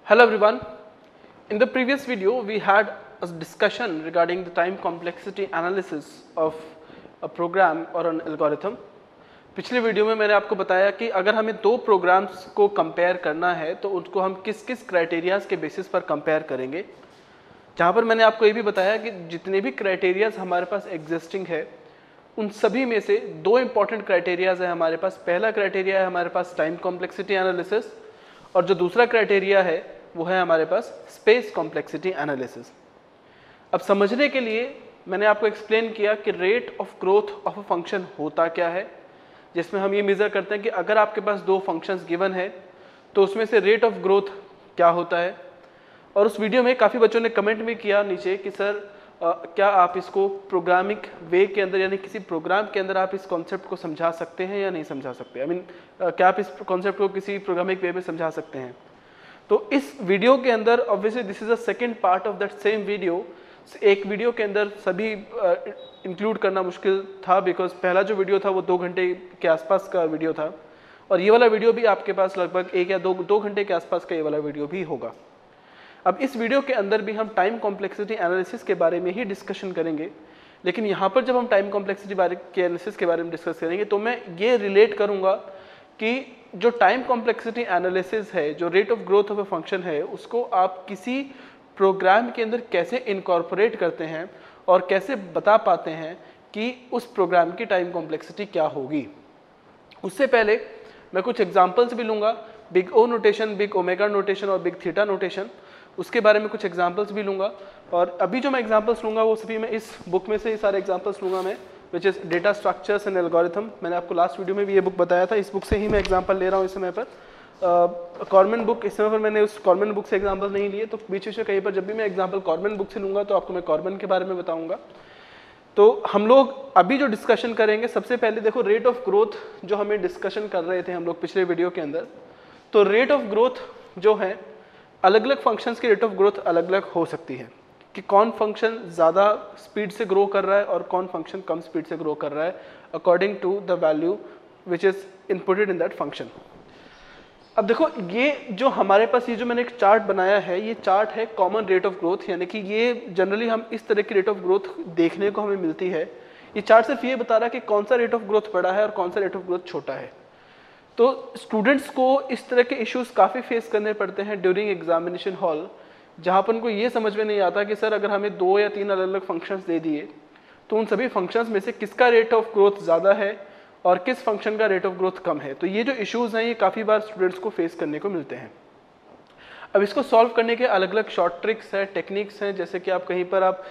Hello everyone. In the previous video we had a discussion regarding the time complexity analysis of a program or an algorithm. पिछले video में मैंने आपको बताया कि अगर हमें दो प्रोग्राम्स को कंपेयर करना है तो उनको हम किस किस क्राइटेरियाज के बेसिस पर कंपेयर करेंगे, जहाँ पर मैंने आपको ये भी बताया कि जितने भी क्राइटेरियाज हमारे पास एग्जिस्टिंग है उन सभी में से दो इंपॉर्टेंट क्राइटेरियाज है हमारे पास। पहला क्राइटेरिया है हमारे पास टाइम कॉम्प्लेक्सिटी एनालिसिस और जो दूसरा क्राइटेरिया है वो है हमारे पास स्पेस कॉम्प्लेक्सिटी एनालिसिस। अब समझने के लिए मैंने आपको एक्सप्लेन किया कि rate of growth of a function होता क्या है, जिसमें हम ये मेज़र करते हैं कि अगर आपके पास दो फंक्शंस गिवन है तो उसमें से रेट ऑफ ग्रोथ क्या होता है। और उस वीडियो में काफ़ी बच्चों ने कमेंट भी किया नीचे कि सर क्या आप इसको प्रोग्रामिंग वे के अंदर यानी किसी प्रोग्राम के अंदर आप इस कॉन्सेप्ट को समझा सकते हैं या नहीं समझा सकते, क्या आप इस कॉन्सेप्ट को किसी प्रोग्रामिंग वे में समझा सकते हैं। तो इस वीडियो के अंदर obviously this is a second part of that same video. एक वीडियो के अंदर सभी इंक्लूड करना मुश्किल था बिकॉज पहला जो वीडियो था वो 2 घंटे के आसपास का वीडियो था और ये वाला वीडियो भी आपके पास लगभग 1 या 2 घंटे के आसपास का ये वाला वीडियो भी होगा। अब इस वीडियो के अंदर भी हम टाइम कॉम्प्लेक्सिटी एनालिसिस के बारे में ही डिस्कशन करेंगे, लेकिन यहाँ पर जब हम टाइम कॉम्प्लेक्सिटी के एनालिसिस के बारे में डिस्कस करेंगे तो मैं ये रिलेट करूँगा कि जो टाइम कॉम्प्लेक्सिटी एनालिसिस है, जो rate of growth of a function है, उसको आप किसी प्रोग्राम के अंदर कैसे इनकॉर्पोरेट करते हैं और कैसे बता पाते हैं कि उस प्रोग्राम की टाइम कॉम्प्लेक्सिटी क्या होगी। उससे पहले मैं कुछ एग्जांपल्स भी लूँगा, big O notation, big omega notation और बिग थीटा नोटेशन, उसके बारे में कुछ एग्जांपल्स भी लूँगा। और अभी जो मैं एग्जांपल्स लूँगा वो सभी मैं इस बुक में से ही सारे एग्जांपल्स लूँगा मैं, which is data structures and algorithm. मैंने आपको लास्ट वीडियो में भी ये बुक बताया था, इस बुक से ही मैं एग्जांपल ले रहा हूँ इस समय पर। कॉर्मन बुक, इस समय पर मैंने उस कॉर्मन बुक से एग्जांपल नहीं लिए, तो बीच बीच में कहीं पर जब भी मैं एग्जांपल कॉर्मन बुक से लूँगा तो आपको मैं कॉर्मन के बारे में बताऊँगा। तो हम लोग अभी जो डिस्कशन करेंगे, सबसे पहले देखो रेट ऑफ ग्रोथ जो हमें डिस्कशन कर रहे थे हम लोग पिछले वीडियो के अंदर, तो रेट ऑफ ग्रोथ जो है अलग अलग फंक्शंस की रेट ऑफ ग्रोथ अलग अलग हो सकती है कि कौन फंक्शन ज़्यादा स्पीड से ग्रो कर रहा है और कौन फंक्शन कम स्पीड से ग्रो कर रहा है according to the value which is inputted in that function. अब देखो ये जो हमारे पास ये जो मैंने एक चार्ट बनाया है, ये चार्ट है कॉमन रेट ऑफ ग्रोथ, यानी कि ये जनरली हम इस तरह की रेट ऑफ ग्रोथ देखने को हमें मिलती है। ये चार्ट सिर्फ ये बता रहा है कि कौन सा रेट ऑफ ग्रोथ बड़ा है और कौन सा रेट ऑफ ग्रोथ छोटा है। तो स्टूडेंट्स को इस तरह के इश्यूज काफ़ी फेस करने पड़ते हैं ड्यूरिंग एग्जामिनेशन हॉल, जहाँ पर उनको ये समझ में नहीं आता कि सर अगर हमें 2 या 3 अलग अलग फंक्शंस दे दिए तो उन सभी फंक्शंस में से किसका रेट ऑफ ग्रोथ ज़्यादा है और किस फंक्शन का रेट ऑफ ग्रोथ कम है। तो ये जो इश्यूज हैं ये काफ़ी बार स्टूडेंट्स को फेस करने को मिलते हैं। अब इसको सॉल्व करने के अलग अलग शॉर्ट ट्रिक्स हैं, टेक्निक्स हैं, जैसे कि आप कहीं पर आप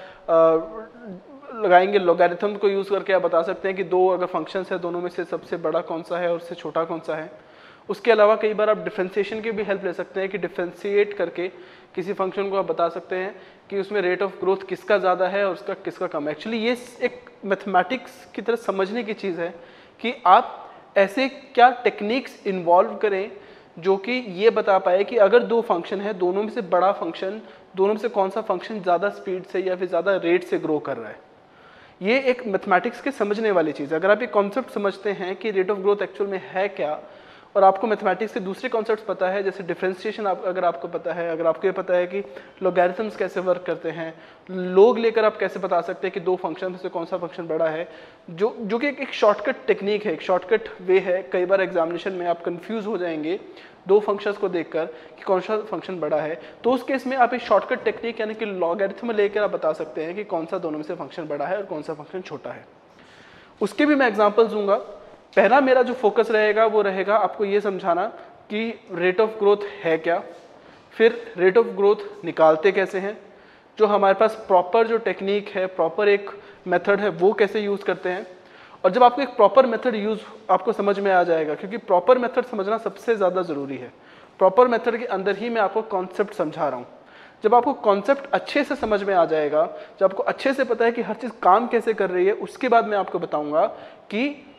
लगाएंगे लॉगरिथम को यूज़ करके आप बता सकते हैं कि 2 अगर फंक्शंस है दोनों में से सबसे बड़ा कौन सा है और उससे छोटा कौन सा है। उसके अलावा कई बार आप डिफ्रेंशिएशन की भी हेल्प ले सकते हैं कि डिफ्रेंशिएट करके किसी फंक्शन को आप बता सकते हैं कि उसमें रेट ऑफ ग्रोथ किसका ज़्यादा है और उसका किसका कम है। एक्चुअली ये एक मैथमेटिक्स की तरह समझने की चीज़ है कि आप ऐसे क्या टेक्निक्स इन्वॉल्व करें जो कि ये बता पाए कि अगर 2 फंक्शन है, दोनों में से बड़ा फंक्शन, दोनों में से कौन सा फंक्शन ज़्यादा स्पीड से या फिर ज़्यादा रेट से ग्रो कर रहा है। ये एक मैथमेटिक्स के समझने वाली चीज़ है। अगर आप ये कॉन्सेप्ट समझते हैं कि रेट ऑफ ग्रोथ एक्चुअल में है क्या, और आपको मैथमेटिक्स के दूसरे कॉन्सेप्ट्स पता है जैसे डिफरेंशिएशन अगर आपको पता है, अगर आपको ये पता है कि लॉगरिथम्स कैसे वर्क करते हैं, लोग लेकर आप कैसे बता सकते हैं कि 2 फंक्शन में से कौन सा फंक्शन बड़ा है, जो कि एक शॉर्टकट टेक्निक है, एक शॉर्टकट वे है। कई बार एग्जामिनेशन में आप कंफ्यूज हो जाएंगे 2 फंक्शंस को देखकर कि कौन सा फंक्शन बड़ा है, तो उस केस में आप एक शॉर्टकट टेक्निक यानी कि लॉगरिथम लेकर आप बता सकते हैं कि कौन सा दोनों में से फंक्शन बड़ा है और कौन सा फंक्शन छोटा है। उसके भी मैं एग्जाम्पल्स दूंगा। पहला मेरा जो फोकस रहेगा वो रहेगा आपको ये समझाना कि रेट ऑफ ग्रोथ है क्या, फिर रेट ऑफ ग्रोथ निकालते कैसे हैं, जो हमारे पास प्रॉपर जो टेक्निक है, प्रॉपर एक मेथड है, वो कैसे यूज़ करते हैं। और जब आपको एक प्रॉपर मेथड यूज़ आपको समझ में आ जाएगा, क्योंकि प्रॉपर मेथड समझना सबसे ज़्यादा ज़रूरी है, प्रॉपर मेथड के अंदर ही मैं आपको कॉन्सेप्ट समझा रहा हूँ। जब आपको कॉन्सेप्ट अच्छे से समझ में आ जाएगा, जब आपको अच्छे से पता है कि हर चीज़ काम कैसे कर रही है, उसके बाद मैं आपको बताऊँगा कि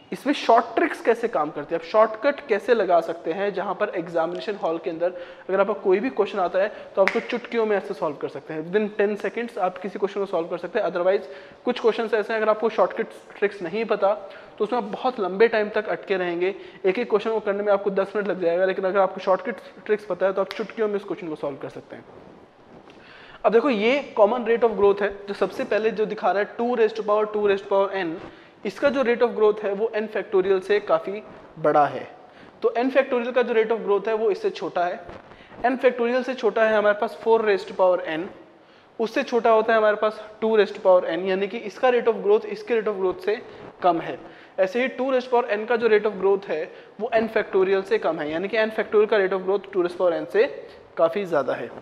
इसमें शॉर्ट ट्रिक्स कैसे काम करते हैं, आप शॉर्टकट कैसे लगा सकते हैं, जहां पर एग्जामिनेशन हॉल के अंदर अगर आपको कोई भी क्वेश्चन आता है तो आपको चुटकियों में ऐसे सॉल्व कर सकते हैं, विदिन 10 सेकंड्स आप किसी क्वेश्चन को सॉल्व कर सकते हैं। अदरवाइज कुछ क्वेश्चन ऐसे हैं अगर आपको शॉर्टकट ट्रिक्स नहीं पता तो उसमें आप बहुत लंबे टाइम तक अटके रहेंगे, एक एक क्वेश्चन को करने में आपको 10 मिनट लग जाएगा, लेकिन अगर आपको शॉर्टकट ट्रिक्स पता है तो आप चुटकियों में इस क्वेश्चन को सॉल्व कर सकते हैं। अब देखो ये कॉमन रेट ऑफ ग्रोथ है, जो सबसे पहले जो दिखा रहा है 2⁻n, इसका जो रेट ऑफ ग्रोथ है वो n फैक्टोरियल से काफ़ी बड़ा है। तो n फैक्टोरियल का जो रेट ऑफ ग्रोथ है वो इससे छोटा है। n फैक्टोरियल से छोटा है हमारे पास 4⁻n, उससे छोटा होता है हमारे पास 2⁻n, यानी कि इसका रेट ऑफ ग्रोथ इसके रेट ऑफ ग्रोथ से कम है। ऐसे ही 2⁻n का जो रेट ऑफ ग्रोथ है वो n फैक्टोरियल से कम है, यानी कि n फैक्टोरियल का रेट ऑफ ग्रोथ 2⁻n से काफ़ी ज़्यादा है।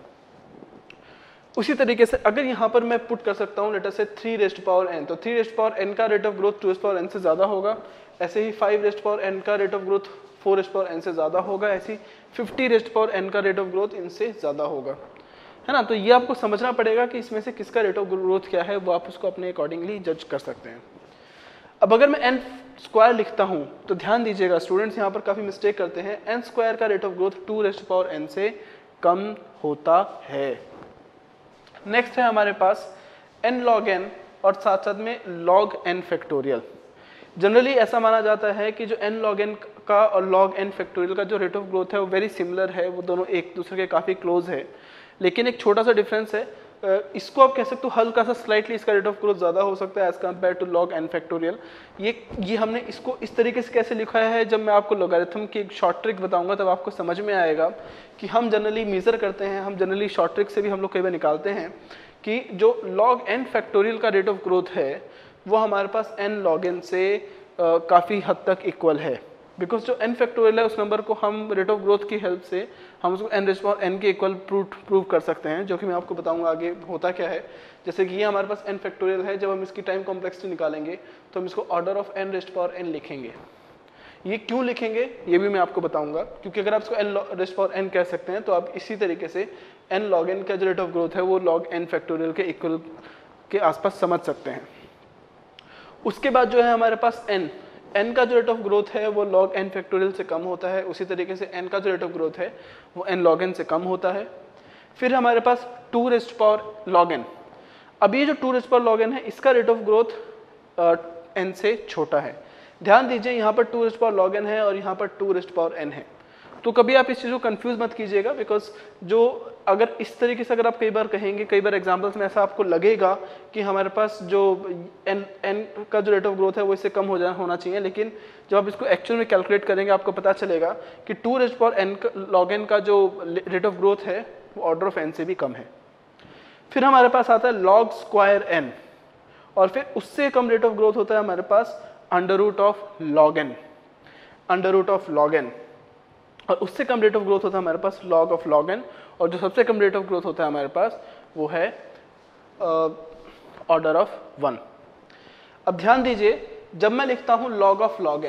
उसी तरीके से अगर यहाँ पर मैं पुट कर सकता हूँ लेटर से 3⁻n, तो 3⁻n का रेट ऑफ ग्रोथ 2⁻n से ज़्यादा होगा। ऐसे ही 5⁻n का रेट ऑफ ग्रोथ 4⁻n से ज़्यादा होगा। ऐसे ही 50⁻n का रेट ऑफ ग्रोथ इनसे ज़्यादा होगा, है ना। तो ये आपको समझना पड़ेगा कि इसमें से किसका रेट ऑफ ग्रोथ क्या है, वो आप उसको अपने अकॉर्डिंगली जज कर सकते हैं। अब अगर मैं n स्क्वायर लिखता हूँ तो ध्यान दीजिएगा, स्टूडेंट्स यहाँ पर काफ़ी मिस्टेक करते हैं। n स्क्वायर का रेट ऑफ ग्रोथ 2⁻n से कम होता है। नेक्स्ट है हमारे पास n log n और साथ साथ में log n फैक्टोरियल। जनरली ऐसा माना जाता है कि जो n log n का और log n फैक्टोरियल का जो रेट ऑफ ग्रोथ है वो वेरी सिमिलर है, वो दोनों एक दूसरे के काफ़ी क्लोज है, लेकिन एक छोटा सा डिफरेंस है। इसको आप कह सकते हो हल्का सा स्लाइटली इसका रेट ऑफ ग्रोथ ज़्यादा हो सकता है as compare to log n factorial. ये हमने इसको इस तरीके से कैसे लिखा है, जब मैं आपको लॉगरिथम की एक शॉर्ट ट्रिक बताऊंगा तब आपको समझ में आएगा कि हम जनरली मेजर करते हैं, हम जनरली शॉर्ट ट्रिक से भी हम लोग कई बार निकालते हैं कि जो log n फैक्टोरियल का रेट ऑफ ग्रोथ है वो हमारे पास n log n से काफ़ी हद तक इक्वल है, बिकॉज जो n फैक्टोरियल है उस नंबर को हम रेट ऑफ ग्रोथ की हेल्प से हम उसको n के इक्वल प्रूव कर सकते हैं, जो कि मैं आपको बताऊंगा आगे होता क्या है। जैसे कि ये हमारे पास n फैक्टोरियल है, जब हम इसकी टाइम कॉम्प्लेक्सिटी निकालेंगे तो हम इसको ऑर्डर ऑफ n लिखेंगे। ये क्यों लिखेंगे ये भी मैं आपको बताऊंगा, क्योंकि अगर आप इसको n कह सकते हैं तो आप इसी तरीके से n log n का जो रेट ऑफ ग्रोथ है वो log n फैक्टोरियल के इक्वल के आसपास समझ सकते हैं। उसके बाद जो है हमारे पास n का जो रेट ऑफ ग्रोथ है वो log n फैक्टोरियल से कम होता है, उसी तरीके से n का जो रेट ऑफ ग्रोथ है वो n log n से कम होता है। फिर हमारे पास 2⁻log n। अब ये जो 2⁻log n है इसका रेट ऑफ ग्रोथ n से छोटा है। ध्यान दीजिए यहाँ पर 2⁻log n है और यहाँ पर 2⁻n है, तो कभी आप इस चीज़ को कंफ्यूज मत कीजिएगा, बिकॉज जो अगर इस तरीके से अगर आप कई बार कहेंगे, कई बार एग्जाम्पल्स में ऐसा आपको लगेगा कि हमारे पास जो n का जो रेट ऑफ ग्रोथ है वो इससे कम होना चाहिए, लेकिन जब आप इसको एक्चुअल में कैलकुलेट करेंगे आपको पता चलेगा कि 2⁻log n का जो रेट ऑफ ग्रोथ है वो ऑर्डर ऑफ n से भी कम है। फिर हमारे पास आता है log स्क्वायर n, और फिर उससे कम रेट ऑफ ग्रोथ होता है हमारे पास √log n, और उससे कम रेट ऑफ ग्रोथ होता है हमारे पास log n, और जो सबसे कम रेट ऑफ ग्रोथ होता है हमारे पास वो है ऑर्डर ऑफ 1। अब ध्यान दीजिए, जब मैं लिखता हूं log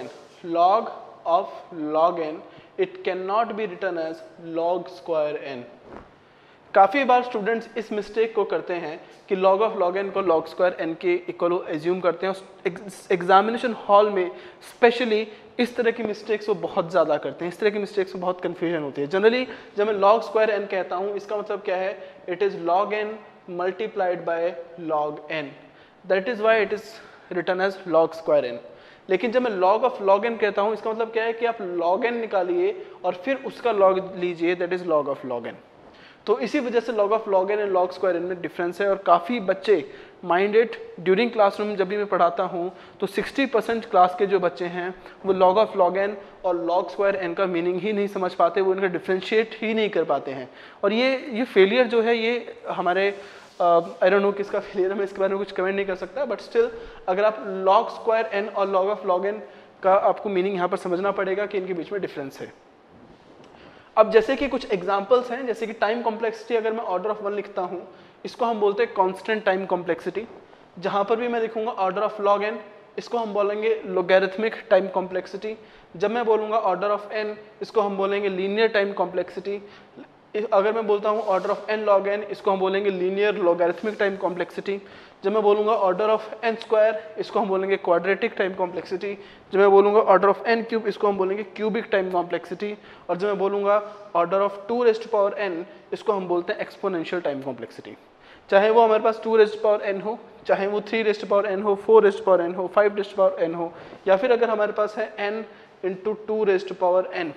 of log n, it can not be written as log square n। काफ़ी बार स्टूडेंट्स इस मिस्टेक को करते हैं कि log of log n को log स्क्वायर n के इक्वल एज्यूम करते हैं। एग्जामिनेशन हॉल में स्पेशली इस तरह की मिस्टेक्स वो बहुत ज़्यादा करते हैं, इस तरह की मिस्टेक्स में बहुत कन्फ्यूजन होती है। जनरली जब मैं log स्क्वायर n कहता हूँ इसका मतलब क्या है, it is log n multiplied by log n, that is why it is written as log square n। लेकिन जब मैं log of log n कहता हूँ इसका मतलब क्या है कि आप log n निकालिए और फिर उसका log लीजिए, that is log of log n। तो इसी वजह से log of log n और log स्क्वायर n में डिफरेंस है, और काफ़ी बच्चे माइंडेड ड्यूरिंग क्लासरूम जब भी मैं पढ़ाता हूँ तो 60% क्लास के जो बच्चे हैं वो log of log n और log स्क्वायर n का मीनिंग ही नहीं समझ पाते, वो इनका डिफ्रेंशिएट ही नहीं कर पाते हैं। और ये फेलियर जो है ये हमारे आई डोंट नो किसका फेलियर है, मैं इसके बारे में कुछ कमेंट नहीं कर सकता, बट स्टिल अगर आप log स्क्वायर n और log of log n का आपको मीनिंग यहाँ पर समझना पड़ेगा कि इनके बीच में डिफरेंस है। अब जैसे कि कुछ एग्जांपल्स हैं, जैसे कि टाइम कॉम्प्लेक्सिटी अगर मैं ऑर्डर ऑफ 1 लिखता हूं इसको हम बोलते हैं कांस्टेंट टाइम कॉम्प्लेक्सिटी। जहां पर भी मैं लिखूंगा ऑर्डर ऑफ log n इसको हम बोलेंगे लोगैरिथमिक टाइम कॉम्प्लेक्सिटी। जब मैं बोलूंगा ऑर्डर ऑफ n इसको हम बोलेंगे लीनियर टाइम कॉम्प्लेक्सिटी। अगर मैं बोलता हूँ order of n log n, इसको हम बोलेंगे लीनियर लॉगरिथमिक टाइम कॉम्प्लेक्सिटी। जब मैं बोलूँगा ऑर्डर ऑफ n स्क्वायर, इसको हम बोलेंगे क्वाड्रेटिक टाइम कॉम्प्लेक्सिटी। जब मैं बोलूँगा ऑर्डर ऑफ n क्यूब, इसको हम बोलेंगे क्यूबिक टाइम कॉम्प्लेक्सिटी। और जब मैं बोलूँगा order of 2 raised to power n, इसको हम बोलते हैं एक्सपोनेंशियल टाइम कॉम्प्लेक्सिटी। चाहे वो हमारे पास 2 raised to power n हो, चाहे वो 3 raised to power n हो, 4 raised to power n हो, 5 raised to power n हो, या फिर अगर हमारे पास है n into 2 raised to power n,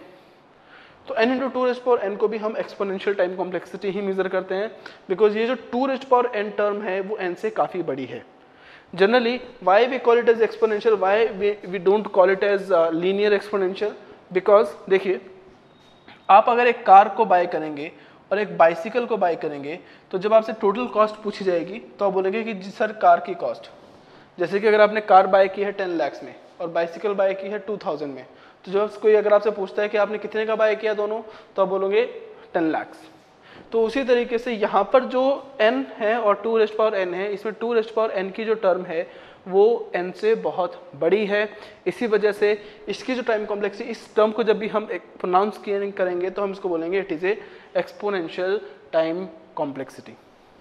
तो n into 2 raised to power n को भी हम एक्सपोनेंशियल टाइम कॉम्प्लेक्सिटी ही मेजर करते हैं, बिकॉज ये जो 2 raised to power n term है वो n से काफ़ी बड़ी है। Generally why we call it as exponential, why we don't call it as linear exponential, because देखिए आप अगर एक कार को बाय करेंगे और एक बाइसिकल को बाय करेंगे, तो जब आपसे टोटल कॉस्ट पूछी जाएगी तो आप बोलेंगे कि जी सर कार की कॉस्ट, जैसे कि अगर आपने कार बाय की है 10 lakhs में और बाइसिकल बाय की है 2000 में, तो जब कोई अगर आपसे पूछता है कि आपने कितने का बाय किया दोनों, तो आप बोलोगे 10 lakhs। तो उसी तरीके से यहाँ पर जो n है और 2 raised to power n है, इसमें 2 raised to power n की जो टर्म है वो n से बहुत बड़ी है। इसी वजह से इसकी जो टाइम कॉम्प्लेक्सिटी, इस टर्म को जब भी हम प्रोनाउंस करेंगे तो हम इसको बोलेंगे it is a exponential time complexity.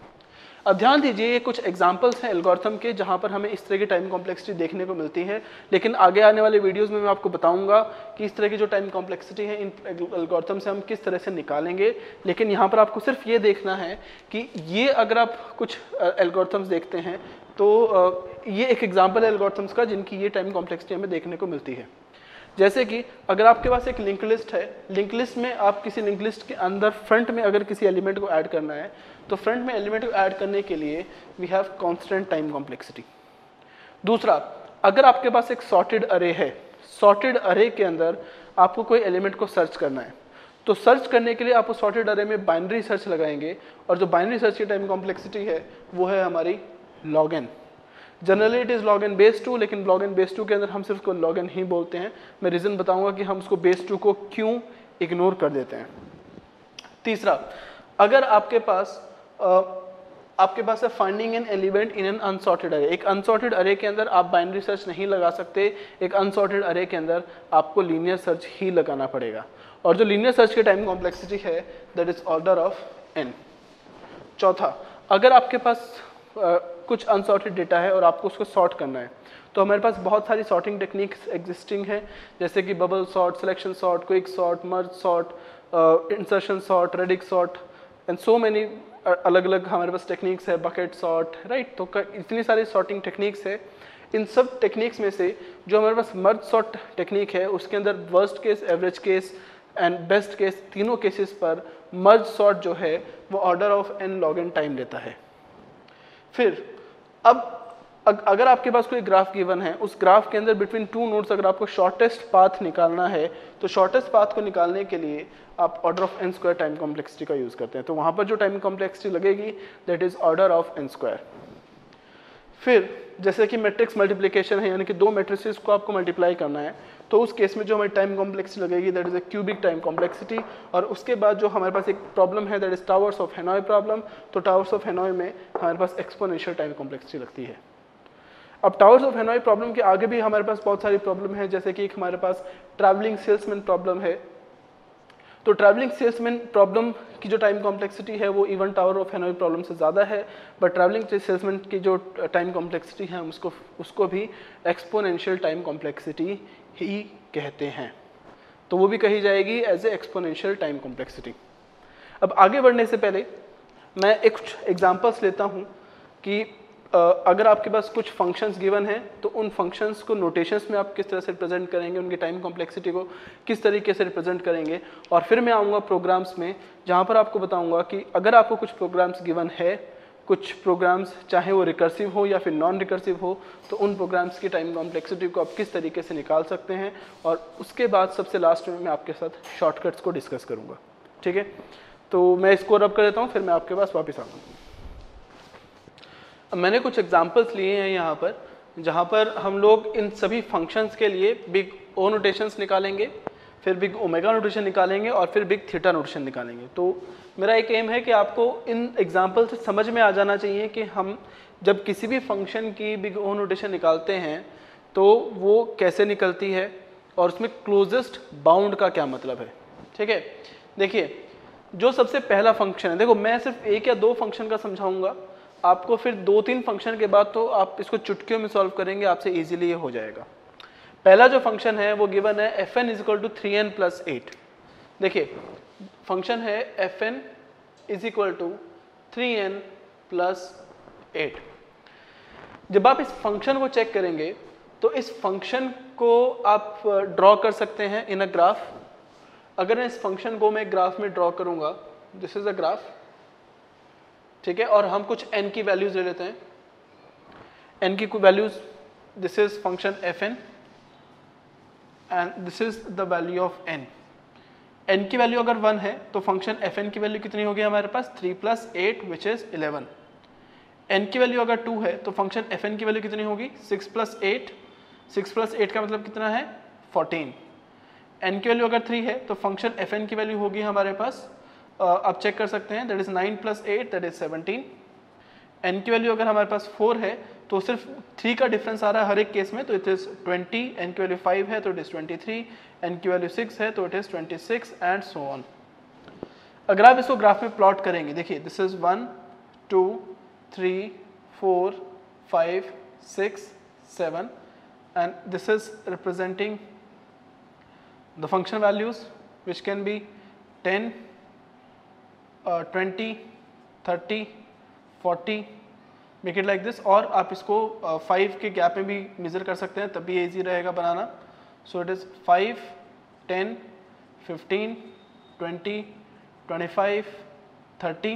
अब ध्यान दीजिए, ये कुछ एग्जांपल्स हैं एल्गोरिथम के जहाँ पर हमें इस तरह की टाइम कॉम्प्लेक्सिटी देखने को मिलती है, लेकिन आगे आने वाले वीडियोस में मैं आपको बताऊंगा कि इस तरह की जो टाइम कॉम्प्लेक्सिटी है इन एल्गोरिथम से हम किस तरह से निकालेंगे। लेकिन यहाँ पर आपको सिर्फ ये देखना है कि ये अगर आप कुछ एल्गोरिथम्स देखते हैं तो ये एक एग्जाम्पल है एल्गोरिथम्स का जिनकी ये टाइम कॉम्प्लेक्सिटी हमें देखने को मिलती है। जैसे कि अगर आपके पास एक लिंक लिस्ट है, लिंक लिस्ट में आप किसी लिंक लिस्ट के अंदर फ्रंट में अगर किसी एलिमेंट को ऐड करना है, तो फ्रंट में एलिमेंट को ऐड करने के लिए we have constant time complexity. दूसरा, अगर आपके पास एक सॉर्टेड अरे है, सॉर्टेड अरे के अंदर आपको कोई एलिमेंट को सर्च करना है, तो सर्च करने के लिए आप उस सॉर्टेड अरे में बाइनरी सर्च लगाएंगे, और जो बाइनरी सर्च की टाइम कॉम्प्लेक्सिटी है वो है हमारी log n। Generally it is log n base 2, लेकिन log n base 2 के अंदर हम सिर्फ को log n ही बोलते हैं। मैं रीज़न बताऊंगा कि हम उसको base 2 को क्यों इग्नोर कर देते हैं। तीसरा, अगर आपके पास है finding an element in an unsorted array, एक अनसॉर्टेड अरे के अंदर आप बाइनरी सर्च नहीं लगा सकते, एक अनसॉर्टेड अरे के अंदर आपको लीनियर सर्च ही लगाना पड़ेगा, और जो लीनियर सर्च की टाइम कॉम्प्लेक्सिटी है that is order of n। चौथा, अगर आपके पास कुछ अनसॉर्टेड डेटा है और आपको उसको सॉर्ट करना है, तो हमारे पास बहुत सारी सॉर्टिंग टेक्निक्स एग्जिस्टिंग है, जैसे कि bubble sort, selection sort, quick sort, merge sort, insertion sort, radix sort and so many अलग अलग हमारे पास टेक्निक्स है, बकेट सॉर्ट, राइट। तो इतनी सारी सॉर्टिंग टेक्निक्स है। इन सब टेक्निक्स में से जो हमारे पास मर्ज सॉर्ट टेक्निक है उसके अंदर worst case, average case and best case, तीनों केसेस पर मर्ज सॉर्ट जो है वो order of n log n time लेता है। फिर अब अगर आपके पास कोई ग्राफ गिवन है, उस ग्राफ के अंदर बिटवीन टू नोड्स अगर आपको शॉर्टेस्ट पाथ निकालना है, तो शॉर्टेस्ट पाथ को निकालने के लिए आप order of n square time complexity का यूज़ करते हैं। तो वहाँ पर जो टाइम कॉम्प्लेक्सिटी लगेगी that is order of n square. फिर जैसे कि मैट्रिक्स मल्टीप्लिकेशन है, यानी कि दो मैट्रिसेस को आपको मल्टीप्लाई करना है, तो उस केस में जो हमारी टाइम कॉम्प्लेक्सिटी लगेगी that is a cubic time complexity. और उसके बाद जो हमारे पास एक प्रॉब्लम है that is towers of Hanoi problem, तो टावर्स ऑफ हेनॉय में हमारे पास एक्सपोनेंशियल टाइम कॉम्प्लेक्सिटी लगती है। अब टावर्स ऑफ हेनॉय प्रॉब्लम के आगे भी हमारे पास बहुत सारी प्रॉब्लम है, जैसे कि एक हमारे पास ट्रैवलिंग सेल्समैन प्रॉब्लम है। तो ट्रैवलिंग सेल्समैन प्रॉब्लम की जो टाइम कॉम्प्लेक्सिटी है वो even tower of Hanoi problem से ज़्यादा है, बट ट्रैवलिंग सेल्समैन की जो टाइम कॉम्प्लेक्सिटी है उसको भी एक्सपोनेंशियल टाइम कॉम्प्लेक्सिटी ही कहते हैं, तो वो भी कही जाएगी as a exponential time complexity. अब आगे बढ़ने से पहले मैं एक एग्जांपल्स लेता हूँ कि अगर आपके पास कुछ फंक्शंस गिवन हैं तो उन फंक्शंस को नोटेशंस में आप किस तरह से रिप्रेजेंट करेंगे, उनकी टाइम कॉम्प्लेक्सिटी को किस तरीके से रिप्रेजेंट करेंगे, और फिर मैं आऊँगा प्रोग्राम्स में जहाँ पर आपको बताऊँगा कि अगर आपको कुछ प्रोग्राम्स गिवन है, कुछ प्रोग्राम्स चाहे वो रिकर्सिव हो या फिर नॉन रिकर्सिव हो, तो उन प्रोग्राम्स की टाइम कॉम्प्लेक्सिटी को आप किस तरीके से निकाल सकते हैं, और उसके बाद सबसे लास्ट में मैं आपके साथ शॉर्टकट्स को डिस्कस करूँगा। ठीक है, तो मैं इसको रब कर देता हूँ, फिर मैं आपके पास वापस आऊँगा। मैंने कुछ एग्जांपल्स लिए हैं यहाँ पर, जहाँ पर हम लोग इन सभी फंक्शंस के लिए बिग ओ नोटेशंस निकालेंगे, फिर बिग ओमेगा नोटेशन निकालेंगे और फिर बिग थीटा नोटेशन निकालेंगे। तो मेरा एक एम है कि आपको इन एग्जांपल से समझ में आ जाना चाहिए कि हम जब किसी भी फंक्शन की बिग ओ नोटेशन निकालते हैं तो वो कैसे निकलती है और उसमें क्लोजेस्ट बाउंड का क्या मतलब है। ठीक है, देखिए जो सबसे पहला फंक्शन है, देखो मैं सिर्फ एक या दो फंक्शन का समझाऊंगा आपको, फिर 2-3 फंक्शन के बाद तो आप इसको चुटकियों में सॉल्व करेंगे, आपसे इजीली ये हो जाएगा। पहला जो फंक्शन है वो गिवन है fn is equal to 3n plus 8। देखिए फंक्शन है fn is equal to 3n plus 8। जब आप इस फंक्शन को चेक करेंगे तो इस फंक्शन को आप ड्रॉ कर सकते हैं इन अ ग्राफ। अगर मैं इस फंक्शन को मैं ग्राफ में ड्रॉ करूंगा, दिस इज अ ग्राफ, ठीक है, और हम कुछ n की वैल्यूज ले लेते हैं। n की values, this is function fn and this is the value of n। n की वैल्यू अगर 1 है तो फंक्शन fn की वैल्यू कितनी होगी हमारे पास 3 प्लस 8 विच इज 11। n की वैल्यू अगर 2 है तो फंक्शन fn की वैल्यू कितनी होगी 6 प्लस 8। 6 प्लस 8 का मतलब कितना है 14। n की वैल्यू अगर 3 है तो फंक्शन fn की वैल्यू होगी हमारे पास, आप चेक कर सकते हैं, that is 9 plus 8 that is 17। n की वैल्यू अगर हमारे पास 4 है तो सिर्फ 3 का डिफरेंस आ रहा है हर एक केस में, तो इट इज 20। n की वैल्यू 5 है तो इट इज 23। n की वैल्यू 6 है तो it is 26 and so on. अगर आप इसको ग्राफ में प्लॉट करेंगे, देखिए this is 1 2 3 4 5 6 7 and this is representing the function values which can be 10 20 30 40, make it like this। और आप इसको 5 के गैप में भी मेजर कर सकते हैं, तब भी इजी रहेगा बनाना। So it is 5 10 15 20 25 30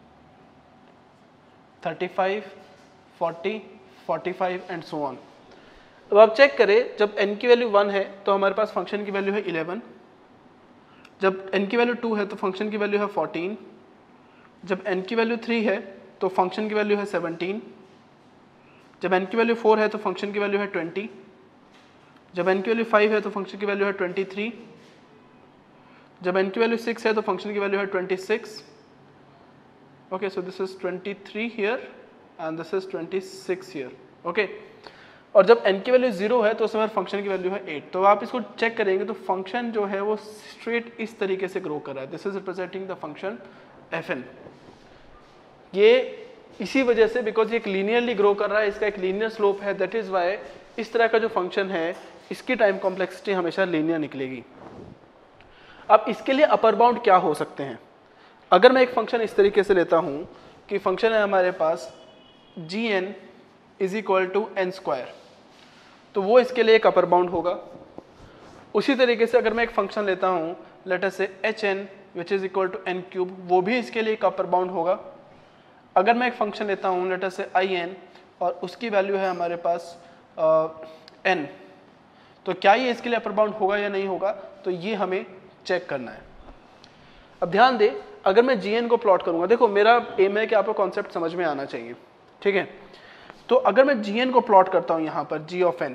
35 40 45 and so on. अब आप चेक करें, जब n की वैल्यू 1 है तो हमारे पास फंक्शन की वैल्यू है 11। जब n की वैल्यू 2 है तो फंक्शन की वैल्यू है 14। जब n की वैल्यू 3 है तो फंक्शन की वैल्यू है 17। जब n की वैल्यू 4 है तो फंक्शन की वैल्यू है 20। जब n की वैल्यू 5 है तो फंक्शन की वैल्यू है 23। जब n की वैल्यू 6 है तो फंक्शन की वैल्यू है 26। Okay, so this is 23 here and this is 26 here. Okay, और जब n की वैल्यू 0 है तो उस समय फंक्शन की वैल्यू है 8। तो आप इसको चेक करेंगे तो फंक्शन जो है वो स्ट्रेट इस तरीके से ग्रो कर रहा है। This is representing the function fn। ये इसी वजह से, बिकॉज ये एक लीनियरली ग्रो कर रहा है, इसका एक लीनियर स्लोप है, दैट इज वाई इस तरह का जो फंक्शन है इसकी टाइम कॉम्प्लेक्सिटी हमेशा लीनियर निकलेगी। अब इसके लिए अपर बाउंड क्या हो सकते हैं? अगर मैं एक फंक्शन इस तरीके से लेता हूं कि फंक्शन है हमारे पास gn is equal to n square, तो वो इसके लिए एक अपर बाउंड होगा। उसी तरीके से अगर मैं एक फंक्शन लेता हूँ late us say hn which is equal to n cube, वो भी इसके लिए एक अपर बाउंड होगा। अगर मैं एक फंक्शन लेता हूँ लेट अस से in और उसकी वैल्यू है हमारे पास n, तो क्या ये इसके लिए अपर बाउंड होगा या नहीं होगा, तो ये हमें चेक करना है। अब ध्यान दे, अगर मैं gn को प्लॉट करूंगा, देखो मेरा एम है कि आपको कॉन्सेप्ट समझ में आना चाहिए, ठीक है। तो अगर मैं gn को प्लॉट करता हूं यहाँ पर g ऑफ n,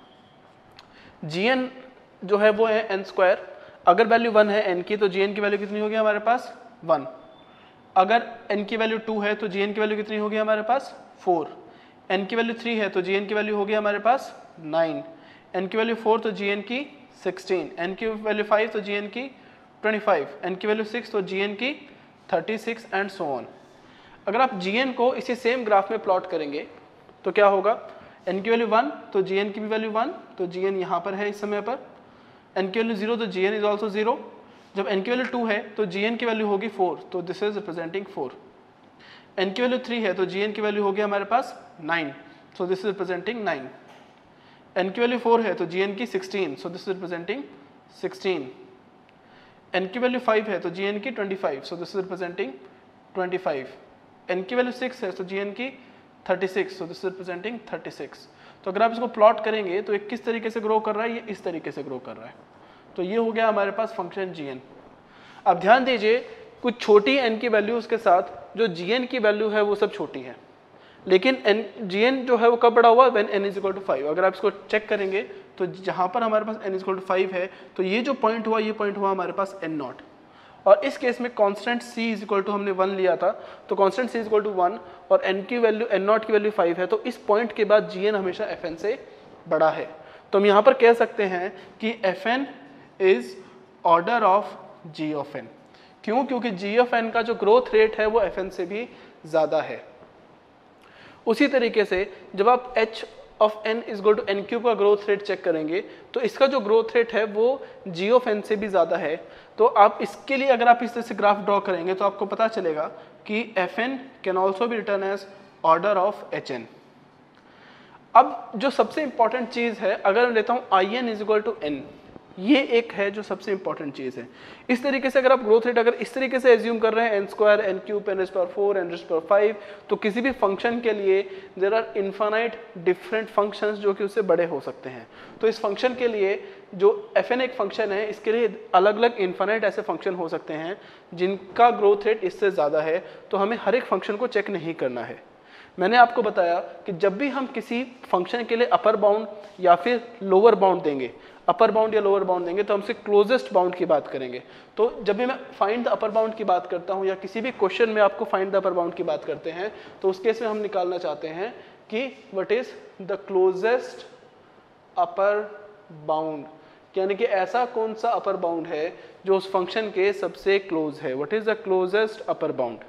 gn जो है वो है n स्क्वायर। अगर वैल्यू 1 है n की तो gn की वैल्यू कितनी होगी हमारे पास 1। अगर n की वैल्यू 2 है तो gn की वैल्यू कितनी होगी हमारे पास 4। n की वैल्यू 3 है तो gn की वैल्यू होगी हमारे पास 9। n की वैल्यू 4 तो gn की 16। n की वैल्यू 5 तो gn की 25। n की वैल्यू 6 तो gn की 36 एंड सो ऑन। अगर आप gn को इसी सेम ग्राफ में प्लॉट करेंगे तो क्या होगा, n की वैल्यू 1 तो gn की भी वैल्यू 1, तो gn यहाँ पर है इस समय पर। n की वैल्यू 0 तो gn इज ऑल्सो 0। जब n की वैल्यू 2 है तो gn की वैल्यू होगी 4, तो दिस इज रिप्रेजेंटिंग 4। n की वैल्यू 3 है तो gn की वैल्यू होगी हमारे पास 9, so this is representing 9। n की वैल्यू 4 है तो gn की 16, so this is representing 16। n की वैल्यू 5 है तो gn की 25, so this is representing 25। n की वैल्यू 6 है तो gn की 36, सो दिस इज रिप्रेजेंटिंग 36। तो अगर आप इसको प्लॉट करेंगे तो ये किस तरीके से ग्रो कर रहा है, ये इस तरीके से ग्रो कर रहा है। तो ये हो गया हमारे पास फंक्शन gn। अब ध्यान दीजिए, कुछ छोटी n की वैल्यूज के साथ जो gn की वैल्यू है वो सब छोटी है, लेकिन gn जो है वो कब बड़ा हुआ, when n is equal to 5। अगर आप इसको चेक करेंगे तो जहां पर हमारे पास n इज इक्वल टू 5 है तो ये जो पॉइंट हुआ, ये पॉइंट हुआ हमारे पास n नॉट। और इस केस में constant c is equal to हमने 1 लिया था, तो constant c is equal to 1 और n की वैल्यू n नॉट की वैल्यू 5 है, तो इस पॉइंट के बाद gn हमेशा fn से बड़ा है। तो हम यहाँ पर कह सकते हैं कि fn is order of g of n। क्यों? क्योंकि जी ऑफ एन का जो ग्रोथ रेट है वो एफ एन से भी ज़्यादा है। उसी तरीके से जब आप h of n is equal to n cube का ग्रोथ रेट चेक करेंगे तो इसका जो ग्रोथ रेट है वो जी ऑफ एन से भी ज़्यादा है। तो आप इसके लिए अगर आप इस तरह से ग्राफ ड्रॉ करेंगे तो आपको पता चलेगा कि f n can also be return as order of h n. अब जो सबसे इंपॉर्टेंट चीज़ है, अगर मैं लेता हूँ i N is equal to n, ये एक है जो सबसे इंपॉर्टेंट चीज़ है। इस तरीके से अगर आप ग्रोथ रेट अगर इस तरीके से एज्यूम कर रहे हैं n square, n cube, n raise power 4, n raise power 5, तो किसी भी फंक्शन के लिए there are infinite different functions जो कि उससे बड़े हो सकते हैं। तो इस फंक्शन के लिए जो एफ एन एक फंक्शन है, इसके लिए अलग अलग इन्फाइनाइट ऐसे फंक्शन हो सकते हैं जिनका ग्रोथ रेट इससे ज़्यादा है। तो हमें हर एक फंक्शन को चेक नहीं करना है। मैंने आपको बताया कि जब भी हम किसी फंक्शन के लिए अपर बाउंड या फिर लोअर बाउंड देंगे, अपर बाउंड या लोअर बाउंड देंगे, तो हमसे क्लोजेस्ट बाउंड की बात करेंगे। तो जब भी मैं फाइंड द अपर बाउंड की बात करता हूं या किसी भी क्वेश्चन में आपको फाइंड द अपर बाउंड की बात करते हैं, तो उस केस में हम निकालना चाहते हैं कि what is the closest upper bound, यानी कि ऐसा कौन सा अपर बाउंड है जो उस फंक्शन के सबसे क्लोज है। What is the closest upper bound.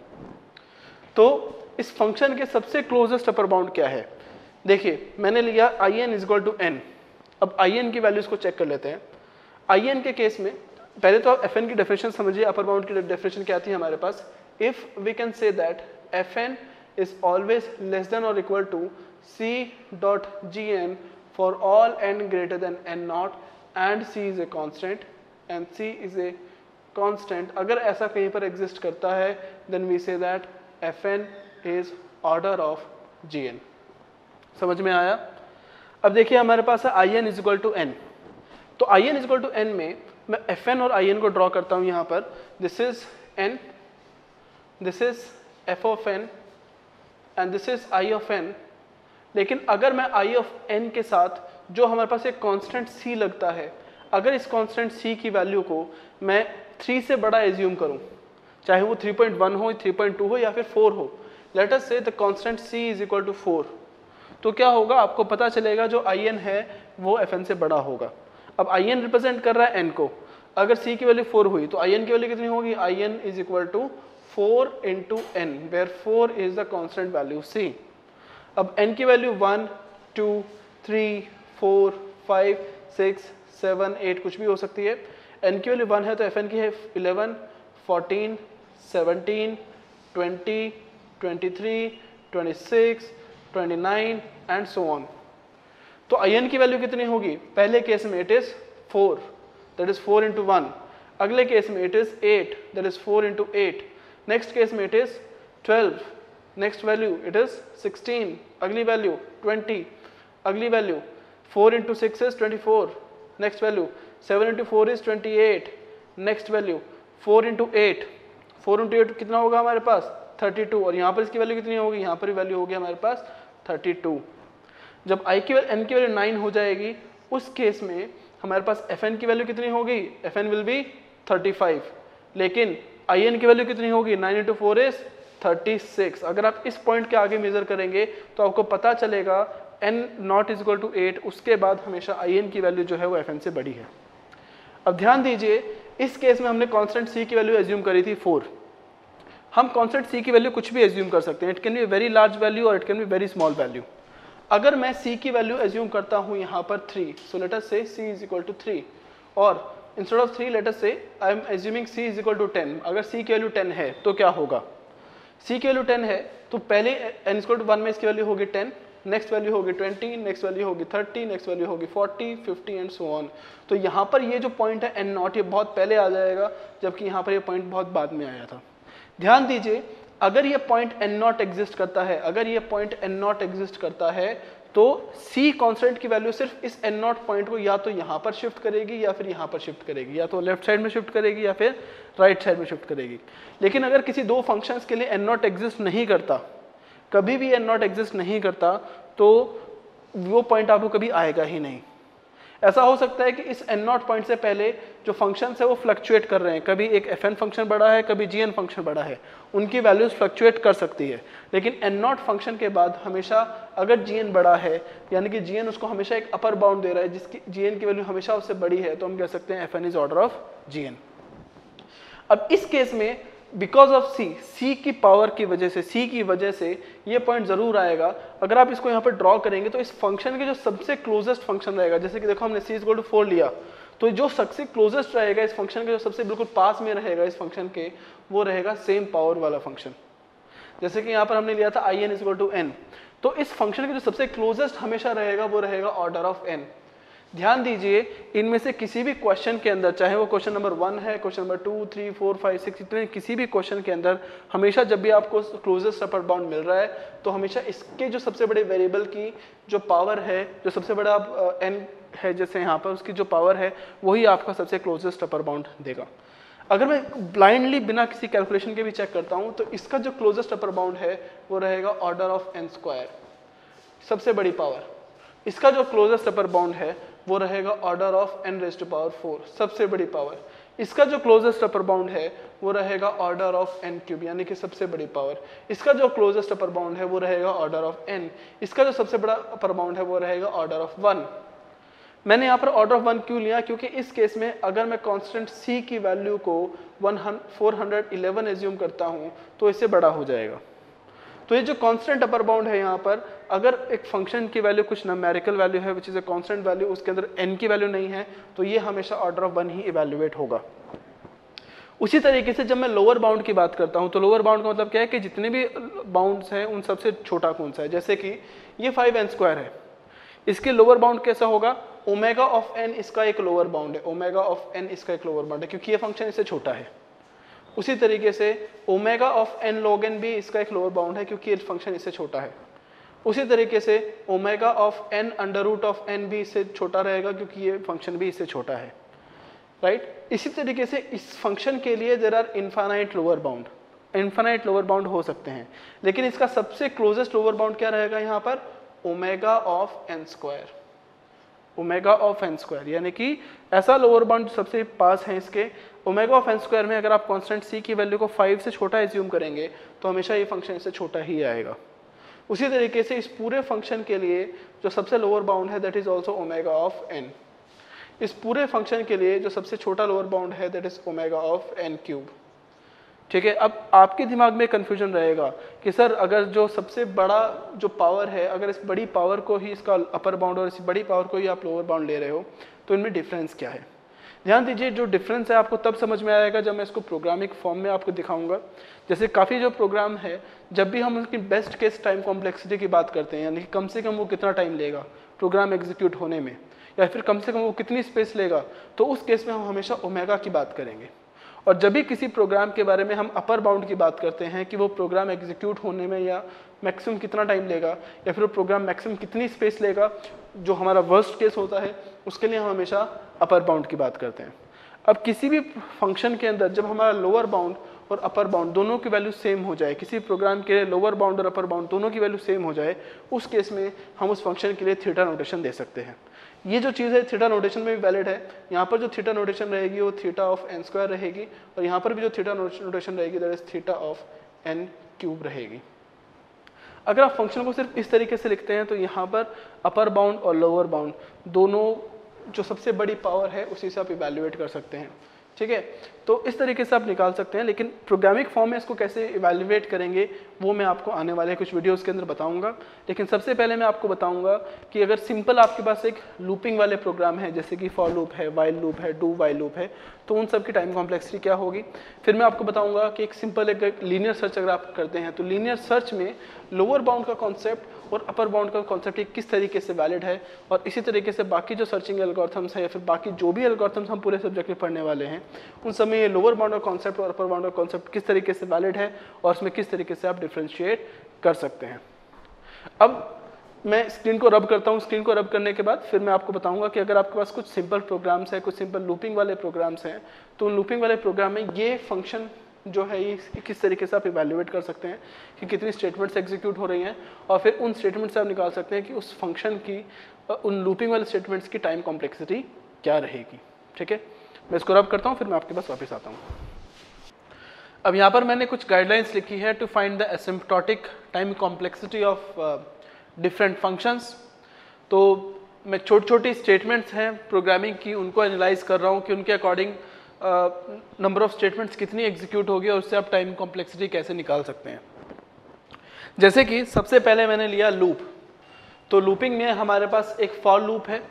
तो इस फंक्शन के सबसे क्लोजेस्ट अपर बाउंड क्या है? देखिए, मैंने लिया i N is equal to n. अब आई एन की वैल्यूज को चेक कर लेते हैं। आई एन के केस में पहले तो आप एफ एन की डेफिनेशन समझिए। अपर बाउंड की डेफिनेशन क्या थी हमारे पास? If we can say that f N is always less than और equal to c dot g n for all n greater than n not and c is a constant and c is a constant. अगर ऐसा कहीं पर exist करता है then we say that f N is order of ji n. समझ में आया? अब देखिए हमारे पास है i N is equal to N. तो I N is equal to N में मैं एफ एन और आई एन को ड्रॉ करता हूं यहाँ पर। This is N, this is F of N and this is I of N. लेकिन अगर मैं आई ऑफ एन के साथ जो हमारे पास एक कांस्टेंट सी लगता है, अगर इस कांस्टेंट सी की वैल्यू को मैं 3 से बड़ा एज्यूम करूं, चाहे वो 3.1 हो, 3.2 हो या फिर 4 हो, let us say the constant c is equal to 4, तो क्या होगा? आपको पता चलेगा जो आई एन है वो एफ एन से बड़ा होगा। अब आई एन रिप्रेजेंट कर रहा है एन को। अगर c की वैल्यू 4 हुई तो आई एन की वैल्यू कितनी होगी? I N is equal to 4 into N, where 4 is the constant value c। अब n की वैल्यू 1, 2, 3, 4, 5, 6, 7, 8 कुछ भी हो सकती है। n की वैल्यू 1 है तो एफ एन की है 11, 14, 17, 20, 23, 26, 29 एंड सो ऑन। तो आई एन की वैल्यू कितनी होगी? पहले केस में it is 4, that is 4 into 1। अगले केस में it is 8, that is 4 into 8। Next case में it is 12, next value it is 16, अगली वैल्यू 20, अगली value 4 into 6 is 24, next value 7 into 4 is 28, next value 4 into 8, 4 into 8 कितना होगा हमारे पास? 32। और यहाँ पर इसकी वैल्यू कितनी होगी? यहाँ पर भी वैल्यू होगी हमारे पास 32। जब आई की वैल्यू एन की वैल्यू 9 हो जाएगी, उस केस में हमारे पास एफ एन की वैल्यू कितनी होगी? F N will be 35। लेकिन आई एन की वैल्यू कितनी होगी? 9 इंटू 4 इज 36। अगर आप इस पॉइंट के आगे मेजर करेंगे तो आपको पता चलेगा N naught is equal to 8, उसके बाद हमेशा आई एन की वैल्यू जो है वो एफ एन से बड़ी है। अब ध्यान दीजिए, इस केस में हमने कांस्टेंट सी की वैल्यू एज्यूम करी थी 4। हम कांस्टेंट सी की वैल्यू कुछ भी एज्यूम कर सकते हैं। It can be very large value और it can be very small value. अगर मैं सी की वैल्यू एज्यूम करता हूं यहाँ पर 3, सो लेट अस से सी इज इक्वल टू 3, और instead of 3 let us say I am assuming C is equal to 10। अगर सी की वैल्यू 10 है तो क्या होगा? सी की वैल्यू 10 है तो पहले एन इज इक्वल टू 1 में इसकी वैल्यू होगी 10, नेक्स्ट वैल्यू होगी 20, नेक्स्ट वैल्यू होगी 30, नेक्स्ट वैल्यू होगी 40, 50 एंड सो ऑन। तो यहाँ पर ये जो पॉइंट है एन नॉट, ये बहुत पहले आ जाएगा, जबकि यहाँ पर ये पॉइंट बहुत बाद में आया था। ध्यान दीजिए, अगर ये पॉइंट एन नॉट एग्जिस्ट करता है, अगर ये पॉइंट एन नॉट एग्जिस्ट करता है तो सी कांस्टेंट की वैल्यू सिर्फ इस एन नॉट पॉइंट को या तो यहाँ पर शिफ्ट करेगी या फिर यहाँ पर शिफ्ट करेगी, या तो लेफ्ट साइड में शिफ्ट करेगी या फिर राइट साइड में शिफ्ट करेगी। लेकिन अगर किसी दो फंक्शंस के लिए एन नॉट एग्जिस्ट नहीं करता, कभी भी एन नॉट एग्जिस्ट नहीं करता, तो वो पॉइंट आपको कभी आएगा ही नहीं। ऐसा हो सकता है कि इस एन नॉट पॉइंट से पहले जो फंक्शंस है वो फ्लक्चुएट कर रहे हैं, कभी एक एफ एन फंक्शन बड़ा है, कभी जी एन फंक्शन बड़ा है, उनकी वैल्यूज फ्लक्चुएट कर सकती है। लेकिन एन नॉट फंक्शन के बाद हमेशा अगर जी एन बड़ा है, यानी कि जी एन उसको हमेशा एक अपर बाउंड दे रहा है जिसकी जी एन की वैल्यू हमेशा उससे बड़ी है, तो हम कह सकते हैं F N is order of ji N. अब इस केस में बिकॉज ऑफ सी की पावर की वजह से, सी की वजह से ये पॉइंट जरूर आएगा। अगर आप इसको यहाँ पर ड्रॉ करेंगे तो इस फंक्शन के जो सबसे क्लोजेस्ट फंक्शन रहेगा, जैसे कि देखो हमने c = 4 लिया, तो जो सबसे क्लोजेस्ट रहेगा इस फंक्शन के, जो सबसे बिल्कुल पास में रहेगा इस फंक्शन के, वो रहेगा सेम पावर वाला फंक्शन। जैसे कि यहाँ पर हमने लिया था in = n, तो इस फंक्शन के जो सबसे क्लोजेस्ट हमेशा रहेगा वो रहेगा ऑर्डर ऑफ n। ध्यान दीजिए इनमें से किसी भी क्वेश्चन के अंदर, चाहे वो क्वेश्चन नंबर 1 है, क्वेश्चन नंबर 2, 3, 4, 5, 6, इतने किसी भी क्वेश्चन के अंदर हमेशा जब भी आपको क्लोजेस्ट अपर बाउंड मिल रहा है तो हमेशा इसके जो सबसे बड़े वेरिएबल की जो पावर है, जो सबसे बड़ा n है जैसे यहाँ पर, उसकी जो पावर है वही आपका सबसे क्लोजेस्ट अपर बाउंड देगा। अगर मैं ब्लाइंडली बिना किसी कैलकुलेशन के भी चेक करता हूँ तो इसका जो क्लोजेस्ट अपर बाउंड है वो रहेगा ऑर्डर ऑफ n², सबसे बड़ी पावर। इसका जो क्लोजेस्ट अपर बाउंड है वो रहेगा ऑर्डर ऑफ n⁴, सबसे बड़ी पावर। इसका जो क्लोजेस्ट अपर बाउंड है वो रहेगा ऑर्डर ऑफ n³ यानी कि सबसे बड़ी पावर। इसका जो क्लोजेस्ट अपर बाउंड है वो रहेगा ऑर्डर ऑफ n। इसका जो सबसे बड़ा अपर बाउंड है वो रहेगा ऑर्डर ऑफ 1। मैंने यहाँ पर ऑर्डर ऑफ 1 क्यों लिया? क्योंकि इस केस में अगर मैं कांस्टेंट c की वैल्यू को 411 एज्यूम करता हूँ तो इससे बड़ा हो जाएगा। तो ये जो कांस्टेंट अपर बाउंड है यहाँ पर, अगर एक फंक्शन की वैल्यू कुछ न्यूमेरिकल वैल्यू है which is a constant value, उसके अंदर n की वैल्यू नहीं है, तो ये हमेशा ऑर्डर ऑफ 1 ही इवैल्यूएट होगा। उसी तरीके से जब मैं लोअर बाउंड की बात करता हूँ तो लोअर बाउंड का मतलब क्या है कि जितने भी बाउंड्स हैं उन सबसे छोटा कौन सा है। जैसे कि ये 5n² है, इसके लोअर बाउंड कैसा होगा? ओमेगा ऑफ n इसका एक लोअर बाउंड है, ओमेगा ऑफ n इसका एक लोअर बाउंड है क्योंकि ये फंक्शन इससे छोटा है। उसी तरीके से omega of n log n भी इसका एक लोअर बाउंड है क्योंकि ये फंक्शन इससे छोटा है। उसी तरीके से ओमेगा ऑफ n √n भी इससे छोटा रहेगा क्योंकि ये फंक्शन भी इससे छोटा है, राइट। इसी तरीके से इस फंक्शन के लिए there are infinite lower bound, infinite lower bound हो सकते हैं, लेकिन इसका सबसे क्लोजेस्ट लोअर बाउंड क्या रहेगा यहाँ पर? Omega of n², omega of n², यानी कि ऐसा लोअर बाउंड सबसे पास है इसके। ओमेगा ऑफ n² में अगर आप कांस्टेंट c की वैल्यू को 5 से छोटा एज्यूम करेंगे तो हमेशा ये फंक्शन इससे छोटा ही आएगा। उसी तरीके से इस पूरे फंक्शन के लिए जो सबसे लोअर बाउंड है that is also omega of n। इस पूरे फंक्शन के लिए जो सबसे छोटा लोअर बाउंड है that is omega of n³। ठीक है, अब आपके दिमाग में कंफ्यूजन रहेगा कि सर अगर जो सबसे बड़ा जो पावर है, अगर इस बड़ी पावर को ही इसका अपर बाउंड और इस बड़ी पावर को ही आप लोअर बाउंड ले रहे हो तो इनमें डिफरेंस क्या है? ध्यान दीजिए, जो डिफरेंस है आपको तब समझ में आएगा जब मैं इसको प्रोग्रामिंग फॉर्म में आपको दिखाऊंगा। जैसे काफ़ी जो प्रोग्राम है, जब भी हम उनकी बेस्ट केस टाइम कॉम्प्लेक्सिटी की बात करते हैं, यानी कि कम से कम वो कितना टाइम लेगा प्रोग्राम एग्जीक्यूट होने में, या फिर कम से कम वो कितनी स्पेस लेगा, तो उस केस में हम हमेशा ओमेगा की बात करेंगे। और जब भी किसी प्रोग्राम के बारे में हम अपर बाउंड की बात करते हैं कि वो प्रोग्राम एग्जीक्यूट होने में या मैक्सिमम कितना टाइम लेगा, या फिर वो प्रोग्राम मैक्सिमम कितनी स्पेस लेगा, जो हमारा वर्स्ट केस होता है, उसके लिए हम हमेशा अपर बाउंड की बात करते हैं। अब किसी भी फंक्शन के अंदर जब हमारा लोअर बाउंड और अपर बाउंड दोनों की वैल्यू सेम हो जाए, किसी प्रोग्राम के लिए लोअर बाउंड और अपर बाउंड दोनों की वैल्यू सेम हो जाए, उस केस में हम उस फंक्शन के लिए थीटा नोटेशन दे सकते हैं। ये जो चीज़ है थीटा नोटेशन में भी वैलिड है। यहाँ पर जो थीटा नोटेशन रहेगी वो थीटा ऑफ n² रहेगी, और यहाँ पर भी जो थीटा नोटेशन रहेगी that is theta of n³ रहेगी। अगर आप फंक्शन को सिर्फ इस तरीके से लिखते हैं तो यहाँ पर अपर बाउंड और लोअर बाउंड दोनों जो सबसे बड़ी पावर है उसी से आप इवैल्यूएट कर सकते हैं। ठीक है, तो इस तरीके से आप निकाल सकते हैं, लेकिन प्रोग्रामिंग फॉर्म में इसको कैसे इवैल्यूएट करेंगे वो मैं आपको आने वाले कुछ वीडियोस के अंदर बताऊंगा। लेकिन सबसे पहले मैं आपको बताऊंगा कि अगर सिंपल आपके पास एक लूपिंग वाले प्रोग्राम है, जैसे कि फॉर लूप है, वाइल लूप है, डू वाइल लूप है, तो उन सब की टाइम कॉम्प्लेक्सिटी क्या होगी। फिर मैं आपको बताऊंगा कि एक सिंपल एक लीनियर सर्च अगर आप करते हैं तो लीनियर सर्च में लोअर बाउंड का कॉन्सेप्ट और अपर बाउंड का कॉन्सेप्ट किस तरीके से वैलिड है, और इसी तरीके से बाकी जो सर्चिंग एल्गोरिथम्स है या फिर बाकी जो भी एल्गोरिथम्स हम पूरे सब्जेक्ट में पढ़ने वाले हैं उन सब में ये लोअर बाउंड का कॉन्सेप्ट और अपर बाउंड का कॉन्सेप्ट किस तरीके से वैलिड है और उसमें किस तरीके से आप डिफ्रेंशिएट कर सकते हैं। अब मैं स्क्रीन को रब करता हूँ। स्क्रीन को रब करने के बाद फिर मैं आपको बताऊंगा कि अगर आपके पास कुछ सिंपल प्रोग्राम्स हैं, कुछ सिंपल लूपिंग वाले प्रोग्राम्स हैं, तो उन लूपिंग वाले प्रोग्राम में ये फंक्शन जो है ये किस तरीके से आप इवैल्यूएट कर सकते हैं कि कितनी स्टेटमेंट्स एग्जीक्यूट हो रही हैं, और फिर उन स्टेटमेंट से आप निकाल सकते हैं कि उस फंक्शन की उन लूपिंग वाले स्टेटमेंट्स की टाइम कॉम्प्लेक्सिटी क्या रहेगी। ठीक है, मैं इसको रब करता हूँ, फिर मैं आपके पास वापस आता हूँ। अब यहाँ पर मैंने कुछ गाइडलाइंस लिखी है to find the asymptotic time complexity of different functions. तो मैं छोटी छोटी स्टेटमेंट्स हैं प्रोग्रामिंग की, उनको एनालाइज कर रहा हूँ कि उनके अकॉर्डिंग नंबर ऑफ स्टेटमेंट्स कितनी एग्जीक्यूट होगी और उससे आप टाइम कॉम्प्लेक्सिटी कैसे निकाल सकते हैं। जैसे कि सबसे पहले मैंने लिया लूप, तो लूपिंग में हमारे पास एक फॉर लूप है।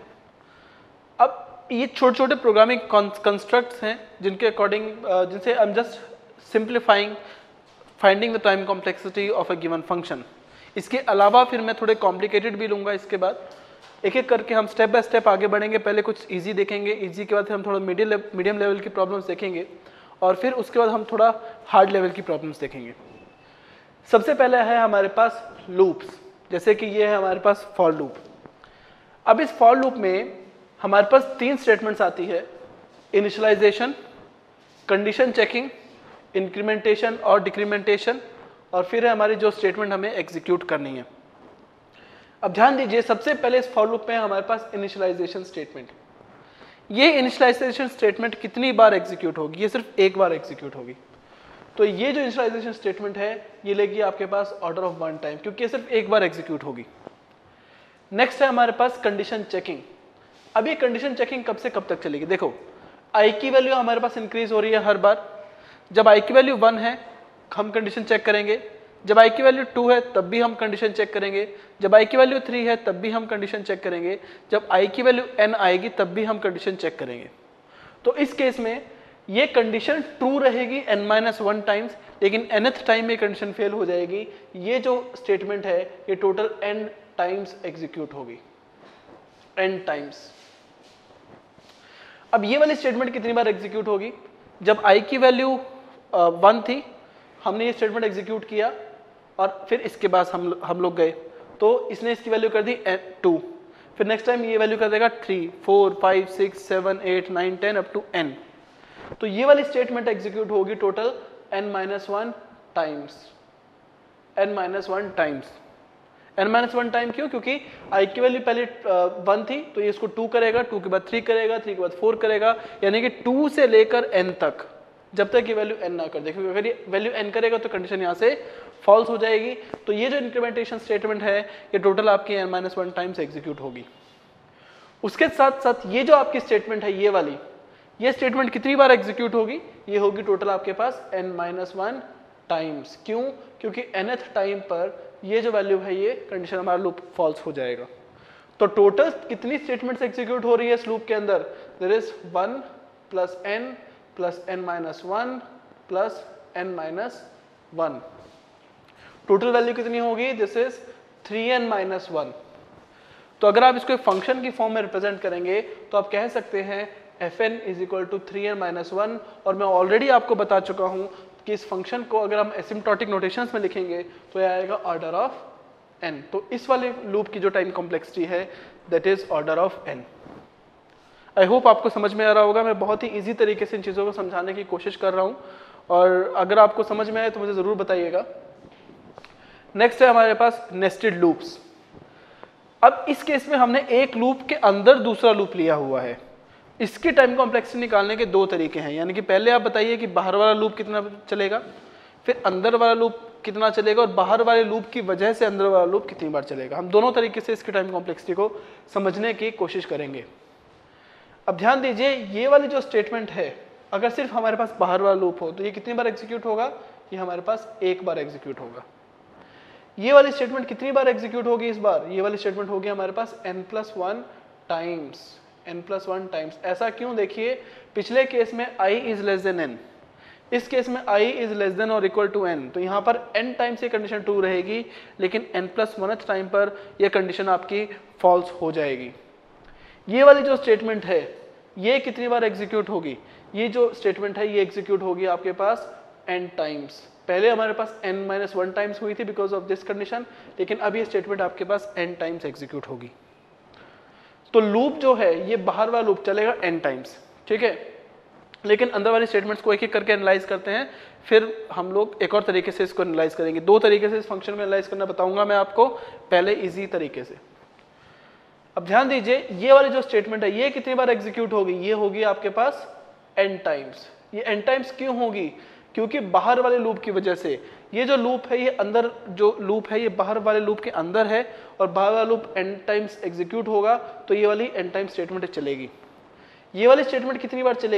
अब ये छोटे छोटे प्रोग्रामिंग कंस्ट्रक्ट्स हैं जिनके अकॉर्डिंग जिनसे I am just simplifying finding the time complexity of a given function. इसके अलावा फिर मैं थोड़े कॉम्प्लिकेटेड भी लूँगा, इसके बाद एक एक करके हम स्टेप बाय स्टेप आगे बढ़ेंगे। पहले कुछ इजी देखेंगे, इजी के बाद फिर हम थोड़ा मीडियम लेवल की प्रॉब्लम्स देखेंगे और फिर उसके बाद हम थोड़ा हार्ड लेवल की प्रॉब्लम्स देखेंगे। सबसे पहले है हमारे पास लूप्स, जैसे कि ये है हमारे पास फॉर लूप। अब इस फॉर लूप में हमारे पास 3 स्टेटमेंट्स आती है, इनिशियलाइजेशन, कंडीशन चेकिंग, इंक्रीमेंटेशन और डिक्रीमेंटेशन, और फिर है हमारी जो स्टेटमेंट हमें एग्जीक्यूट करनी है। अब ध्यान दीजिए, सबसे पहले इस फॉर लूप में हमारे पास इनिशियलाइजेशन स्टेटमेंट। ये इनिशियलाइजेशन स्टेटमेंट कितनी बार एग्जीक्यूट होगी? ये सिर्फ एक बार एग्जीक्यूट होगी। तो ये जो इनिशियलाइजेशन स्टेटमेंट है ये लेगी आपके पास ऑर्डर ऑफ 1 टाइम, क्योंकि ये सिर्फ एक बार एग्जीक्यूट होगी। नेक्स्ट है हमारे पास कंडीशन चेकिंग। अब ये कंडीशन चेकिंग कब से कब तक चलेगी? देखो, आई की वैल्यू हमारे पास इंक्रीज हो रही है हर बार। जब आई की वैल्यू 1 है हम कंडीशन चेक करेंगे, जब आई की वैल्यू 2 है तब भी हम कंडीशन चेक करेंगे, जब आई की वैल्यू 3 है तब भी हम कंडीशन चेक करेंगे, जब आई की वैल्यू n आएगी तब भी हम कंडीशन चेक करेंगे। तो इस केस में ये कंडीशन ट्रू रहेगी n-1 टाइम्स, लेकिन nth टाइम में कंडीशन फेल हो जाएगी। ये जो स्टेटमेंट है ये टोटल n टाइम्स एग्जीक्यूट होगी, n टाइम्स। अब ये वाली स्टेटमेंट कितनी बार एग्जीक्यूट होगी? जब i की वैल्यू 1 थी हमने ये स्टेटमेंट एग्जीक्यूट किया और फिर इसके बाद हम लोग गए तो इसने इसकी वैल्यू कर दी 2, फिर नेक्स्ट टाइम ये वैल्यू कर देगा 3, 4, 5, 6, 7, 8, 9, 10 अप टू n। तो ये वाली स्टेटमेंट एग्जीक्यूट होगी total n-1 times, n-1 times. n-1 time क्यों? क्योंकि i की वैल्यू पहले 1 थी तो ये इसको 2 करेगा, 2 के बाद 3 करेगा, 3 के बाद 4 करेगा, यानी कि 2 से लेकर n तक, जब तक ये वैल्यू n ना कर दे। क्योंकि अगर ये वैल्यू n करेगा तो कंडीशन यहाँ से फॉल्स हो जाएगी। तो ये जो इंक्रीमेंटेशन स्टेटमेंट है ये टोटल आपकी n-1 टाइम्स एग्जीक्यूट होगी। उसके साथ साथ ये जो आपकी स्टेटमेंट है ये वाली, ये स्टेटमेंट कितनी बार एग्जीक्यूट होगी? ये होगी टोटल आपके पास n-1 टाइम्स। क्यों? क्योंकि nth टाइम पर ये जो वैल्यू है ये कंडीशन हमारा लूप फॉल्स हो जाएगा। तो टोटल कितनी स्टेटमेंट्स एग्जीक्यूट हो रही है इस लूप के अंदर? There is 1 plus n plus n-1 plus n-1। Total value कितनी होगी? This is 3n-1। तो अगर आप इसको एक फंक्शन की फॉर्म में रिप्रेजेंट करेंगे तो आप कह सकते हैं fn is equal to 3n-1। और मैं ऑलरेडी आपको बता चुका हूं कि इस फंक्शन को अगर हम एसिम्प्टोटिक नोटेशंस में लिखेंगे तो यह आएगा ऑर्डर ऑफ n। तो इस वाले लूप की जो टाइम कॉम्प्लेक्सिटी है that is order of n। I hope आपको समझ में आ रहा होगा। मैं बहुत ही इजी तरीके से इन चीज़ों को समझाने की कोशिश कर रहा हूँ और अगर आपको समझ में आए तो मुझे ज़रूर बताइएगा। नेक्स्ट है हमारे पास नेस्टेड लूप्स। अब इस केस में हमने एक लूप के अंदर दूसरा लूप लिया हुआ है। इसकी टाइम कॉम्प्लेक्सिटी निकालने के 2 तरीके हैं, यानी कि पहले आप बताइए कि बाहर वाला लूप कितना चलेगा, फिर अंदर वाला लूप कितना चलेगा और बाहर वाले लूप की वजह से अंदर वाला लूप कितनी बार चलेगा। हम दोनों तरीके से इसकी टाइम कॉम्प्लेक्सिटी को समझने की कोशिश करेंगे। अब ध्यान दीजिए, ये वाली जो स्टेटमेंट है अगर सिर्फ हमारे पास बाहर वाला लूप हो तो ये कितनी बार एग्जीक्यूट होगा? ये हमारे पास एक बार एग्जीक्यूट होगा। ये वाली स्टेटमेंट कितनी बार एग्जीक्यूट होगी इस बार? ये वाली स्टेटमेंट होगी हमारे पास n+1 टाइम्स, n+1 टाइम्स। ऐसा क्यों? देखिए, पिछले केस में i is less than n, इस केस में i इज लेस देन और इक्वल टू n। तो यहाँ पर n टाइम्स ये कंडीशन ट्रू रहेगी, लेकिन n+1th टाइम पर यह कंडीशन आपकी फॉल्स हो जाएगी। ये वाली जो स्टेटमेंट है ये कितनी बार एग्जीक्यूट होगी? ये जो स्टेटमेंट है ये एग्जीक्यूट होगी आपके पास n टाइम्स। पहले हमारे पास n-1 टाइम्स हुई थी बिकॉज ऑफ दिस कंडीशन, लेकिन अब ये स्टेटमेंट आपके पास n टाइम्स एग्जीक्यूट होगी। तो लूप जो है ये बाहर वाला लूप चलेगा n टाइम्स, ठीक है, लेकिन अंदर वाली स्टेटमेंट्स को एक एक करके एनालाइज करते हैं। फिर हम लोग एक और तरीके से इसको एनालाइज करेंगे। 2 तरीके से इस फंक्शन में एनालाइज करना बताऊंगा मैं आपको, पहले इजी तरीके से। अब ध्यान दीजिए, ये वाली जो स्टेटमेंट है ये कितनी बार एग्जीक्यूट होगी? ये होगी आपके पास n टाइम्स। ये n टाइम्स क्यों होगी? क्योंकि बाहर वाले लूप की वजह से ये जो लूप है ये अंदर जो लूप है ये बाहर वाले लूप के अंदर है और बाहर वाला लूप n टाइम्स एग्जीक्यूट होगा, तो ये वाली n टाइम्स स्टेटमेंट चलेगी। ये वाली स्टेटमेंट कितनी बार चलेगी?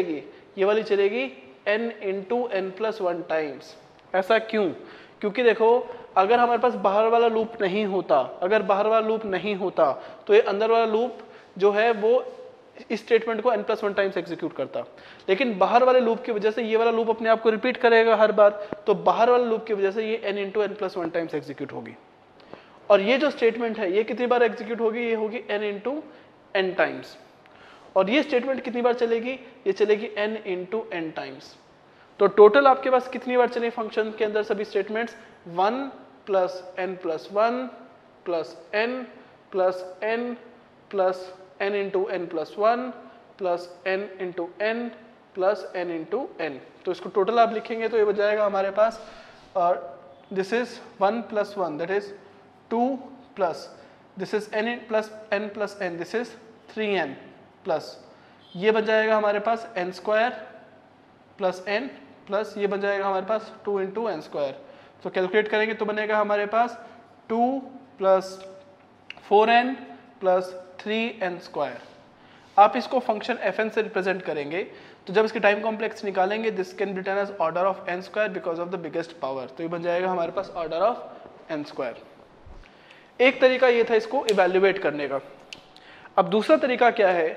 ये वाली चलेगी n into N plus 1 times. ऐसा क्यों? क्योंकि देखो अगर हमारे पास बाहर वाला लूप नहीं होता, अगर बाहर वाला लूप नहीं होता तो ये अंदर वाला लूप जो है वो इस स्टेटमेंट को n प्लस 1 टाइम्स एग्जीक्यूट करता, लेकिन बाहर वाले लूप की वजह से ये वाला लूप अपने आप को रिपीट करेगा हर बार, तो बाहर वाले लूप की वजह से ये n into N plus 1 times execute होगी। और ये जो स्टेटमेंट है ये कितनी बार एग्जीक्यूट होगी? ये होगी n इंटू एन टाइम्स। और ये स्टेटमेंट कितनी बार चलेगी? ये चलेगी n इंटू एन टाइम्स। तो टोटल आपके पास कितनी बार चले फंक्शन के अंदर सभी statements? 1 plus n plus 1 plus n plus n plus n into N plus 1 plus n into n plus n into n। तो इसको टोटल आप लिखेंगे तो ये बच जाएगा हमारे पास, और this is 1 plus 1 that is 2 plus this is n plus n, this is 3n plus ये बन जाएगा हमारे पास n square plus n plus ये बन जाएगा हमारे पास 2 इंटू एन स्क्वायर। तो कैलकुलेट करेंगे तो बनेगा हमारे पास 2 plus 4n plus 3n square. आप इसको फंक्शन fn से रिप्रेजेंट करेंगे तो जब इसकी टाइम कॉम्प्लेक्स निकालेंगे this can be written as order of n square because of the biggest power. तो ये बन जाएगा हमारे पास ऑर्डर ऑफ n स्क्वायर। एक तरीका ये था इसको इवेल्युएट करने का। अब दूसरा तरीका क्या है?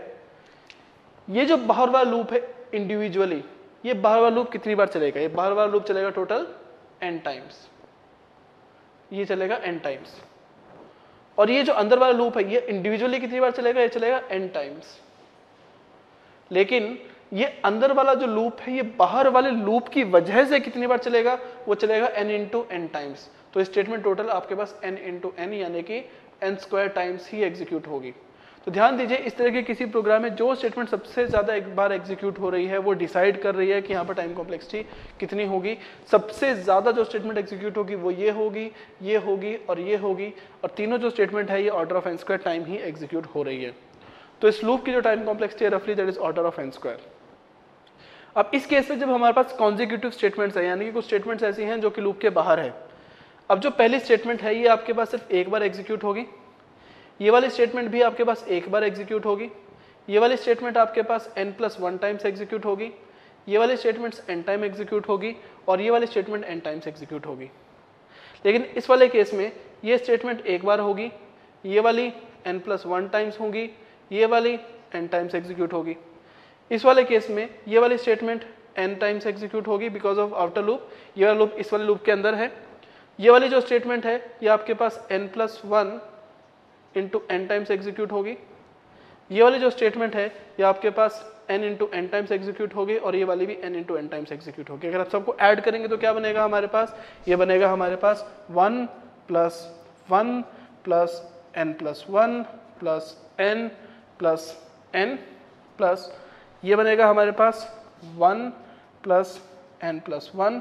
ये जो बाहर वाला लूप है इंडिविजुअली, ये बाहर वाला लूप कितनी बार चलेगा? ये बाहर वाला लूप चलेगा टोटल n टाइम्स, ये चलेगा n टाइम्स। और ये जो अंदर वाला लूप है ये इंडिविजुअली कितनी बार चलेगा? ये चलेगा n टाइम्स। लेकिन ये अंदर वाला जो लूप है ये बाहर वाले लूप की वजह से कितनी बार चलेगा? वो चलेगा n इंटू एन टाइम्स। तो स्टेटमेंट टोटल आपके पास n इंटू एन यानी कि n स्क्वायर टाइम्स ही एग्जीक्यूट होगी। तो ध्यान दीजिए इस तरह के किसी प्रोग्राम में जो स्टेटमेंट सबसे ज्यादा एक बार एग्जीक्यूट हो रही है वो डिसाइड कर रही है कि यहाँ पर टाइम कॉम्प्लेक्सिटी कितनी होगी। सबसे ज्यादा जो स्टेटमेंट एग्जीक्यूट होगी वो ये होगी, ये होगी और ये होगी, और तीनों जो स्टेटमेंट है ये order of N square time ही एग्जीक्यूट हो रही है। तो इस लूप की जो टाइम कॉम्प्लेक्सिटी है रफली that is order of N square. अब इस केस में जब हमारे पास कॉन्जिक्यूटिव स्टेटमेंट्स है, यानी कि कुछ स्टेटमेंट्स ऐसी हैं जो कि लूप के बाहर है। अब जो पहली स्टेटमेंट है ये आपके पास सिर्फ एक बार एग्जीक्यूट होगी, ये वाली स्टेटमेंट भी आपके पास एक बार एग्जीक्यूट होगी, ये वाली स्टेटमेंट आपके पास n प्लस 1 टाइम्स एग्जीक्यूट होगी, ये वाली स्टेटमेंट्स n टाइम एग्जीक्यूट होगी, और ये वाली स्टेटमेंट n टाइम्स एग्जीक्यूट होगी। लेकिन इस वाले केस में ये स्टेटमेंट एक बार होगी, ये वाली n प्लस 1 टाइम्स होगी, ये वाली n टाइम्स एग्जीक्यूट होगी। इस वाले केस में ये वाली स्टेटमेंट n टाइम्स एग्जीक्यूट होगी बिकॉज ऑफ आउटर लूप, ये वाला लूप इस वाले लूप के अंदर है। ये वाली जो स्टेटमेंट है ये आपके पास n plus 1 into N times execute होगी, ये वाली जो स्टेटमेंट है ये आपके पास n into N times execute होगी, और ये वाली भी n into N times execute होगी। अगर आप सबको ऐड करेंगे तो क्या बनेगा हमारे पास? ये बनेगा हमारे पास 1 plus 1 plus n plus 1 plus n plus n plus ये बनेगा हमारे पास 1 plus n plus 1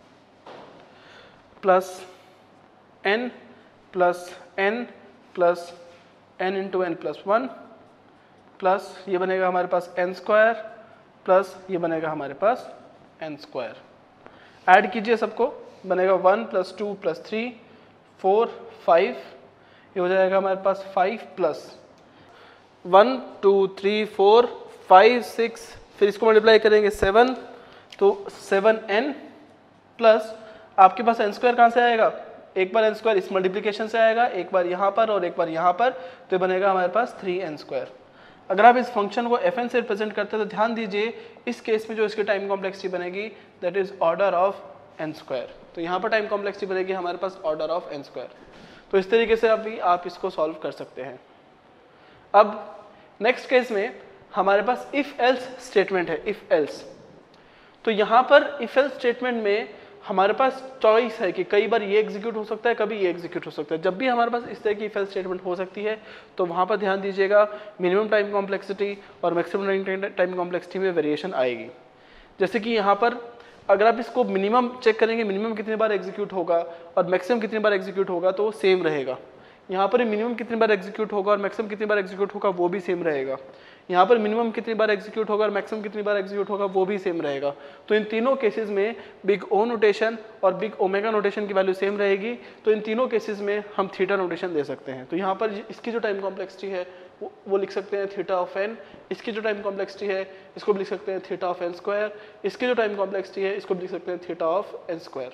plus n plus n plus n into N plus 1 plus ये बनेगा हमारे पास n स्क्वायर प्लस ये बनेगा हमारे पास n स्क्वायर। ऐड कीजिए सबको, बनेगा 1 प्लस 2 प्लस 3 4 5, ये हो जाएगा हमारे पास 5 प्लस 1 2 3 4 5 6, फिर इसको मल्टीप्लाई करेंगे 7, तो 7n प्लस आपके पास n स्क्वायर कहाँ से आएगा? एक बार n स्क्वायर इस मल्टीप्लिकेशन से आएगा, एक बार यहाँ पर और एक बार यहाँ पर, तो ये बनेगा हमारे पास 3n स्क्वायर। अगर आप इस फंक्शन को fn से रिप्रेजेंट करते हैं तो ध्यान दीजिए इस केस में जो इसकी टाइम कॉम्प्लेक्सिटी बनेगी that is order of n square. तो यहाँ पर टाइम कॉम्प्लेक्सिटी बनेगी हमारे पास ऑर्डर ऑफ n स्क्वायर। तो इस तरीके से अभी आप इसको सॉल्व कर सकते हैं। अब नेक्स्ट केस में हमारे पास इफ एल्स स्टेटमेंट है, इफ एल्स। तो यहाँ पर इफ एल्स स्टेटमेंट में हमारे पास चॉइस है कि कई बार ये एग्जीक्यूट हो सकता है, कभी ये एग्जीक्यूट हो सकता है। जब भी हमारे पास इस तरह की इफ एल्स स्टेटमेंट हो सकती है तो वहाँ पर ध्यान दीजिएगा मिनिमम टाइम कॉम्प्लेक्सिटी और मैक्सिमम टाइम कॉम्प्लेक्सिटी में वेरिएशन आएगी। जैसे कि यहाँ पर अगर आप इसको मिनिमम चेक करेंगे, मिनिमम कितनी बार एग्जीक्यूट होगा और मैक्सिमम कितनी बार एग्जीक्यूट होगा, तो वो सेम रहेगा। यहाँ पर मिनिमम कितनी बार एग्जीक्यूट होगा और मैक्सिमम कितनी बार एग्जीक्यूट होगा वो भी सेम रहेगा। यहाँ पर मिनिमम कितनी बार एग्जीक्यूट होगा और मैक्सिमम कितनी बार एग्जीक्यूट होगा वो भी सेम रहेगा। तो इन तीनों केसेस में बिग ओ नोटेशन और बिग ओमेगा नोटेशन की वैल्यू सेम रहेगी। तो इन तीनों केसेस में हम थीटा नोटेशन दे सकते हैं। तो यहाँ पर इसकी जो टाइम कॉम्प्लेक्सिटी है वो लिख सकते हैं थीटा ऑफ n। इसकी जो टाइम कॉम्प्लेक्सिटी है इसको भी लिख सकते हैं थीटा ऑफ n स्क्वायर। इसकी जो टाइम कॉम्प्लेक्सिटी है इसको भी लिख सकते हैं थीटा ऑफ n स्क्वायर।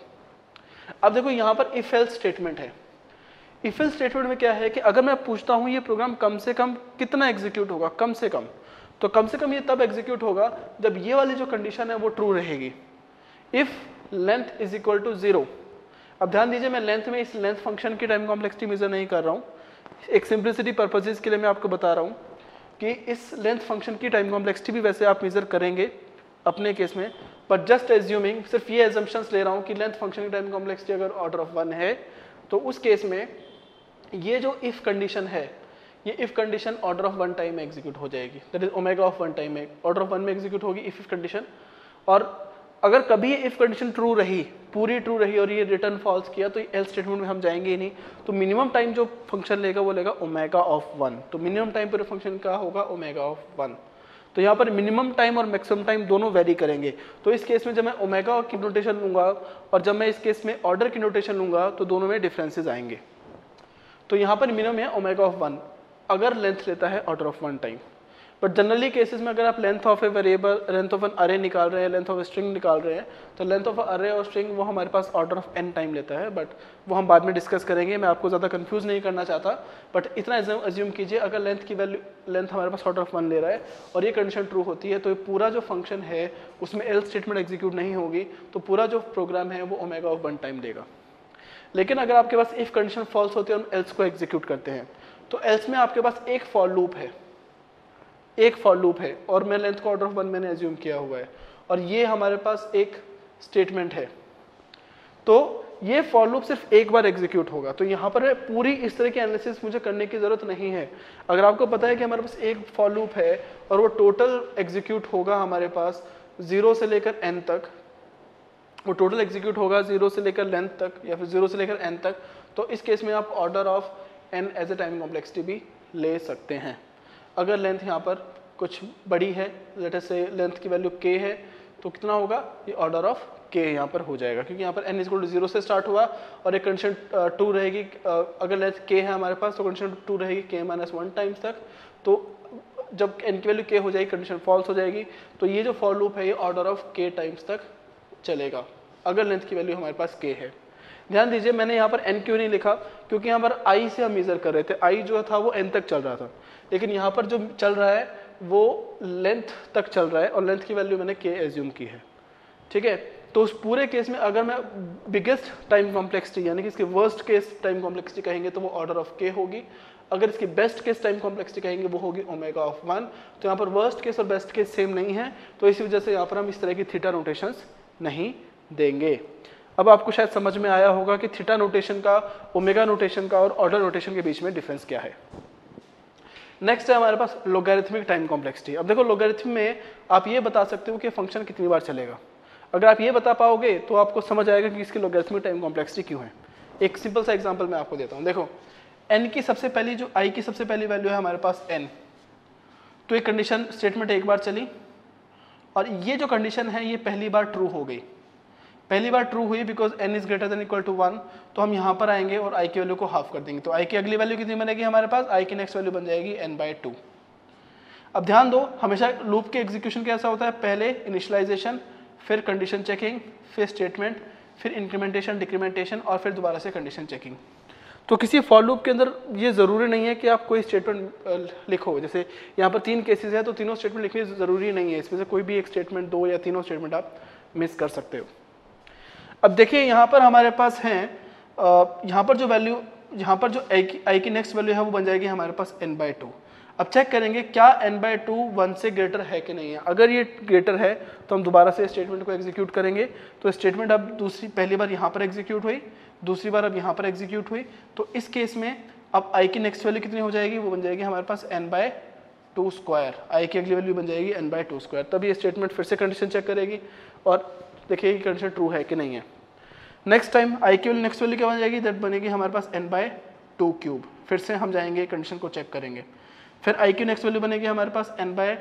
अब देखो यहाँ पर इफ एल्स स्टेटमेंट है। इफ एल्स स्टेटमेंट में क्या है कि अगर मैं पूछता हूँ ये प्रोग्राम कम से कम कितना एग्जीक्यूट होगा, कम से कम ये तब एग्जीक्यूट होगा जब ये वाली जो कंडीशन है वो ट्रू रहेगी। If length is equal to 0। अब ध्यान दीजिए मैं लेंथ में इस लेंथ फंक्शन की टाइम कॉम्प्लेक्सिटी मेजर नहीं कर रहा हूँ, एक सिंप्लिसिटी पर्पसेस के लिए मैं आपको बता रहा हूँ कि इस लेंथ फंक्शन की टाइम कॉम्प्लेक्सिटी भी वैसे आप मेजर करेंगे अपने केस में, बट जस्ट एज्यूमिंग, सिर्फ ये एजम्पशंस ले रहा हूँ कि लेंथ फंक्शन की टाइम कॉम्प्लेक्सिटी अगर ऑर्डर ऑफ 1 है तो उस केस में ये जो इफ कंडीशन है ये if condition order of 1 time में एग्जीक्यूट हो जाएगी, that is omega of 1 time में ऑर्डर ऑफ 1 में एग्जीक्यूट होगी इफ कंडीशन। और अगर कभी ये इफ कंडीशन ट्रू रही, पूरी ट्रू रही और ये रिटर्न फॉल्स किया तो एल्स स्टेटमेंट में हम जाएंगे ही नहीं। तो मिनिमम टाइम जो फंक्शन लेगा वो लेगा ओमेगा ऑफ 1। तो मिनिमम टाइम पर फंक्शन का होगा ओमेगा ऑफ 1। तो यहाँ पर मिनिमम टाइम और मैक्सिमम टाइम दोनों वेरी करेंगे। तो इस केस में जब मैं ओमेगा की नोटेशन लूंगा और जब मैं इस केस में ऑर्डर की नोटेशन लूंगा तो दोनों में डिफरेंसेस आएंगे। तो यहाँ पर मिनिमम है ओमेगा ऑफ 1 अगर लेंथ लेता है order of 1 time. But generally cases में अगर आप length of a variable, length of an array निकाल रहे हैं, लेंथ ऑफ ए स्ट्रिंग निकाल रहे हैं, तो लेंथ ऑफ अरे और स्ट्रिंग वो हमारे पास ऑर्डर ऑफ n टाइम लेता है। बट वो हम बाद में डिस्कस करेंगे, मैं आपको ज़्यादा कंफ्यूज नहीं करना चाहता। बट इतना एज्यूम कीजिए अगर लेंथ की वैल्यू, लेंथ हमारे पास ऑर्डर ऑफ 1 ले रहा है और ये कंडीशन ट्रू होती है तो ये पूरा जो फंक्शन है उसमें एल्स स्टेटमेंट एग्जीक्यूट नहीं होगी, तो पूरा जो प्रोग्राम है वो ओमेगा ऑफ 1 टाइम देगा। लेकिन अगर आपके पास इफ कंडीशन फॉल्स होती है और एल्स को एग्जीक्यूट करते हैं तो एल्स में आपके पास एक फॉर लूप है, एक फॉर लूप है और मैं लेंथ को ऑर्डर ऑफ 1 मैंने एज्यूम किया हुआ है और ये हमारे पास एक स्टेटमेंट है। तो ये फॉर लूप सिर्फ एक बार एग्जीक्यूट होगा। तो यहाँ पर पूरी इस तरह की एनालिसिस मुझे करने की जरूरत नहीं है। अगर आपको पता है कि हमारे पास एक फॉर लूप है और वो टोटल एग्जीक्यूट होगा हमारे पास 0 से लेकर n तक, वो टोटल एग्जीक्यूट होगा 0 से लेकर लेंथ तक या फिर 0 से लेकर n तक, तो इस केस में आप order of n as a time complexity भी ले सकते हैं। अगर लेंथ यहाँ पर कुछ बड़ी है, लेट अस से लेंथ की वैल्यू k है, तो कितना होगा, ये ऑर्डर ऑफ k यहाँ पर हो जाएगा, क्योंकि यहाँ पर n इक्वल टू 0 से स्टार्ट हुआ और एक कंडीशन 2 रहेगी। अगर लेंथ k है हमारे पास तो कंडीशन 2 रहेगी k-1 टाइम्स तक। तो जब n की वैल्यू k हो जाएगी कंडीशन फॉल्स हो जाएगी। तो ये जो फॉर लूप है ये ऑर्डर ऑफ k टाइम्स तक चलेगा अगर लेंथ की वैल्यू हमारे पास k है। ध्यान दीजिए मैंने यहाँ पर n क्यों नहीं लिखा, क्योंकि यहाँ पर i से हम मेजर कर रहे थे, i जो था वो n तक चल रहा था, लेकिन यहाँ पर जो चल रहा है वो लेंथ तक चल रहा है और लेंथ की वैल्यू मैंने k एज्यूम की है। ठीक है, तो उस पूरे केस में अगर मैं बिगेस्ट टाइम कॉम्प्लेक्सिटी यानी कि इसके वर्स्ट केस टाइम कॉम्प्लेक्सिटी कहेंगे तो वो ऑर्डर ऑफ k होगी। अगर इसकी बेस्ट केस टाइम कॉम्प्लेक्सिटी कहेंगे वो होगी ओमेगा ऑफ 1। तो यहाँ पर वर्स्ट केस और बेस्ट केस सेम नहीं है, तो इसी वजह से यहाँ पर हम इस तरह की थीटा नोटेशंस नहीं देंगे। अब आपको शायद समझ में आया होगा कि थीटा नोटेशन का, ओमेगा नोटेशन का और ऑर्डर नोटेशन के बीच में डिफरेंस क्या है। नेक्स्ट है हमारे पास लॉगरिथमिक टाइम कॉम्प्लेक्सिटी। अब देखो लॉगरिथम में आप ये बता सकते हो कि फंक्शन कितनी बार चलेगा। अगर आप ये बता पाओगे तो आपको समझ आएगा कि इसकी लॉगरिथमिक टाइम कॉम्प्लेक्सिटी क्यों है। एक सिंपल सा एग्जांपल मैं आपको देता हूँ। देखो n की सबसे पहली जो i की सबसे पहली वैल्यू है हमारे पास n, तो एक कंडीशन स्टेटमेंट एक बार चली और ये जो कंडीशन है ये पहली बार ट्रू हो गई। पहली बार ट्रू हुई because n is greater than equal to 1, तो हम यहाँ पर आएंगे और i की वैल्यू को हाफ कर देंगे। तो i की अगली वैल्यू कितनी बनेगी हमारे पास, i की नेक्स्ट वैल्यू बन जाएगी n/2। अब ध्यान दो हमेशा लूप के एग्जीक्यूशन कैसा होता है, पहले इनिशियलाइजेशन, फिर कंडीशन चेकिंग, फिर स्टेटमेंट, फिर इंक्रीमेंटेशन, डिक्रीमेंटेशन और फिर दोबारा से कंडीशन चेकिंग। तो किसी फॉर लूप के अंदर ये ज़रूरी नहीं है कि आप कोई स्टेटमेंट लिखो। जैसे यहाँ पर 3 केसेस है तो तीनों स्टेटमेंट लिखनी ज़रूरी नहीं है, इसमें से कोई भी एक स्टेटमेंट, 2 या तीनों स्टेटमेंट आप मिस कर सकते हो। अब देखिए यहाँ पर हमारे पास हैं, यहाँ पर जो वैल्यू, यहाँ पर जो i की नेक्स्ट वैल्यू है वो बन जाएगी हमारे पास n/2। अब चेक करेंगे क्या n/2 1 से ग्रेटर है कि नहीं है। अगर ये ग्रेटर है तो हम दोबारा से स्टेटमेंट को एग्जीक्यूट करेंगे। तो स्टेटमेंट अब दूसरी, पहली बार यहाँ पर एग्जीक्यूट हुई, दूसरी बार अब यहाँ पर एग्जीक्यूट हुई। तो इस केस में अब i की नेक्स्ट वैल्यू कितनी हो जाएगी, वो बन जाएगी हमारे पास n/2 स्क्वायर। i की अगली वैल्यू बन जाएगी n/2 स्क्वायर। तब ये स्टेटमेंट फिर से कंडीशन चेक करेगी और देखिए कंडीशन ट्रू है कि नहीं है। नेक्स्ट टाइम i की नेक्स्ट वैल्यू क्या बन जाएगी, दैट बनेगी हमारे पास n/2 क्यूब। फिर से हम जाएंगे कंडीशन को चेक करेंगे। फिर i की नेक्स्ट वैल्यू बनेगी हमारे पास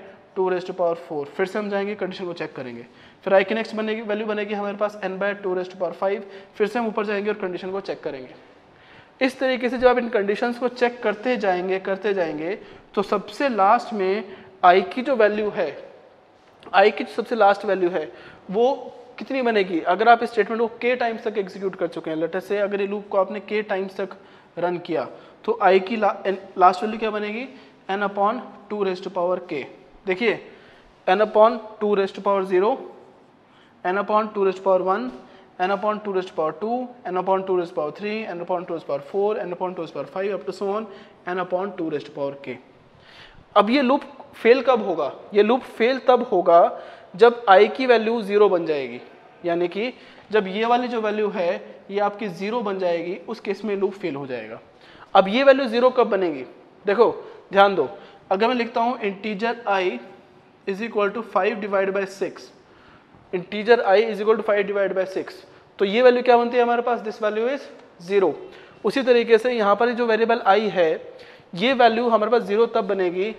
n/2⁴। फिर से हम जाएंगे कंडीशन को चेक करेंगे। फिर i की नेक्स्ट वैल्यू बनेगी हमारे पास n/2⁵। फिर से हम ऊपर जाएंगे और कंडीशन को चेक करेंगे। इस तरीके से जब आप इन कंडीशंस को चेक करते जाएंगे तो सबसे लास्ट में आई की जो वैल्यू है, आई की सबसे लास्ट वैल्यू है वो कितनी बनेगी। अगर आप इस स्टेटमेंट को k टाइम्स तक एग्जीक्यूट कर चुके हैं, लेटर से अगर ये लूप को आपने k टाइम्स तक रन किया तो आई की लास्ट वैल्यू क्या बनेगी, n upon 2 raise to power k। देखिए n upon 2 raise to power 0, n upon 2 raise to power 1, n upon 2 raise to power 2, n upon 2 raise to power 3, n upon 2 raise to power 4, n upon 2 raise to power 5 up to so on n upon 2 raise to power k। अब ये loop fail कब होगा, ये loop fail तब होगा जब i की value 0 बन जाएगी, यानी कि जब ये वाली जो वैल्यू है ये आपकी 0 बन जाएगी, उस केस में लूप फेल हो जाएगा। अब ये वैल्यू 0 कब बनेगी, देखो ध्यान दो, अगर मैं लिखता हूँ integer i is equal to 5 divide by 6, integer i is equal to 5 divide by 6, तो ये वैल्यू क्या बनती है हमारे पास, दिस वैल्यू इज 0। उसी तरीके से यहाँ पर जो वेरिएबल i है ये वैल्यू हमारे पास 0 तब बनेगी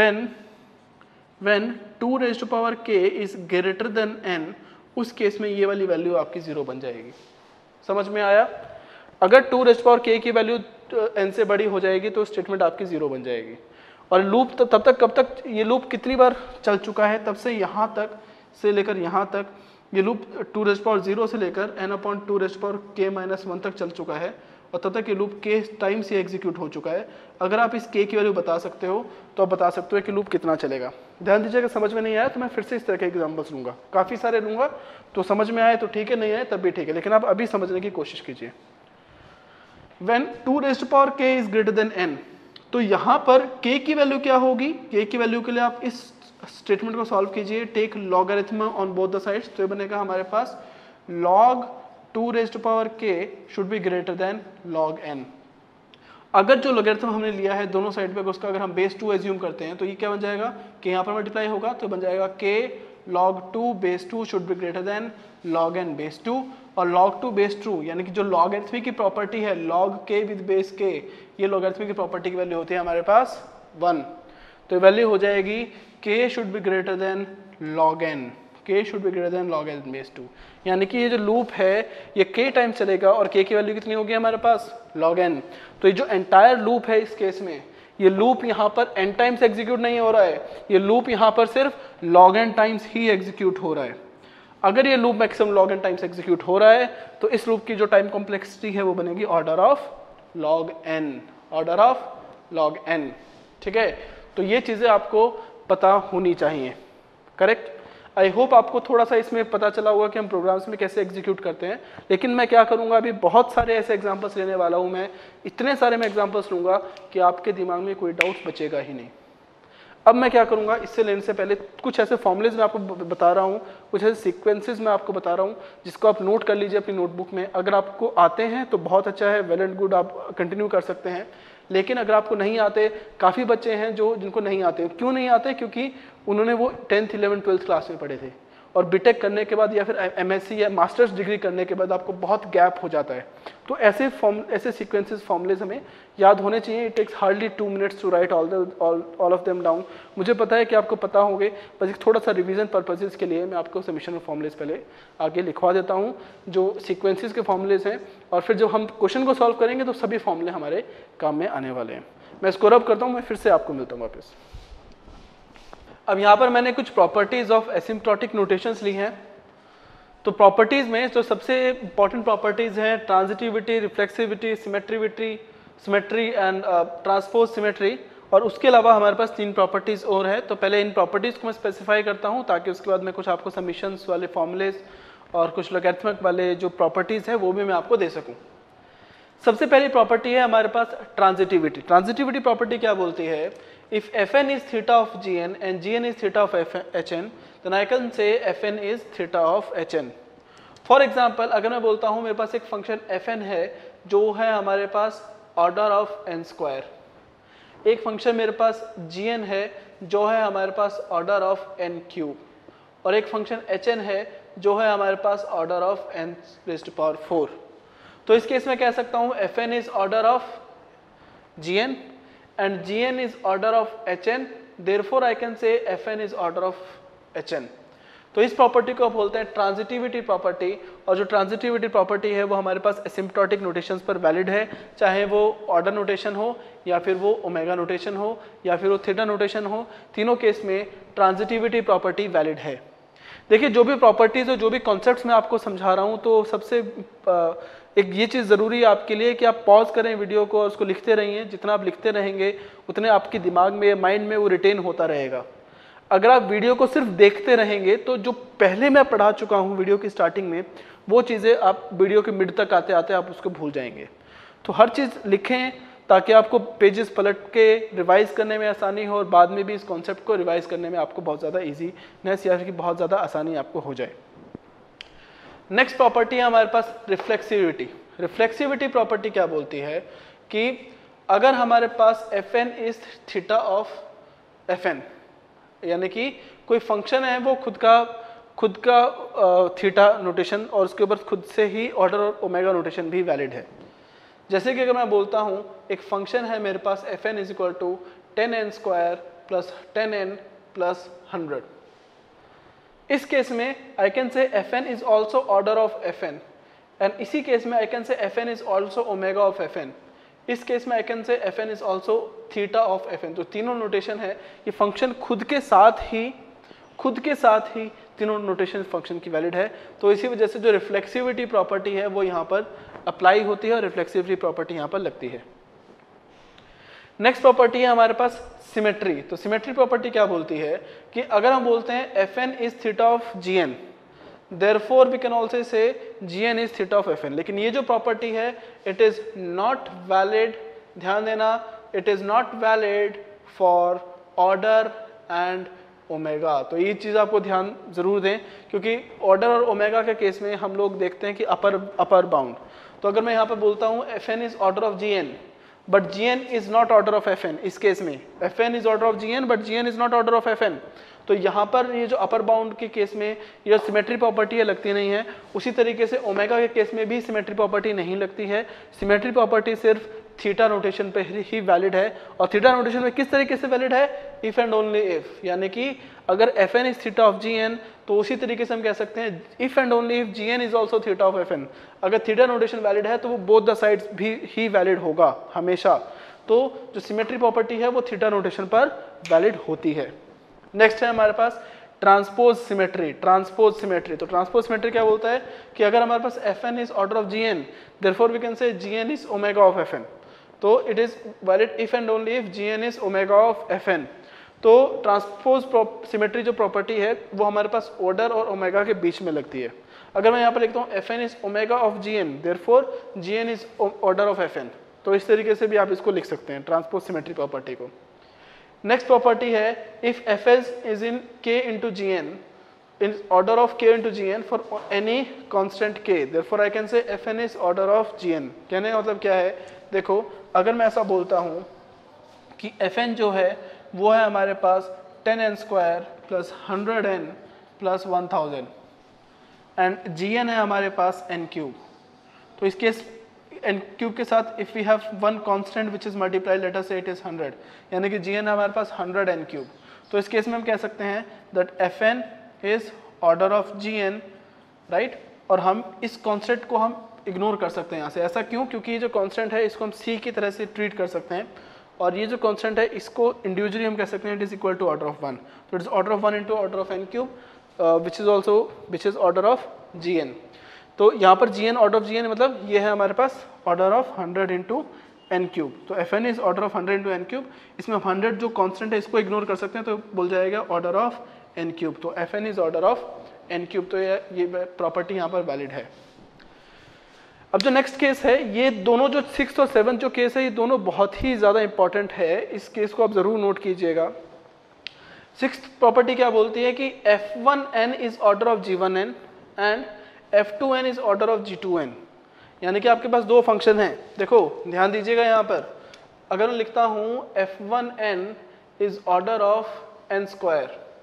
when 2 raise to power k is greater than n, उस केस में ये वाली वैल्यू आपकी 0 बन जाएगी। समझ में आया, अगर 2 रेज़ टू पावर k की वैल्यू n से बड़ी हो जाएगी तो स्टेटमेंट आपकी 0 बन जाएगी। और लूप तब तक कब तक, ये लूप कितनी बार चल चुका है, तब से यहाँ तक से लेकर यहाँ तक ये लूप 2 रेज़ टू पावर 0 से लेकर n upon 2 raise to power k minus 1 तक चल चुका है, और तब तक ये लूप k टाइम्स ये एग्जीक्यूट हो चुका है। अगर आप इस k की वैल्यू बता सकते हो तो आप बता सकते हो कि लूप कितना चलेगा। ध्यान दीजिएगा, समझ में नहीं आया तो मैं फिर से इस तरह के एग्जांपल्स लूँगा, काफ़ी सारे लूँगा, तो समझ में आए तो ठीक है, नहीं आए तब भी ठीक है, लेकिन आप अभी समझने की कोशिश कीजिए। When 2 raise to power k is greater than n, तो यहाँ पर k की वैल्यू क्या होगी, k की वैल्यू के लिए आप इस स्टेटमेंट को सॉल्व कीजिए, take logarithm on both the sides, तो ये बनेगा हमारे पास log 2 raise to power k should be greater than log n। अगर जो लॉगरिथम हमने लिया है दोनों साइड पे उसका अगर हम बेस 2 एज्यूम करते हैं तो ये क्या बन जाएगा कि यहाँ पर मल्टीप्लाई होगा, तो बन जाएगा k log 2 base 2 should be greater than log n base 2, और log 2 बेस 2 यानी कि जो लॉगरिथमिक की प्रॉपर्टी है log k with base k, ये लॉगरिथमिक की प्रॉपर्टी की वैल्यू होती है हमारे पास 1, तो वैल्यू हो जाएगी k should be greater than log n, k should be greater than log n base 2, यानी कि ये जो लूप है ये k टाइम चलेगा और k की वैल्यू कितनी होगी हमारे पास log n। तो ये जो एंटायर लूप है इस केस में, ये लूप यहाँ पर n टाइम्स एग्जीक्यूट नहीं हो रहा है, ये लूप यहाँ पर सिर्फ log n टाइम्स ही एग्जीक्यूट हो रहा है। अगर ये loop maximum log n times execute हो रहा है तो इस लूप की जो टाइम कॉम्प्लेक्सिटी है वो बनेगी order of log n, order of log n। ठीक है, तो ये चीज़ें आपको पता होनी चाहिए, करेक्ट। आई होप आपको थोड़ा सा इसमें पता चला होगा कि हम प्रोग्राम्स में कैसे एग्जीक्यूट करते हैं, लेकिन मैं क्या करूंगा अभी बहुत सारे ऐसे एग्जांपल्स लेने वाला हूं, मैं इतने सारे मैं एग्जांपल्स लूंगा कि आपके दिमाग में कोई डाउट बचेगा ही नहीं। अब मैं क्या करूंगा, इससे लेने से पहले कुछ ऐसे फॉर्मूलेज मैं आपको बता रहा हूं, कुछ ऐसे सीक्वेंसेस मैं आपको बता रहा हूं जिसको आप नोट कर लीजिए अपनी नोटबुक में। अगर आपको आते हैं तो बहुत अच्छा है, वेल एंड गुड, आप कंटिन्यू कर सकते हैं, लेकिन अगर आपको नहीं आते, काफ़ी बच्चे हैं जो जिनको नहीं आते। क्यों नहीं आते, क्योंकि उन्होंने वो 10th 11th 12th क्लास में पढ़े थे, और बीटेक करने के बाद या फिर एमएससी या मास्टर्स डिग्री करने के बाद आपको बहुत गैप हो जाता है। तो ऐसे सीक्वेंसेस फॉर्मूलेज हमें याद होने चाहिए। It takes hardly 2 minutes to write all of them down. मुझे पता है कि आपको पता होंगे, बस एक थोड़ा सा रिवीजन पर्पसेस के लिए मैं आपको समीशन फॉर्मूलेज पहले आगे लिखवा देता हूँ, जो सीक्वेंसेस के फॉर्मूलेज हैं, और फिर जब हम क्वेश्चन को सॉल्व करेंगे तो सभी फॉर्मूले हमारे काम में आने वाले हैं। मैं इसको रब करता हूँ, मैं फिर से आपको मिलता हूँ वापस। अब यहाँ पर मैंने कुछ प्रॉपर्टीज ऑफ एसिम्प्टोटिक नोटेशंस ली हैं। तो प्रॉपर्टीज में जो सबसे इंपॉर्टेंट प्रॉपर्टीज हैं transitivity, reflexivity, symmetry and transpose symmetry, और उसके अलावा हमारे पास 3 प्रॉपर्टीज और है। तो पहले इन प्रॉपर्टीज को मैं स्पेसिफाई करता हूँ ताकि उसके बाद मैं कुछ आपको समीशंस वाले फॉर्मूलेज और कुछ लॉगरिथमिक वाले जो प्रॉपर्टीज हैं वो भी मैं आपको दे सकूँ। सबसे पहली प्रॉपर्टी है हमारे पास ट्रांजिटिविटी। ट्रांजिटिविटी प्रॉपर्टी क्या बोलती है, if fn is theta of gn and gn is theta of hn, then I can say fn is theta of hn. For example, अगर मैं बोलता हूँ मेरे पास एक फंक्शन fn है जो है हमारे पास ऑर्डर ऑफ n स्क्वायर, एक फंक्शन मेरे पास gn है जो है हमारे पास ऑर्डर ऑफ n क्यूब, और एक फंक्शन hn है जो है हमारे पास order of n raised to power 4। तो इस केस में कह सकता हूँ fn is order of gn and gn is order of hn, therefore I can say fn is order of hn. तो इस प्रॉपर्टी को बोलते हैं ट्रांजिटिविटी प्रॉपर्टी, और जो ट्रांजिटिविटी प्रॉपर्टी है वो हमारे पास एसिम्प्टोटिक नोटेशंस पर वैलिड है, चाहे वो ऑर्डर नोटेशन हो या फिर वो ओमेगा नोटेशन हो या फिर वो थीटा नोटेशन हो, तीनों केस में ट्रांजिटिविटी प्रॉपर्टी वैलिड है। देखिए जो भी प्रॉपर्टीज और जो भी कॉन्सेप्ट्स मैं आपको समझा रहा हूँ, तो सबसे एक ये चीज़ ज़रूरी है आपके लिए कि आप पॉज करें वीडियो को और उसको लिखते रहिए। जितना आप लिखते रहेंगे उतने आपके दिमाग में, माइंड में वो रिटेन होता रहेगा। अगर आप वीडियो को सिर्फ देखते रहेंगे तो जो पहले मैं पढ़ा चुका हूँ वीडियो की स्टार्टिंग में, वो चीज़ें आप वीडियो के मिड तक आते आते आप उसको भूल जाएंगे। तो हर चीज़ लिखें ताकि आपको पेजेस पलट के रिवाइज करने में आसानी हो और बाद में भी इस कॉन्सेप्ट को रिवाइज करने में आपको बहुत ज़्यादा ईजीनेस या फिर बहुत ज़्यादा आसानी आपको हो जाए। नेक्स्ट प्रॉपर्टी है हमारे पास रिफ्लेक्सिविटी। रिफ्लेक्सिविटी प्रॉपर्टी क्या बोलती है कि अगर हमारे पास Fn is theta of Fn, यानी कि कोई फंक्शन है वो खुद का थीटा नोटेशन और उसके ऊपर खुद से ही ऑर्डर और ओमेगा नोटेशन भी वैलिड है। जैसे कि अगर मैं बोलता हूँ एक फंक्शन है मेरे पास Fn is equal to 10n² plus 10n plus 100, इस केस में I can say Fn is also order of Fn, and इसी केस में I can say Fn is also omega of Fn, इस केस में I can say Fn is also theta of Fn। तो तीनों notation है, ये function खुद के साथ ही तीनों नोटेशन फंक्शन की वैलिड है। तो इसी वजह से जो रिफ्लेक्सिविटी प्रॉपर्टी है वो यहाँ पर अप्लाई होती है और रिफ्लेक्सिविटी प्रॉपर्टी यहाँ पर लगती है। नेक्स्ट प्रॉपर्टी है हमारे पास सिमेट्री। तो सिमेट्री प्रॉपर्टी क्या बोलती है कि अगर हम बोलते हैं Fn is theta of Gn, therefore we can also say Gn is theta of Fn, लेकिन ये जो प्रॉपर्टी है it is not valid, ध्यान देना, it is not valid for order and omega. तो ये चीज़ आपको ध्यान जरूर दें, क्योंकि ऑर्डर और ओमेगा के केस में हम लोग देखते हैं कि अपर बाउंड। तो अगर मैं यहाँ पर बोलता हूँ Fn is order of Gn but Gn is not order of Fn, इस केस में Fn is order of Gn but Gn is not order of Fn, तो यहाँ पर ये जो अपर बाउंड के केस में ये सिमेट्री प्रॉपर्टी है लगती नहीं है। उसी तरीके से ओमेगा के केस में भी सिमेट्री प्रॉपर्टी नहीं लगती है। सिमेट्री प्रॉपर्टी सिर्फ थीटा नोटेशन पे ही वैलिड है, और थीटा नोटेशन में किस तरीके से वैलिड है, इफ एंड ओनली इफ, यानी कि अगर Fn is theta of Gn तो उसी तरीके से हम कह सकते हैं if and only if Gn is also theta of Fn। अगर थीटा नोटेशन वैलिड है तो वो बोथ द साइड्स भी ही वैलिड होगा हमेशा। तो जो सिमेट्री प्रॉपर्टी है वो थीटा नोटेशन पर वैलिड होती है। नेक्स्ट है हमारे पास ट्रांसपोज सिमेट्री। ट्रांसपोज सिमेट्री, तो ट्रांसपोज सिमेट्री क्या बोलता है कि अगर हमारे पास Fn is order of Gn, therefore we can say Gn is omega of Fn, तो it is valid if and only if Gn is omega of Fn। तो ट्रांसपोज सिमेट्री जो प्रॉपर्टी है वो हमारे पास ऑर्डर और ओमेगा के बीच में लगती है। अगर मैं यहाँ पर लिखता हूँ Fn is omega of Gn, therefore Gn is order of Fn, तो इस तरीके से भी आप इसको लिख सकते हैं ट्रांसपोज सिमेट्री प्रॉपर्टी को। नेक्स्ट प्रॉपर्टी है if Fs is in k into Gn, in order of k into Gn for any constant k, therefore I can say Fn is order of Gn। कहने का मतलब क्या है, देखो अगर मैं ऐसा बोलता हूँ कि Fn जो है वो है हमारे पास 10n² plus 100n plus 1000 and Gn है हमारे पास n³। तो इस केस n³ के साथ if we have one constant which is multiplied, let us say it is 100, यानी कि Gn हमारे पास 100n³। तो इस केस में हम कह सकते हैं that Fn is order of Gn, right. और हम इस कांस्टेंट को हम इग्नोर कर सकते हैं यहाँ से। ऐसा क्यों, क्योंकि ये जो कांस्टेंट है इसको हम c की तरह से ट्रीट कर सकते हैं, और ये जो कांस्टेंट है इसको इंडिविजुअली हम कह सकते हैं it is equal to order of 1। तो it is order of 1 into order of n³ which is order of Gn। तो यहाँ पर Gn ऑर्डर ऑफ Gn मतलब ये है हमारे पास ऑर्डर ऑफ 100 इंटू n³। तो Fn is order of 100 into n³, इसमें 100 जो कांस्टेंट है इसको इग्नोर कर सकते हैं, तो बोल जाएगा ऑर्डर ऑफ n³। तो Fn is order of n³, तो ये प्रॉपर्टी यहाँ पर वैलिड है। अब जो नेक्स्ट केस है, ये दोनों जो 6th और 7th जो केस है ये दोनों बहुत ही ज़्यादा इंपॉर्टेंट है, इस केस को आप ज़रूर नोट कीजिएगा। 6th प्रॉपर्टी क्या बोलती है कि F1n is order of G1n and F2n is order of G2n, यानी कि आपके पास दो फंक्शन हैं। देखो ध्यान दीजिएगा यहाँ पर, अगर मैं लिखता हूँ F1n is order of n²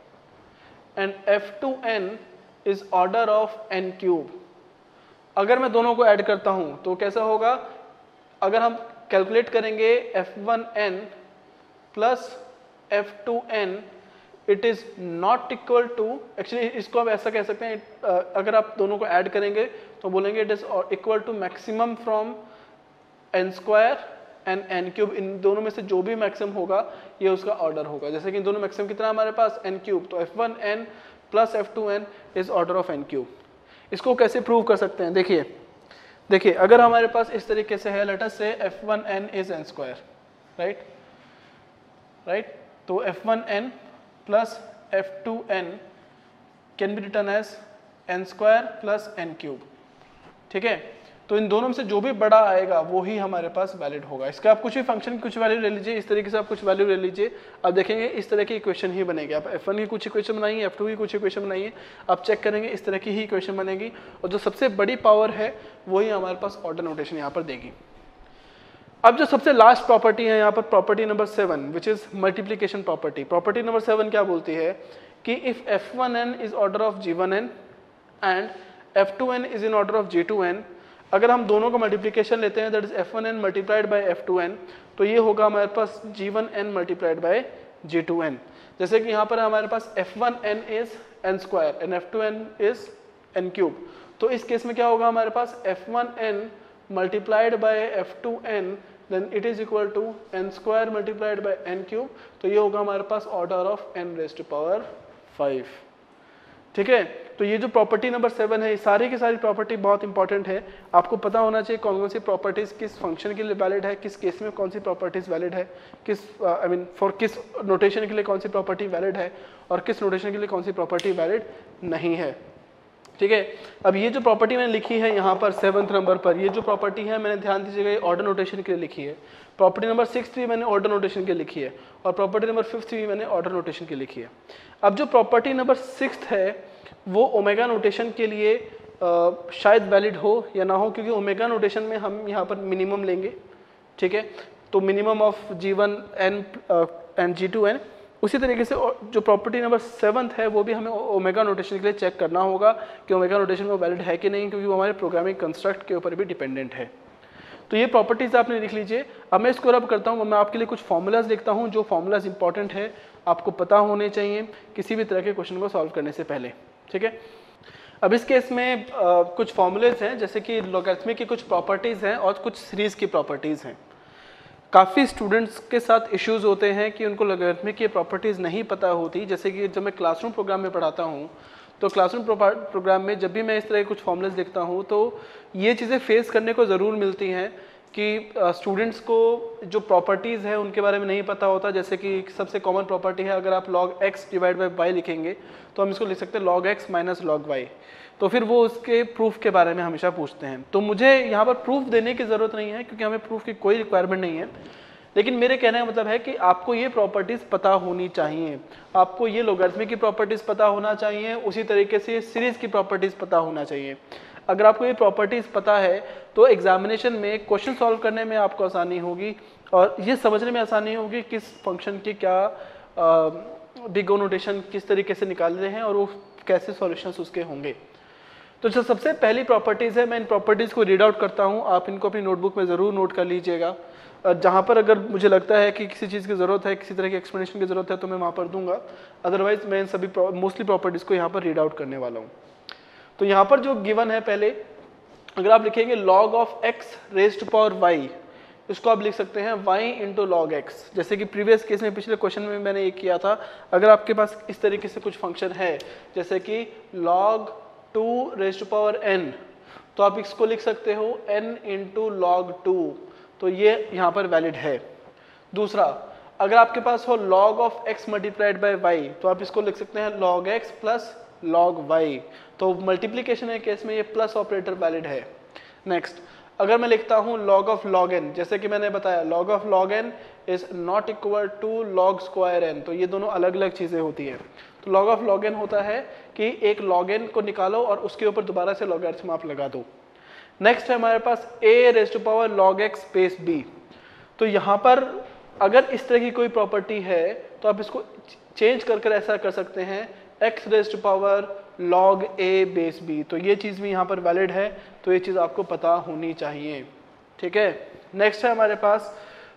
and F2n is order of n³, अगर मैं दोनों को ऐड करता हूँ तो कैसा होगा, अगर हम कैलकुलेट करेंगे F1n plus F2n, it is not equal to, actually इसको आप ऐसा कह सकते हैं, अगर आप दोनों को ऐड करेंगे तो बोलेंगे it is equal to maximum from n square and n cube, इन दोनों में से जो भी मैक्सिमम होगा ये उसका ऑर्डर होगा। जैसे कि इन दोनों मैक्सिमम कितना हमारे पास n क्यूब, तो f1n plus f2n is order of n cube. इसको कैसे प्रूव कर सकते हैं, देखिए अगर हमारे पास इस तरीके से है, लेट अस से f1n is n square, right, तो f1n plus f2n can be written as n square plus n cube, ठीक है। तो इन दोनों में से जो भी बड़ा आएगा वो ही हमारे पास वैलिड होगा। इसका आप कुछ भी फंक्शन की कुछ वैल्यू ले लीजिए, इस तरीके से आप कुछ वैल्यू ले लीजिए, आप देखेंगे इस तरह की इक्वेशन ही बनेगी। आप f1 की कुछ इक्वेशन बनाइए, f2 की कुछ इक्वेशन बनाइए, आप चेक करेंगे इस तरह की ही इक्वेशन बनेगी, और जो सबसे बड़ी पावर है वही हमारे पास ऑर्डर नोटेशन यहाँ पर देगी। अब जो सबसे लास्ट प्रॉपर्टी है यहाँ पर, property number 7 which is multiplication property. Property number 7 क्या बोलती है कि if f1n is order of g1n and f2n is in order of g2n, अगर हम दोनों का मल्टीप्लीकेशन लेते हैं that is f1n multiplied by f2n, तो ये होगा हमारे पास g1n मल्टीप्लाइड बाय g2n। जैसे कि यहाँ पर हमारे पास f1n is n square and f2n is n cube, तो इस केस में क्या होगा हमारे पास f1n multiplied by f2n then it is equal to n square multiplied by n cube, तो ये होगा हमारे पास order of n raise to power 5, ठीक है। तो ये जो प्रॉपर्टी नंबर 7 है, सारी की सारी प्रॉपर्टी बहुत इंपॉर्टेंट है, आपको पता होना चाहिए कौन कौन सी प्रॉपर्टीज किस फंक्शन के लिए वैलिड है, किस केस में कौन सी प्रॉपर्टीज वैलिड है, किस फॉर किस नोटेशन के लिए कौन सी प्रॉपर्टी वैलिड है और किस नोटेशन के लिए कौन सी प्रॉपर्टी वैलिड नहीं है, ठीक है। अब ये जो प्रॉपर्टी मैंने लिखी है यहाँ पर 7th नंबर पर, ये जो प्रॉपर्टी है मैंने ध्यान दीजिएगा ये ऑर्डर नोटेशन के लिए लिखी है। प्रॉपर्टी नंबर 6 भी मैंने ऑर्डर नोटेशन के लिए लिखी है और प्रॉपर्टी नंबर 5 भी मैंने ऑर्डर नोटेशन के लिए लिखी है। अब जो प्रॉपर्टी नंबर 6 है वो ओमेगा नोटेशन के लिए शायद वैलिड हो या ना हो, क्योंकि ओमेगा नोटेशन में हम यहाँ पर मिनिमम लेंगे, ठीक है, तो minimum of g1n and g2n। उसी तरीके से जो प्रॉपर्टी नंबर 7 है वो भी हमें ओमेगा नोटेशन के लिए चेक करना होगा कि ओमेगा नोटेशन में वैलिड है कि नहीं, क्योंकि वो हमारे प्रोग्रामिंग कंस्ट्रक्ट के ऊपर भी डिपेंडेंट है। तो ये प्रॉपर्टीज आपने लिख लीजिए। अब मैं इसको रब करता हूँ, मैं आपके लिए कुछ फॉर्मूलाज लिखता हूँ, जो फॉर्मूलाज इंपॉर्टेंट है, आपको पता होने चाहिए किसी भी तरह के क्वेश्चन को सॉल्व करने से पहले, ठीक है। अब इस केस में कुछ फॉर्मूलेज हैं, जैसे कि लॉगरिथमिक की कुछ प्रॉपर्टीज़ हैं और कुछ सीरीज़ की प्रॉपर्टीज़ हैं। काफ़ी स्टूडेंट्स के साथ इश्यूज़ होते हैं कि उनको लॉगरिथमिक की प्रॉपर्टीज़ नहीं पता होती। जैसे कि जब मैं क्लासरूम प्रोग्राम में पढ़ाता हूँ तो क्लासरूम प्रोग्राम में जब भी मैं इस तरह के कुछ फॉर्मूलेज लिखता हूँ तो ये चीज़ें फेस करने को ज़रूर मिलती हैं कि स्टूडेंट्स को जो प्रॉपर्टीज़ है उनके बारे में नहीं पता होता। जैसे कि सबसे कॉमन प्रॉपर्टी है, अगर आप log x divide by y लिखेंगे तो हम इसको लिख सकते हैं log x minus log y, तो फिर वो उसके प्रूफ के बारे में हमेशा पूछते हैं। तो मुझे यहाँ पर प्रूफ देने की ज़रूरत नहीं है क्योंकि हमें प्रूफ की कोई रिक्वायरमेंट नहीं है, लेकिन मेरे कहने का मतलब है कि आपको ये प्रॉपर्टीज़ पता होनी चाहिए, आपको ये लॉगरिथमिक की प्रॉपर्टीज़ पता होना चाहिए, उसी तरीके से सीरीज़ की प्रॉपर्टीज़ पता होना चाहिए। अगर आपको ये प्रॉपर्टीज़ पता है तो एग्जामिनेशन में क्वेश्चन सॉल्व करने में आपको आसानी होगी और ये समझने में आसानी होगी किस फंक्शन की क्या बिग ओ नोटेशन किस तरीके से निकाल रहे हैं और वो कैसे सॉल्यूशंस उसके होंगे। तो जो सबसे पहली प्रॉपर्टीज़ है, मैं इन प्रॉपर्टीज़ को रीड आउट करता हूँ, आप इनको अपनी नोटबुक में ज़रूर नोट कर लीजिएगा। जहाँ पर अगर मुझे लगता है कि किसी चीज़ की ज़रूरत है, किसी तरह की एक्सप्लेनेशन की ज़रूरत है तो मैं वहाँ पर दूंगा, अदरवाइज मैं इन सभी मोस्टली प्रॉपर्टीज़ को यहाँ पर रीड आउट करने वाला हूँ। तो यहाँ पर जो गिवन है, पहले अगर आप लिखेंगे log of x raise to power y, इसको आप लिख सकते हैं y इंटू लॉग एक्स। जैसे कि प्रीवियस केस में पिछले क्वेश्चन में मैंने ये किया था, अगर आपके पास इस तरीके से कुछ फंक्शन है जैसे कि log 2 raise to power n, तो आप इसको लिख सकते हो n इंटू log 2, तो ये यहाँ पर वैलिड है। दूसरा, अगर आपके पास हो log of x multiplied by y, तो आप इसको लिख सकते हैं log x plus log y, तो मल्टीप्लीकेशन के केस में ये प्लस ऑपरेटर वैलिड है। नेक्स्ट, अगर मैं लिखता हूँ log ऑफ log n, जैसे कि मैंने बताया log of log n is not equal to log square n, तो ये दोनों अलग अलग चीज़ें होती हैं। तो log ऑफ log n होता है कि एक log n को निकालो और उसके ऊपर दोबारा से लॉगरिथम आप लगा दो। नेक्स्ट है हमारे पास a raise to power log x space b, तो यहाँ पर अगर इस तरह की कोई प्रॉपर्टी है तो आप इसको चेंज कर ऐसा कर सकते हैं x raise to power log a base b, तो ये चीज़ भी यहाँ पर वैलिड है, तो ये चीज़ आपको पता होनी चाहिए, ठीक है। नेक्स्ट है हमारे पास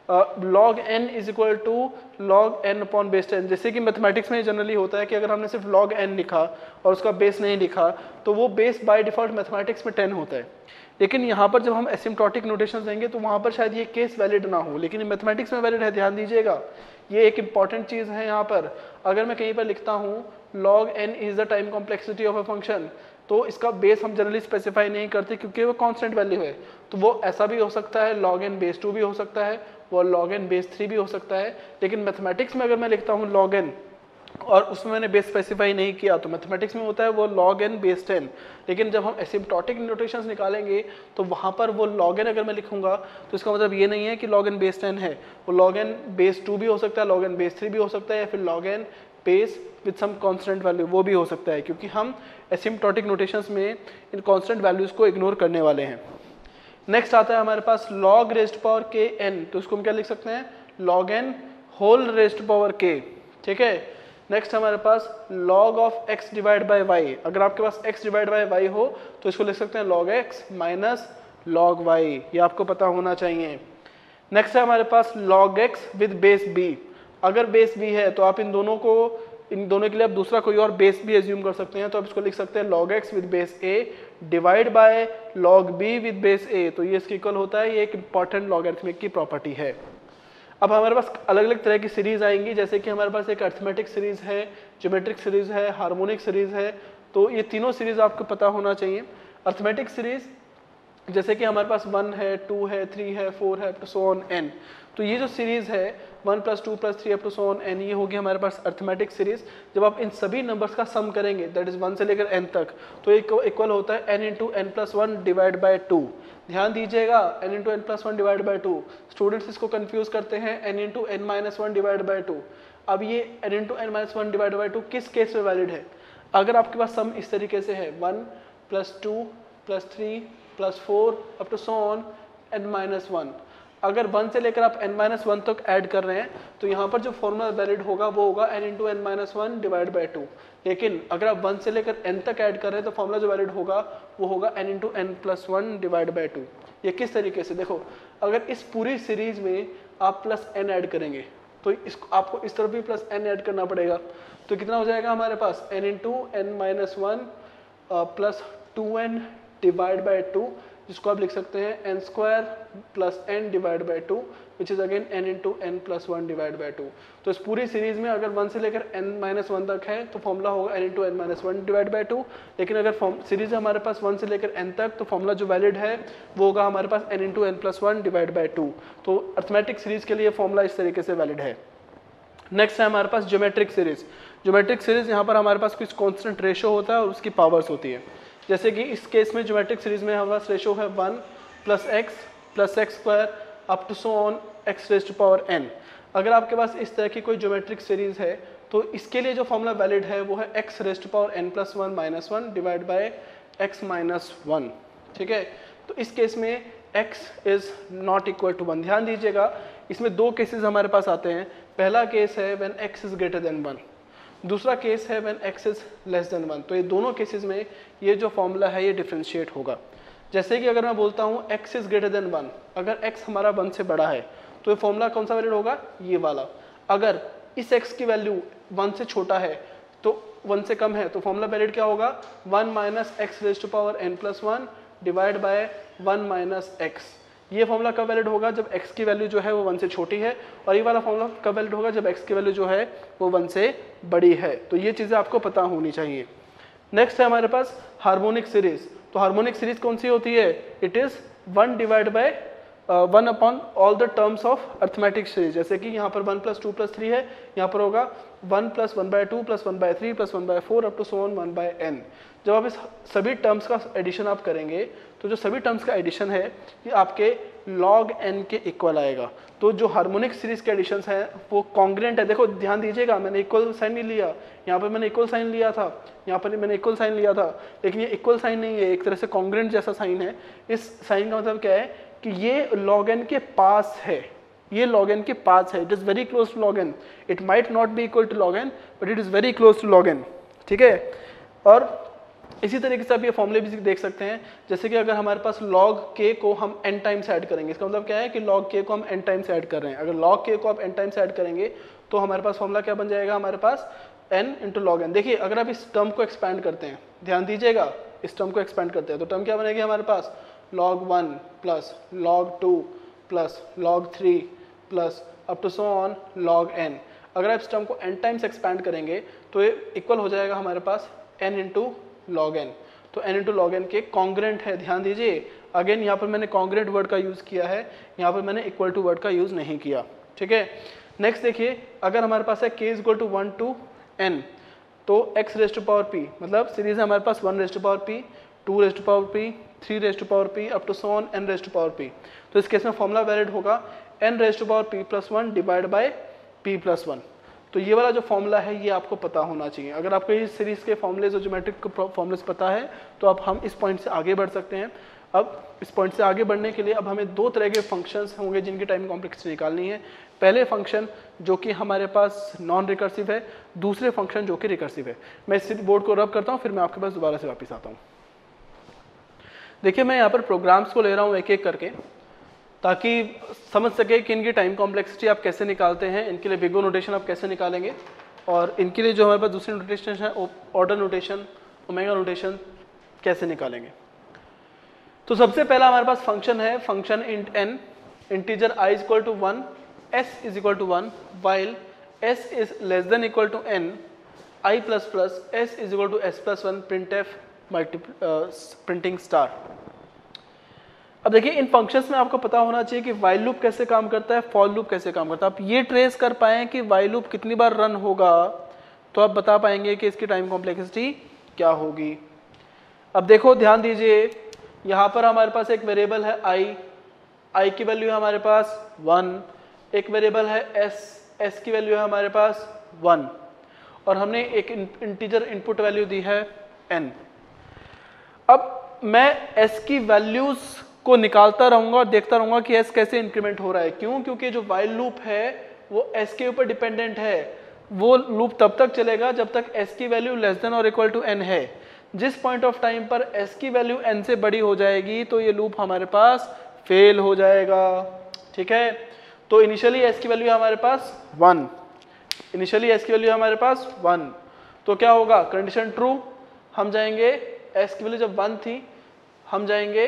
log n is equal to log n upon base 10। जैसे कि मैथमेटिक्स में जनरली होता है कि अगर हमने सिर्फ log n लिखा और उसका बेस नहीं लिखा तो वो बेस बाय डिफॉल्ट मैथमेटिक्स में 10 होता है। लेकिन यहाँ पर जब हम एसिम्प्टोटिक नोटेशन देंगे तो वहाँ पर शायद ये केस वैलिड ना हो, लेकिन मैथमेटिक्स में वैलिड है, ध्यान दीजिएगा। ये एक इंपॉर्टेंट चीज़ है यहाँ पर। अगर मैं कहीं पर लिखता हूँ log n is the time complexity of a function, तो इसका बेस हम जनरली स्पेसिफाई नहीं करते क्योंकि वो कांस्टेंट वैल्यू है। तो वो ऐसा भी हो सकता है, log n बेस 2 भी हो सकता है, वो log n बेस 3 भी हो सकता है। लेकिन मैथमेटिक्स में अगर मैं लिखता हूँ log n और उसमें मैंने बेस स्पेसिफाई नहीं किया तो मैथमेटिक्स में होता है वो log n बेस 10। लेकिन जब हम एसिम्प्टोटिक नोटेशंस निकालेंगे तो वहाँ पर वो log n अगर मैं लिखूंगा तो इसका मतलब ये नहीं है कि log n बेस 10 है, वो log n बेस 2 भी हो सकता है, log n बेस 3 भी हो सकता है, या फिर log n base with some constant value वो भी हो सकता है, क्योंकि हम एसिम्प्टोटिक नोटेशंस में इन कांस्टेंट वैल्यूज को इग्नोर करने वाले हैं। नेक्स्ट आता है हमारे पास log raised power k n, तो इसको हम क्या लिख सकते हैं log n whole raised power k, ठीक है। नेक्स्ट हमारे पास log of x divide by y, अगर आपके पास x डिवाइड बाय y हो तो इसको लिख सकते हैं log x minus log y, ये आपको पता होना चाहिए। नेक्स्ट है हमारे पास log x with base b, अगर बेस b है तो आप इन दोनों के लिए आप दूसरा कोई और बेस भी एज्यूम कर सकते हैं, तो आप इसको लिख सकते हैं log x with base a divide by log b with base a, तो ये इसके इक्वल होता है। ये एक इंपॉर्टेंट लॉगरिथमिक की प्रॉपर्टी है। अब हमारे पास अलग अलग तरह की सीरीज आएंगी, जैसे कि हमारे पास एक अरिथमेटिक सीरीज है, ज्योमेट्रिक सीरीज है, हार्मोनिक सीरीज है, तो ये तीनों सीरीज आपको पता होना चाहिए। अरिथमेटिक सीरीज जैसे कि हमारे पास 1 है, 2 है, 3 है, 4 है, तो सो ऑन n, तो ये जो सीरीज है 1 + 2 + 3 up to so on n, ये होगी हमारे पास अरिथमेटिक सीरीज। जब आप इन सभी नंबर्स का सम करेंगे, दैट इज 1 से लेकर n तक, तो इक्वल होता है n × n+1 डिवाइड बाय 2। ध्यान दीजिएगा, n × n+1 divide by 2, students इसको कंफ्यूज करते हैं n × n-1 डिवाइड बाय 2। अब ये n × n-1 डिवाइड बाय 2 किस केस में वैलिड है? अगर आपके पास सम इस तरीके से है 1 + 2 + 3 + 4 up to so on n-1, अगर 1 से लेकर आप n-1 तक ऐड कर रहे हैं तो यहाँ पर जो फॉर्मूला वैलिड होगा वो होगा n × n-1 डिवाइड बाय 2। लेकिन अगर आप 1 से लेकर n तक ऐड कर रहे हैं तो फॉर्मूला जो वैलिड होगा वो होगा n × n+1 डिवाइड बाय 2। ये किस तरीके से? देखो, अगर इस पूरी सीरीज में आप +n ऐड करेंगे तो इसको आपको इस तरफ भी +n ऐड करना पड़ेगा, तो कितना हो जाएगा हमारे पास n × n-1 + 2n divide by 2, जिसको आप लिख सकते हैं n² + n divide by 2, which is again n × n+1 divide by 2। तो इस पूरी सीरीज में अगर 1 से लेकर n-1 तक है तो फॉर्मूला होगा n × n-1 डिवाइड बाय 2। लेकिन अगर सीरीज हमारे पास 1 से लेकर n तक, तो फॉर्मूला जो वैलिड है वो होगा हमारे पास n × n+1 डिवाइड बाय 2। तो अरिथमेटिक सीरीज के लिए फॉर्मूला इस तरीके से वैलिड है। नेक्स्ट है हमारे पास ज्योमेट्रिक सीरीज। ज्योमेट्रिक सीरीज यहाँ पर हमारे पास कुछ कांस्टेंट रेशो होता है और उसकी पावर्स होती है। जैसे कि इस केस में ज्योमेट्रिक सीरीज में हमारे पास रेशो है 1 + x + x² up to so on x raised to power n। अगर आपके पास इस तरह की कोई ज्योमेट्रिक सीरीज है तो इसके लिए जो फॉर्मूला वैलिड है वो है x raised to power n+1 - 1 divide by x - 1, ठीक है। तो इस केस में x is not equal to 1। ध्यान दीजिएगा, इसमें दो केसेस हमारे पास आते हैं। पहला केस है when x is greater than 1, दूसरा केस है when x is less than 1। तो ये दोनों केसेस में ये जो फॉर्मूला है ये डिफरेंशिएट होगा। जैसे कि अगर मैं बोलता हूँ x इज ग्रेटर देन 1, अगर x हमारा 1 से बड़ा है तो ये फॉर्मूला कौन सा वैलिड होगा? ये वाला। अगर इस x की वैल्यू 1 से छोटा है तो 1 से कम है तो फॉर्मूला वैलिड क्या होगा? 1 - x raised to power n+1 divide by 1 - x। ये फॉर्मूला कब वैलिड होगा? जब x की वैल्यू जो है वो 1 से छोटी है, और ये वाला फॉर्मूला कब वैलिड होगा? जब x की वैल्यू जो है वो 1 से बड़ी है। तो ये चीज़ें आपको पता होनी चाहिए। नेक्स्ट है हमारे पास हार्मोनिक सीरीज। तो हार्मोनिक सीरीज कौन सी होती है? It is 1 divide by 1 upon all the terms of arithmetic series. जैसे कि यहाँ पर 1 + 2 + 3 है, यहाँ पर होगा 1 + 1/2 + 1/3 + 1/4 up to so on 1/n। जब आप इस सभी टर्म्स का एडिशन आप करेंगे तो जो सभी टर्म्स का एडिशन है ये आपके log n के इक्वल आएगा। तो जो हार्मोनिक सीरीज के एडिशंस हैं वो कॉन्ग्रुएंट है। देखो ध्यान दीजिएगा, मैंने इक्वल साइन नहीं लिया, यहाँ पर मैंने इक्वल साइन लिया था, यहाँ पर मैंने इक्वल साइन लिया था, लेकिन ये इक्वल साइन नहीं है, एक तरह से कॉन्ग्रुएंट जैसा साइन है। इस साइन का मतलब क्या है कि ये log n के पास है, ये log n के पास है। It is very close to log n। It might not be equal to log n but it is very close to log n, ठीक है। और इसी तरीके से आप ये फॉर्मूले भी देख सकते हैं, जैसे कि अगर हमारे पास log k को हम n टाइम्स ऐड करेंगे, इसका मतलब क्या है कि log k को हम n टाइम्स ऐड कर रहे हैं। अगर log k को आप n टाइम्स ऐड करेंगे तो हमारे पास फॉर्मूला क्या बन जाएगा, हमारे पास n इंटू लॉग एन। देखिए अगर आप इस टर्म को एक्सपैंड करते हैं, ध्यान दीजिएगा, इस टर्म को एक्सपैंड करते हैं तो टर्म क्या बनेगी हमारे पास, log 1 plus log 2 plus log 3 plus up to so on log n। अगर आप इस टर्म को n टाइम्स एक्सपैंड करेंगे तो ये इक्वल हो जाएगा हमारे पास n इंटू लॉग एन। तो n इंटू लॉग एन के कॉन्ग्रेंट है, ध्यान दीजिए। अगेन यहाँ पर मैंने कॉन्ग्रेंट वर्ड का यूज़ किया है, यहाँ पर मैंने इक्वल टू वर्ड का यूज़ नहीं किया, ठीक है। नेक्स्ट देखिए, अगर हमारे पास है k is equal to 1 to n, तो x raise to power p, मतलब सीरीज है हमारे पास 1 raise to power p, 2 raise to power p, 3 raise to power p up to so on n raise to power p। तो इस case में formula valid होगा n raise to power p plus 1 divide by p plus 1। तो ये वाला जो formula है ये आपको पता होना चाहिए। अगर आपको ये सीरीज के फॉर्मूलेज और ज्योमेट्रिक फॉर्मूलेज पता है तो अब हम इस पॉइंट से आगे बढ़ सकते हैं। अब इस पॉइंट से आगे बढ़ने के लिए अब हमें दो तरह के फंक्शंस होंगे जिनकी टाइम कॉम्प्लेक्सिटी निकालनी है। पहले फंक्शन जो कि हमारे पास नॉन रिकर्सिव है, दूसरे फंक्शन जो कि रिकर्सिव है। मैं इस बोर्ड को रब करता हूँ, फिर मैं आपके पास दोबारा से वापस आता हूँ। देखिए मैं यहाँ पर प्रोग्राम्स को ले रहा हूँ एक एक करके, ताकि समझ सके कि इनकी टाइम कॉम्प्लेक्सिटी आप कैसे निकालते हैं, इनके लिए बिग ओ नोटेशन आप कैसे निकालेंगे, और इनके लिए जो हमारे पास दूसरी नोटेशन है ऑर्डर नोटेशन, ओमेगा नोटेशन कैसे निकालेंगे। तो सबसे पहला हमारे पास फंक्शन है function int n, integer i is equal to 1, s is equal to 1, while s is less than equal to n, i plus plus s is equal to s plus 1 printf printing star. अब देखिए इन functions में आपको पता होना चाहिए कि while loop कैसे काम करता है, फॉर लूप कैसे काम करता है। आप ये ट्रेस कर पाएं कि वाइल लूप कितनी बार रन होगा तो आप बता पाएंगे कि इसकी टाइम कॉम्प्लेक्सिटी क्या होगी। अब देखो ध्यान दीजिए, यहाँ पर हमारे पास एक वेरिएबल है i की वैल्यू है हमारे पास 1, एक वेरिएबल है s की वैल्यू है हमारे पास 1, और हमने एक इंटीजर इनपुट वैल्यू दी है n। अब मैं s की वैल्यूज को निकालता रहूंगा और देखता रहूंगा कि s कैसे इंक्रीमेंट हो रहा है। क्यों? क्योंकि जो वाइल लूप है वो s के ऊपर डिपेंडेंट है। वो लूप तब तक चलेगा जब तक s की वैल्यू लेस देन और इक्वल टू n है। जिस पॉइंट ऑफ टाइम पर s की वैल्यू n से बड़ी हो जाएगी तो ये लूप हमारे पास फेल हो जाएगा, ठीक है। तो इनिशियली s की वैल्यू हमारे पास 1, इनिशियली s की वैल्यू हमारे पास 1, तो क्या होगा, कंडीशन ट्रू, हम जाएंगे s की वैल्यू जब 1 थी हम जाएंगे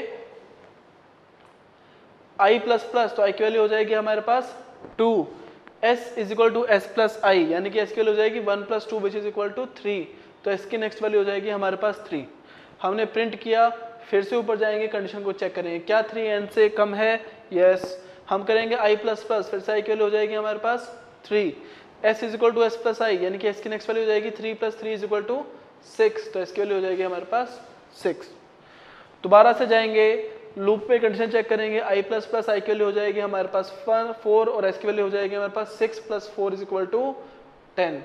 i प्लस प्लस, तो i की वैल्यू हो जाएगी हमारे पास 2, s is equal to s plus i, यानी कि s की वैल्यू हो जाएगी 1 plus 2 which is equal to 3, तो s की नेक्स्ट वैल्यू हो जाएगी हमारे पास 3। हमने प्रिंट किया, फिर से ऊपर जाएंगे, कंडीशन को चेक करेंगे क्या 3n से कम है, यस। हम करेंगे i प्लस प्लस, फिर से i की वैल्यू हो जाएगी हमारे पास 3, s is equal to s plus i, यानी कि s की नेक्स्ट वैल्यू हो जाएगी 3 प्लस 3 इज इक्वल टू 6, तो s की वैल्यू हो जाएगी हमारे पास 6। दोबारा से जाएंगे, लूप पे कंडीशन चेक करेंगे, i प्लस प्लस i की वैल्यू हो जाएगी हमारे पास 4 और s की वैल्यू हो जाएगी हमारे पास 6 plus 4 is equal to 10,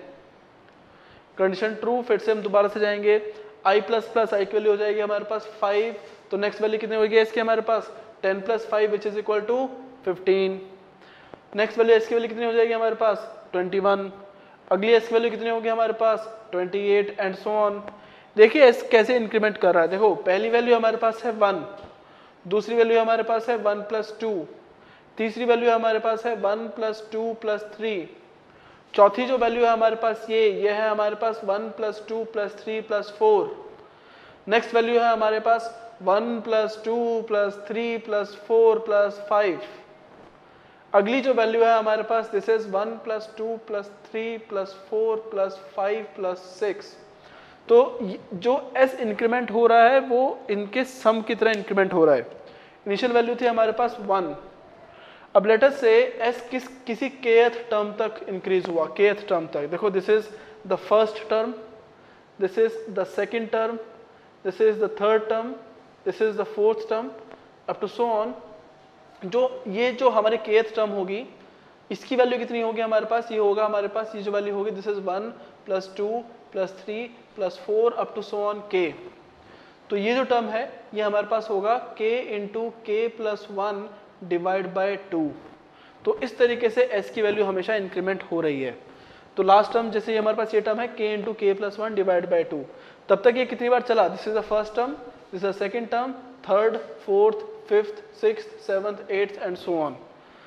condition true. फिर से हम दोबारा से जाएंगे, i प्लस प्लस i की वैल्यू हो जाएगी हमारे पास 5, तो नेक्स्ट वैल्यू कितनी होगी s की हमारे पास 10 plus 5 which is equal to 15, next value s की वैल्यू कितनी हो जाएगी हमारे पास 21, अगली s की वैल्यू कितनी होगी हमारे पास 28 एंड सो ऑन। देखिए s कैसे इंक्रीमेंट कर रहा है। देखो पहली वैल्यू हमारे पास है 1, दूसरी वैल्यू हमारे पास है 1 प्लस 2, तीसरी वैल्यू हमारे पास है 1 प्लस 2 प्लस 3, चौथी जो वैल्यू है हमारे पास ये है हमारे पास 1 plus 2 plus 3 plus 4, next value है हमारे पास 1 प्लस 2 प्लस 3 प्लस 4 प्लस 5, अगली जो वैल्यू है हमारे पास this is 1 plus 2 plus 3 plus 4 plus 5 plus 6। तो जो s इंक्रीमेंट हो रहा है वो इनके सम की तरह इंक्रीमेंट हो रहा है। इनिशियल वैल्यू थी हमारे पास 1, अब लेट अस से s किसी kth टर्म तक इंक्रीज हुआ, kth टर्म तक। देखो this is the first term, this is the second term, this is the third term, this is the fourth term up to so on. ये जो हमारे kth term होगी इसकी value कितनी होगी हमारे पास, ये होगा हमारे पास ये जो वैल्यू होगी this is 1 plus 2 plus 3 plus 4 up to so on k। तो ये जो टर्म है ये हमारे पास होगा k into k plus 1 divide by 2। तो इस तरीके से s की वैल्यू हमेशा इंक्रीमेंट हो रही है। तो लास्ट टर्म जैसे हमारे पास ये टर्म है k into k plus one divide by 2, तब तक ये कितनी बार चला, this is the first term, this is the second term, third, fourth, fifth, sixth, seventh, eighth and so on.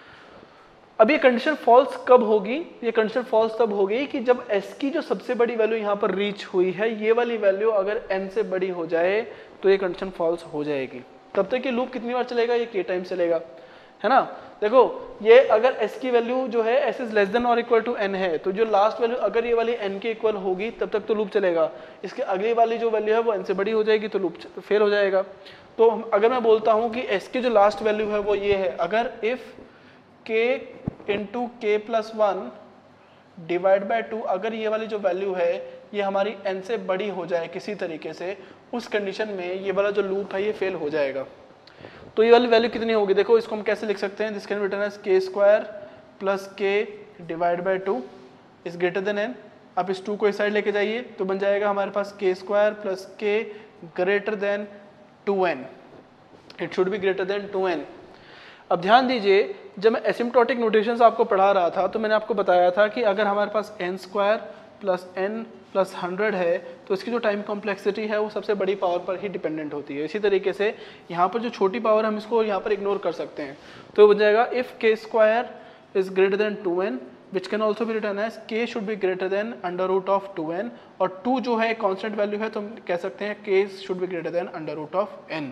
अब ये कंडीशन फॉल्स कब होगी, ये कंडीशन फॉल्स तब होगी कि जब s की जो सबसे बड़ी वैल्यू यहाँ पर रीच हुई है, ये वाली वैल्यू अगर n से बड़ी हो जाए तो ये कंडीशन फॉल्स हो जाएगी। तब तक ये लूप कितनी बार चलेगा, ये k टाइम चलेगा, है ना। देखो ये अगर s की वैल्यू जो है s इज लेस देन और इक्वल टू n है, तो जो लास्ट वैल्यू अगर ये वाली n के इक्वल होगी तब तक तो लूप चलेगा। इसके अगली वाली जो वैल्यू है वो n से बड़ी हो जाएगी तो लूप फेल हो जाएगा। तो अगर मैं बोलता हूँ कि s की जो लास्ट वैल्यू है वो ये है, अगर if k into k plus one divide by 2, अगर ये वाली जो वैल्यू है ये हमारी n से बड़ी हो जाए किसी तरीके से, उस कंडीशन में ये वाला जो लूप है ये फेल हो जाएगा। तो ये वाली वैल्यू कितनी होगी, देखो इसको हम कैसे लिख सकते हैं, this can be written as k square plus k divide by 2 is greater than n। आप इस 2 को इस साइड लेके जाइए तो बन जाएगा हमारे पास k square plus k greater than 2n, it should be greater than 2n। अब ध्यान दीजिए, जब मैं एसिम्प्टोटिक नोटेशंस आपको पढ़ा रहा था तो मैंने आपको बताया था कि अगर हमारे पास n square plus n plus 100 है तो इसकी जो टाइम कॉम्प्लेक्सिटी है वो सबसे बड़ी पावर पर ही डिपेंडेंट होती है। इसी तरीके से यहाँ पर जो छोटी पावर हम इसको यहाँ पर इग्नोर कर सकते हैं, तो बन जाएगा if k square is greater than 2n which can also be written as k should be greater than under root of 2n, और 2 जो है कॉन्स्टेंट वैल्यू है तो हम कह सकते हैं k should be greater than under root of n।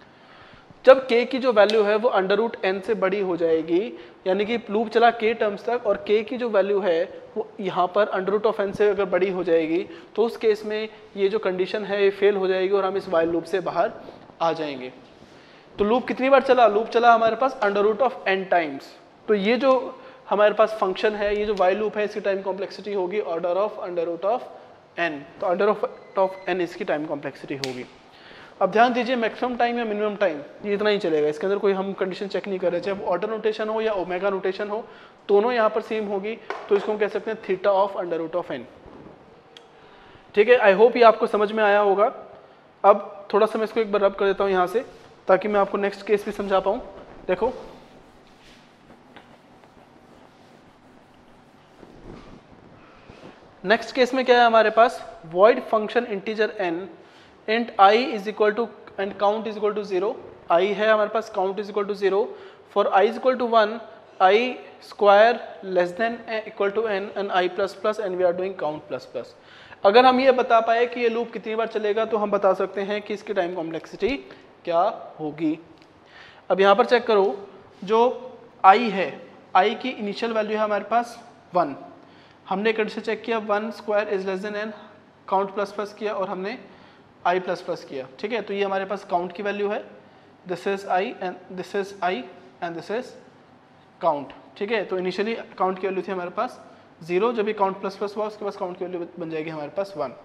जब k की जो वैल्यू है वो अंडर रूट n से बड़ी हो जाएगी, यानी कि लूप चला k टर्म्स तक और k की जो वैल्यू है वो यहाँ पर अंडर रूट ऑफ n से अगर बड़ी हो जाएगी तो उस केस में ये जो कंडीशन है ये फेल हो जाएगी और हम इस वाइल लूप से बाहर आ जाएंगे। तो लूप कितनी बार चला, लूप चला हमारे पास under root of n times. तो ये जो हमारे पास फंक्शन है, ये जो वाइल लूप है, इसकी टाइम कॉम्प्लेक्सिटी होगी order of under root of n। तो अंडर रूट ऑफ n इसकी टाइम कॉम्प्लेक्सिटी होगी। अब ध्यान दीजिए, मैक्सिमम टाइम या मिनिमम टाइम ये इतना ही चलेगा, इसके अंदर कोई हम कंडीशन चेक नहीं कर रहे। चाहे ऑर्डर नोटेशन हो या ओमेगा नोटेशन हो, दोनों यहाँ पर सेम होगी, तो इसको हम कह सकते हैं theta of under root of n। ठीक है, आई होप ये आपको समझ में आया होगा। अब थोड़ा सा मैं इसको एक बार रब कर देता हूँ यहाँ से, ताकि मैं आपको नेक्स्ट केस भी समझा पाऊँ। देखो नेक्स्ट केस में क्या है हमारे पास, void function integer n int I is equal to and count is equal to 0, I है हमारे पास, count is equal to 0, for I is equal to 1 I square less than equal to n and I plus plus and we are doing count plus plus। अगर हम ये बता पाए कि ये loop कितनी बार चलेगा तो हम बता सकते हैं कि इसकी टाइम कॉम्प्लेक्सिटी क्या होगी। अब यहाँ पर चेक करो, जो I है, I की इनिशियल वैल्यू है हमारे पास 1, हमने कंडीशन चेक किया 1 square is less than n, count plus plus किया और हमने i प्लस प्लस किया। ठीक है, तो ये हमारे पास काउंट की वैल्यू है, this is i and this is i and this is count. ठीक है, तो इनिशियली काउंट की वैल्यू थी हमारे पास 0, जब ये काउंट प्लस प्लस हुआ उसके पास काउंट की वैल्यू बन जाएगी हमारे पास 1,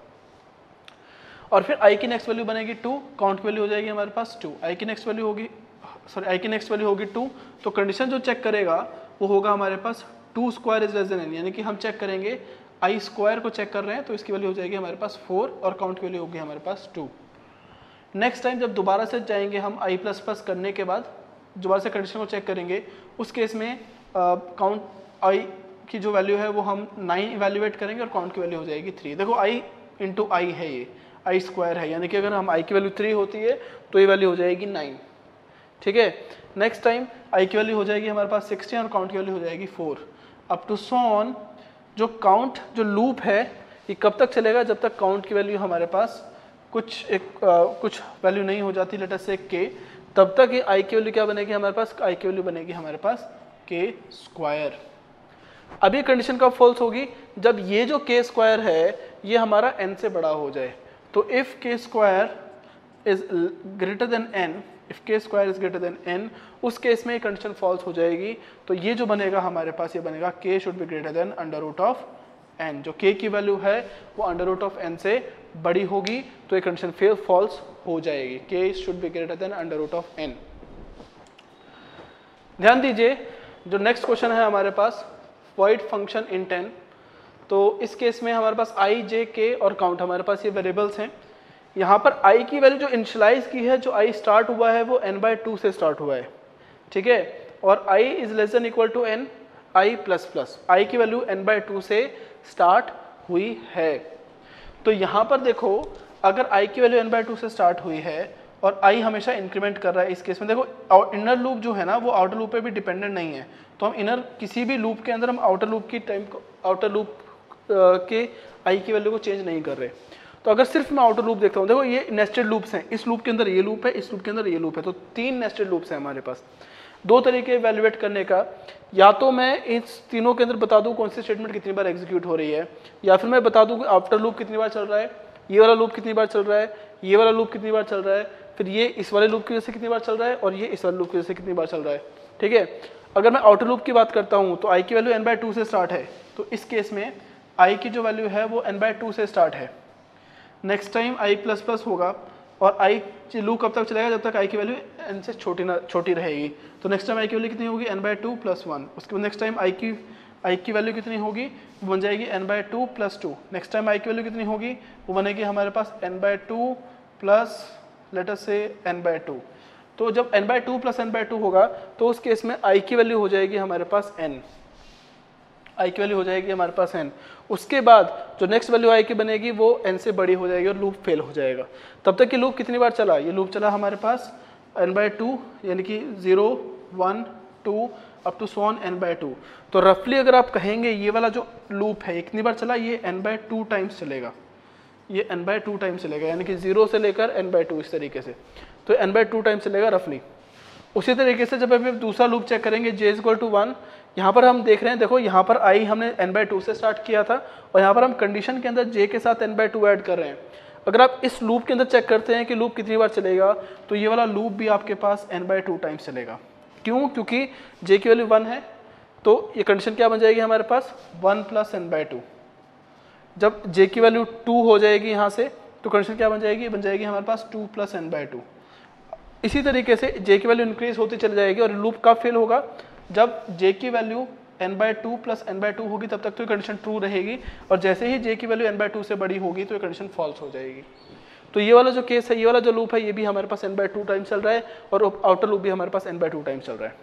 और फिर i की नेक्स्ट वैल्यू बनेगी 2, काउंट की वैल्यू हो जाएगी हमारे पास 2, i की नेक्स्ट वैल्यू होगी, सॉरी i की नेक्स्ट वैल्यू होगी 2। तो कंडीशन जो चेक करेगा वो होगा हमारे पास 2 square is less than n, यानी कि हम चेक करेंगे आई स्क्वायर को चेक कर रहे हैं तो इसकी वैल्यू हो जाएगी हमारे पास 4 और काउंट की वैल्यू होगी हमारे पास 2। नेक्स्ट टाइम जब दोबारा से जाएंगे हम आई प्लस प्लस करने के बाद दोबारा से कंडीशन को चेक करेंगे, उस केस में काउंट आई की जो वैल्यू है वो हम 9 इवेल्युएट करेंगे और काउंट की वैल्यू हो जाएगी 3। देखो आई इंटू आई है, ये आई स्क्वायर है, यानी कि अगर हम आई की वैल्यू 3 होती है तो ये वैल्यू हो जाएगी 9। ठीक है, नेक्स्ट टाइम आई की वैल्यू हो जाएगी हमारे पास 16 और काउंट की वैल्यू हो जाएगी 4, अप टू सो ऑन। जो काउंट जो लूप है ये कब तक चलेगा, जब तक काउंट की वैल्यू हमारे पास कुछ वैल्यू नहीं हो जाती, लेट अस से k, तब तक ये i की वैल्यू क्या बनेगी हमारे पास, i की वैल्यू बनेगी हमारे पास k स्क्वायर। अब ये कंडीशन कब फॉल्स होगी, जब ये जो k स्क्वायर है ये हमारा n से बड़ा हो जाए। तो if k square is greater than n, if k square is greater than n, उस केस में ये कंडीशन फॉल्स हो जाएगी। तो ये जो बनेगा हमारे पास, ये बनेगा k should be greater than under root of n। जो k की वैल्यू है वो अंडर रूट ऑफ n से बड़ी होगी तो ये कंडीशन फिर फॉल्स हो जाएगी, k should be greater than under root of n। ध्यान दीजिए, जो नेक्स्ट क्वेश्चन है हमारे पास, वॉइड फंक्शन इन 10। तो इस केस में हमारे पास i, j, k और काउंट हमारे पास ये वेरिएबल्स हैं। यहाँ पर i की वैल्यू जो इनिशियलाइज की है, जो i स्टार्ट हुआ है वो n/2 से स्टार्ट हुआ है। ठीक है, और i is less than equal to n, i plus plus, i की वैल्यू n/2 से स्टार्ट हुई है। तो यहाँ पर देखो अगर i की वैल्यू n/2 से स्टार्ट हुई है और i हमेशा इंक्रीमेंट कर रहा है, इस केस में देखो इनर लूप जो है ना वो आउटर लूप पे भी डिपेंडेंट नहीं है, तो हम इनर किसी भी लूप के अंदर हम आउटर लूप की टाइम आउटर लूप के i की वैल्यू को चेंज नहीं कर रहे। तो अगर सिर्फ मैं आउटर लूप देखता हूँ, देखो ये नेस्टेड लूप्स हैं, इस लूप के अंदर ये लूप है, इस लूप के अंदर ये लूप है, तो 3 नेस्टेड लूप्स हैं हमारे पास। 2 तरीके इवैल्यूएट करने का, या तो मैं इस तीनों के अंदर बता दूं कौन सी स्टेटमेंट कितनी बार एग्जीक्यूट हो रही है, या फिर मैं बता दूं कि आफ्टर लूप कितनी बार चल रहा है, ये वाला लूप कितनी बार चल रहा है, ये वाला लूप कितनी बार चल रहा है, फिर ये इस वाले लूप की वजह से कितनी बार चल रहा है और ये इस वाले लूप की वजह से कितनी बार चल रहा है। ठीक है, अगर मैं आउटर लूप की बात करता हूँ तो i की वैल्यू n/2 से स्टार्ट है, तो इस केस में i की जो वैल्यू है वो n/2 से स्टार्ट है। Next time i plus plus होगा और i लूप कब तक चलेगा, जब तक i की वैल्यू n से छोटी रहेगी। तो नेक्स्ट टाइम i की वैल्यू कितनी होगी, n/2 + 1। उसके बाद नेक्स्ट टाइम i की वैल्यू कितनी होगी, वो बन जाएगी n/2 + 2। नेक्स्ट टाइम i की वैल्यू कितनी होगी, वो बनेगी हमारे पास n/2 प्लस लेट अस से n/2। तो जब n/2 + n/2 होगा तो उस केस में i की वैल्यू हो जाएगी हमारे पास n, i की वैल्यू हो जाएगी हमारे पास n। उसके बाद जो नेक्स्ट वैल्यू i की बनेगी वो n से बड़ी हो जाएगी और लूप फेल हो जाएगा। तब तक कि लूप कितनी बार चला, ये लूप चला हमारे पास n/2 यानी कि 0 1 2 up to so on n/2। तो रफली अगर आप कहेंगे ये वाला जो लूप है कितनी बार चला, ये n/2 टाइम्स चलेगा, ये n/2 टाइम्स चलेगा, यानी कि 0 से लेकर n/2 इस तरीके से, तो n/2 टाइम्स चलेगा रफली। उसी तरीके से जब अभी दूसरा लूप चेक करेंगे j = 1, यहाँ पर हम देख रहे हैं, देखो यहाँ पर i हमने n/2 से स्टार्ट किया था और यहाँ पर हम कंडीशन के अंदर j के साथ n/2 ऐड कर रहे हैं। अगर आप इस लूप के अंदर चेक करते हैं कि लूप कितनी बार चलेगा, तो ये वाला लूप भी आपके पास n/2 टाइम्स चलेगा। क्यों, क्योंकि j की वैल्यू 1 है, तो ये कंडीशन क्या बन जाएगी हमारे पास 1 + n/2। जब j की वैल्यू 2 हो जाएगी यहाँ से, तो कंडीशन क्या बन जाएगी, बन जाएगी हमारे पास 2 + n/2। इसी तरीके से j की वैल्यू इंक्रीज होती चली जाएगी और लूप कब फेल होगा, जब j की वैल्यू n/2 + n/2 होगी, तब तक तो ये कंडीशन ट्रू रहेगी, और जैसे ही j की वैल्यू n/2 से बड़ी होगी तो ये कंडीशन फॉल्स हो जाएगी। तो ये वाला जो केस है, ये वाला जो लूप है, ये भी हमारे पास n/2 टाइम्स चल रहा है और आउटर लूप भी हमारे पास n/2 टाइम्स चल रहा है।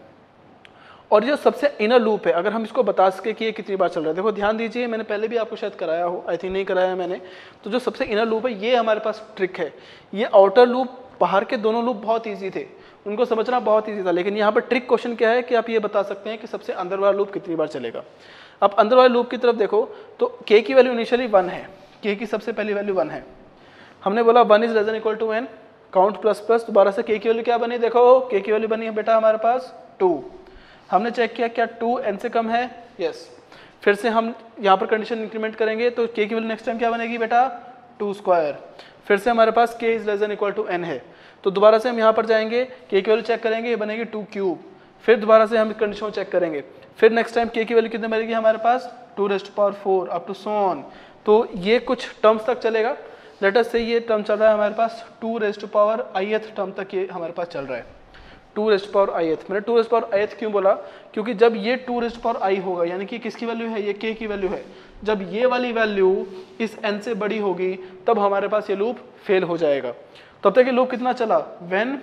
और जो सबसे इनर लूप है, अगर हम इसको बता सके कि ये कितनी बार चल रहा है, देखो ध्यान दीजिए, मैंने पहले भी आपको शायद कराया हो, आई थिंक नहीं कराया मैंने। तो जो सबसे इनर लूप है, ये हमारे पास ट्रिक है। ये आउटर लूप, बाहर के दोनों लूप बहुत ईजी थे, उनको समझना बहुत ईजी था, लेकिन यहाँ पर ट्रिक क्वेश्चन क्या है कि आप ये बता सकते हैं कि सबसे अंदर वाला लूप कितनी बार चलेगा। आप अंदर वाले लूप की तरफ देखो तो k की वैल्यू इनिशियली 1 है, k की सबसे पहली वैल्यू 1 है। हमने बोला 1 > n, काउंट प्लस प्लस, दोबारा से k की वैल्यू क्या बनी, देखो k की वैल्यू बनी है बेटा हमारे पास 2। हमने चेक किया क्या 2 n से कम है, यस। फिर से हम यहाँ पर कंडीशन इंक्रीमेंट करेंगे तो k की वैल्यू नेक्स्ट टाइम क्या बनेगी बेटा 2²। फिर से हमारे पास k > n है, तो दोबारा से हम यहाँ पर जाएंगे, k की वैल्यू चेक करेंगे, ये बनेगी 2³ फिर दोबारा से हम कंडीशन चेक करेंगे, फिर नेक्स्ट टाइम k की वैल्यू कितनी बनेगी हमारे पास 2⁴ अप टू सो ऑन। तो ये कुछ टर्म्स तक चलेगा, लेट अस से ये टर्म चल रहा है हमारे पास 2⁻⁰ टर्म तक ये हमारे पास चल रहा है। 2⁻⁰ मैंने 2⁻⁰ क्यों बोला, क्योंकि जब ये 2⁻i होगा, यानी कि किसकी वैल्यू है, ये k की वैल्यू है, जब ये वाली वैल्यू इस n से बड़ी होगी तब हमारे पास ये लूप फेल हो जाएगा। तब तक ये लूप कितना चला, when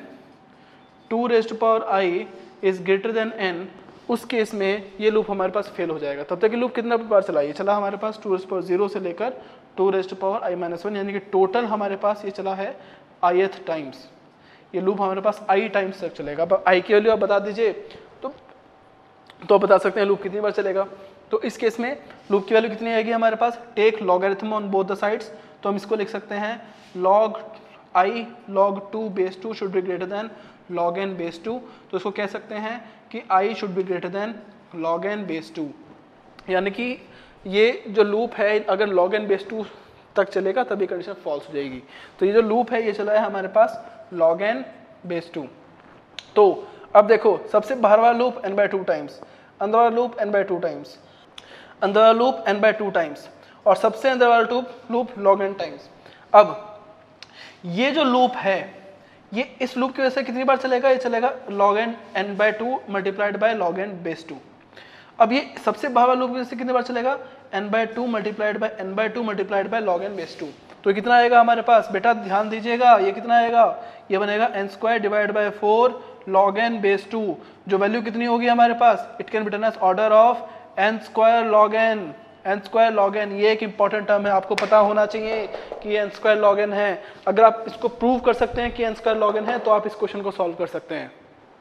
2⁻i > n, उस केस में ये लूप हमारे पास फेल हो जाएगा। तब तक ये लूप कितना बार चला, ये चला हमारे पास 2⁻0 से लेकर 2⁻i-1, यानी कि टोटल हमारे पास ये चला है ith टाइम्स। ये लूप हमारे पास i टाइम्स तक चलेगा। अब i की वैल्यू आप बता दीजिए तो बता सकते हैं लूप कितनी बार चलेगा। तो इस केस में लूप की वैल्यू कितनी आएगी हमारे पास, take logarithm on both the sides, तो हम इसको लिख सकते हैं log i log 2 should be greater than log n base 2। तो इसको कह सकते हैं कि i should be greater than log n base 2, यानी कि ये जो लूप है अगर log n बेस 2 तक चलेगा तभी कंडीशन फॉल्स हो जाएगी। तो ये जो लूप है ये चला है हमारे पास log n बेस 2। तो अब देखो सबसे बाहर वाला लूप n/2 टाइम्स, अंदर वाला लूप n/2 टाइम्स, अंदर वाला लूप n/2 टाइम्स, और सबसे अंदर वाला लूप log n टाइम्स। अब ये जो लूप है ये इस लूप की वजह से कितनी बार चलेगा, ये चलेगा log n n/2 multiplied by log n base 2। अब ये सबसे बाहर वाला लूप की वजह से कितनी बार चलेगा, n/2 multiplied by log n base 2। तो कितना आएगा हमारे पास बेटा, ध्यान दीजिएगा, ये कितना आएगा, ये बनेगा n² divide by 4 log n base 2। जो वैल्यू कितनी होगी हमारे पास, it can be written as order of n² log n, n² log n। ये एक इंपॉर्टेंट टर्म है, आपको पता होना चाहिए कि ये n² log n है। अगर आप इसको प्रूव कर सकते हैं कि n² log n है तो आप इस क्वेश्चन को सॉल्व कर सकते हैं।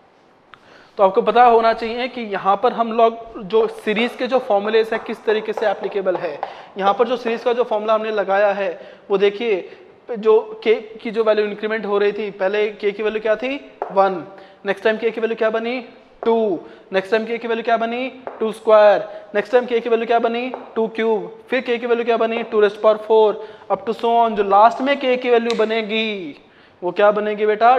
तो आपको पता होना चाहिए कि यहाँ पर हम लोग जो सीरीज के जो फॉर्मूलेस है किस तरीके से एप्लीकेबल है। यहाँ पर जो सीरीज का जो फॉर्मूला हमने लगाया है वो देखिए, जो k की जो वैल्यू इंक्रीमेंट हो रही थी, पहले k की वैल्यू क्या थी 1, नेक्स्ट टाइम k की वैल्यू क्या बनी 2, नेक्स्ट टाइम k की वैल्यू क्या बनी 2², नेक्स्ट टाइम k की वैल्यू क्या बनी 2³, फिर k की वैल्यू क्या बनी 2⁴, अप टू सो ऑन। जो लास्ट में k की वैल्यू बनेगी वो क्या बनेगी बेटा,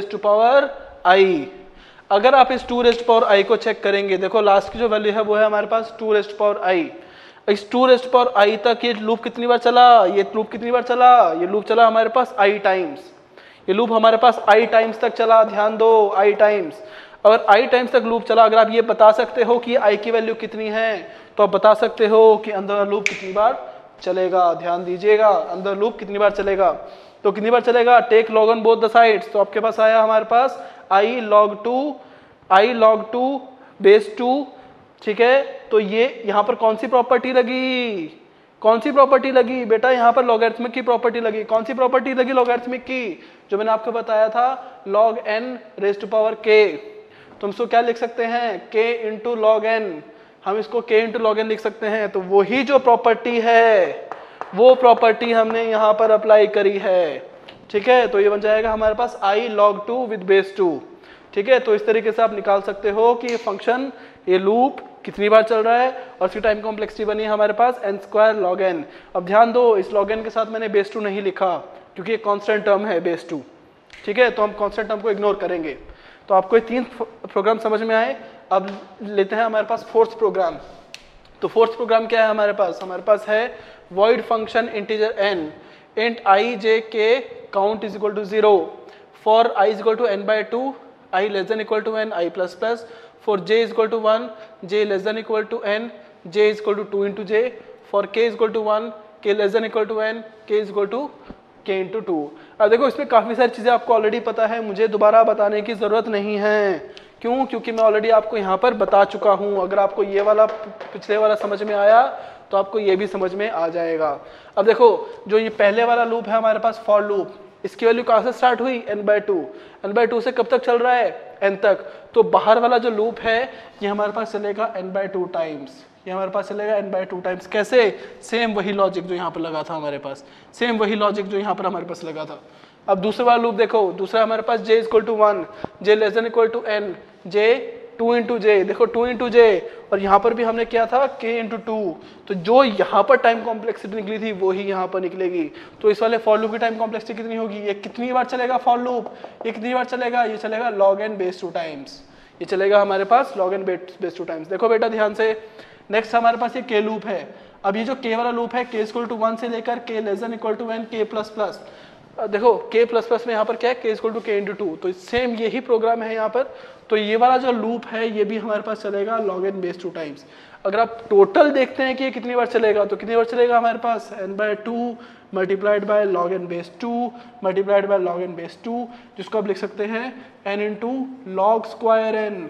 2⁻i। अगर आप इस 2⁻i को चेक करेंगे, देखो लास्ट की जो वैल्यू है वो है हमारे पास 2⁻i। इस 2⁻i तक ये लूप कितनी बार चला, ये लूप कितनी बार चला, ये लूप चला हमारे पास i टाइम्स, ये लूप हमारे पास i टाइम्स तक चला, ध्यान दो i टाइम्स। अगर i टाइम्स तक लूप चला, अगर आप ये बता सकते हो कि i की वैल्यू कितनी है तो आप बता सकते हो कि अंदर लूप कितनी बार चलेगा। ध्यान दीजिएगा, अंदर लूप कितनी बार चलेगा, तो कितनी बार चलेगा, take log on both the sides. तो आपके पास आया हमारे पास i log 2 बेस 2, ठीक है। तो ये यहाँ पर कौन सी प्रॉपर्टी लगी, कौन सी प्रॉपर्टी लगी बेटा, यहाँ पर लॉगरिथमिक की प्रॉपर्टी लगी। कौन सी प्रॉपर्टी लगी लॉगरिथमिक की, जो मैंने आपको बताया था log n raise to power k। तो हम इसको क्या लिख सकते हैं, k इंटू log n, हम इसको k इंटू log n लिख सकते हैं। तो वही जो प्रॉपर्टी है वो प्रॉपर्टी हमने यहाँ पर अप्लाई करी है, ठीक है। तो ये बन जाएगा हमारे पास i log 2 विद बेस 2, ठीक है। तो इस तरीके से आप निकाल सकते हो कि ये फंक्शन, ये लूप कितनी बार चल रहा है और इसकी टाइम कॉम्प्लेक्सिटी बनी है हमारे पास n² log n। अब ध्यान दो, इस log n के साथ मैंने बेस 2 नहीं लिखा क्योंकि ये कांस्टेंट टर्म है बेस 2, ठीक है। तो हम कांस्टेंट टर्म को इग्नोर करेंगे। तो आपको ये 3 प्रोग्राम समझ में आए। अब लेते हैं हमारे पास फोर्थ प्रोग्राम। तो फोर्थ प्रोग्राम क्या है हमारे पास है void function integer n int I j k count is equal to 0 for I is equal to n/2, I less than equal to n, I plus plus, for j is equal to 1, j less than equal to n, j is equal to 2 into j, for k is equal to 1, k less than equal to n, k is equal to k into 2। अब देखो इसमें काफ़ी सारी चीज़ें आपको already पता है, मुझे दोबारा बताने की ज़रूरत नहीं है। क्यों, क्योंकि मैं ऑलरेडी आपको यहाँ पर बता चुका हूँ। अगर आपको ये वाला पिछले वाला समझ में आया तो आपको ये भी समझ में आ जाएगा। अब देखो जो ये पहले वाला लूप है हमारे पास फॉर लूप, इसकी वैल्यू कहाँ से स्टार्ट हुई, n/2, n/2 से कब तक चल रहा है, n तक। तो बाहर वाला जो लूप है ये हमारे पास चलेगा n/2 टाइम्स, ये हमारे पास चलेगा n/2 टाइम्स। कैसे, सेम वही लॉजिक जो यहाँ पर लगा था हमारे पास, सेम वही लॉजिक जो यहाँ पर हमारे पास लगा था। अब दूसरा वाला लूप देखो, दूसरा हमारे पास j equal to 1, j less than equal to n, j 2 into j, देखो 2 इंटू जे, और यहाँ पर भी हमने किया था k इंटू 2। तो जो यहाँ पर टाइम कॉम्प्लेक्सिटी निकली थी वो ही यहाँ पर निकलेगी। तो इस वाले फॉर लूप की टाइम कॉम्प्लेक्सिटी कितनी होगी, ये कितनी बार चलेगा फॉर लूप, ये कितनी बार चलेगा, ये चलेगा log n बेस 2 टाइम्स, ये चलेगा हमारे पास log n बेस 2 टाइम्स। देखो बेटा ध्यान से, नेक्स्ट हमारे पास ये k लूप है। अब ये जो k वाला लूप है, k इक्वल टू 1 से लेकर k less than equal to n, k plus plus, देखो k प्लस प्लस में यहाँ पर क्या है, k equal to k into 2। तो सेम यही प्रोग्राम है यहाँ पर। तो ये वाला जो लूप है ये भी हमारे पास चलेगा log n बेस 2 टाइम्स। अगर आप टोटल देखते हैं कि ये कितनी बार चलेगा, तो कितनी बार चलेगा हमारे पास, n/2 multiplied by log n base 2 multiplied by log n base 2, जिसको आप लिख सकते हैं n into log square n।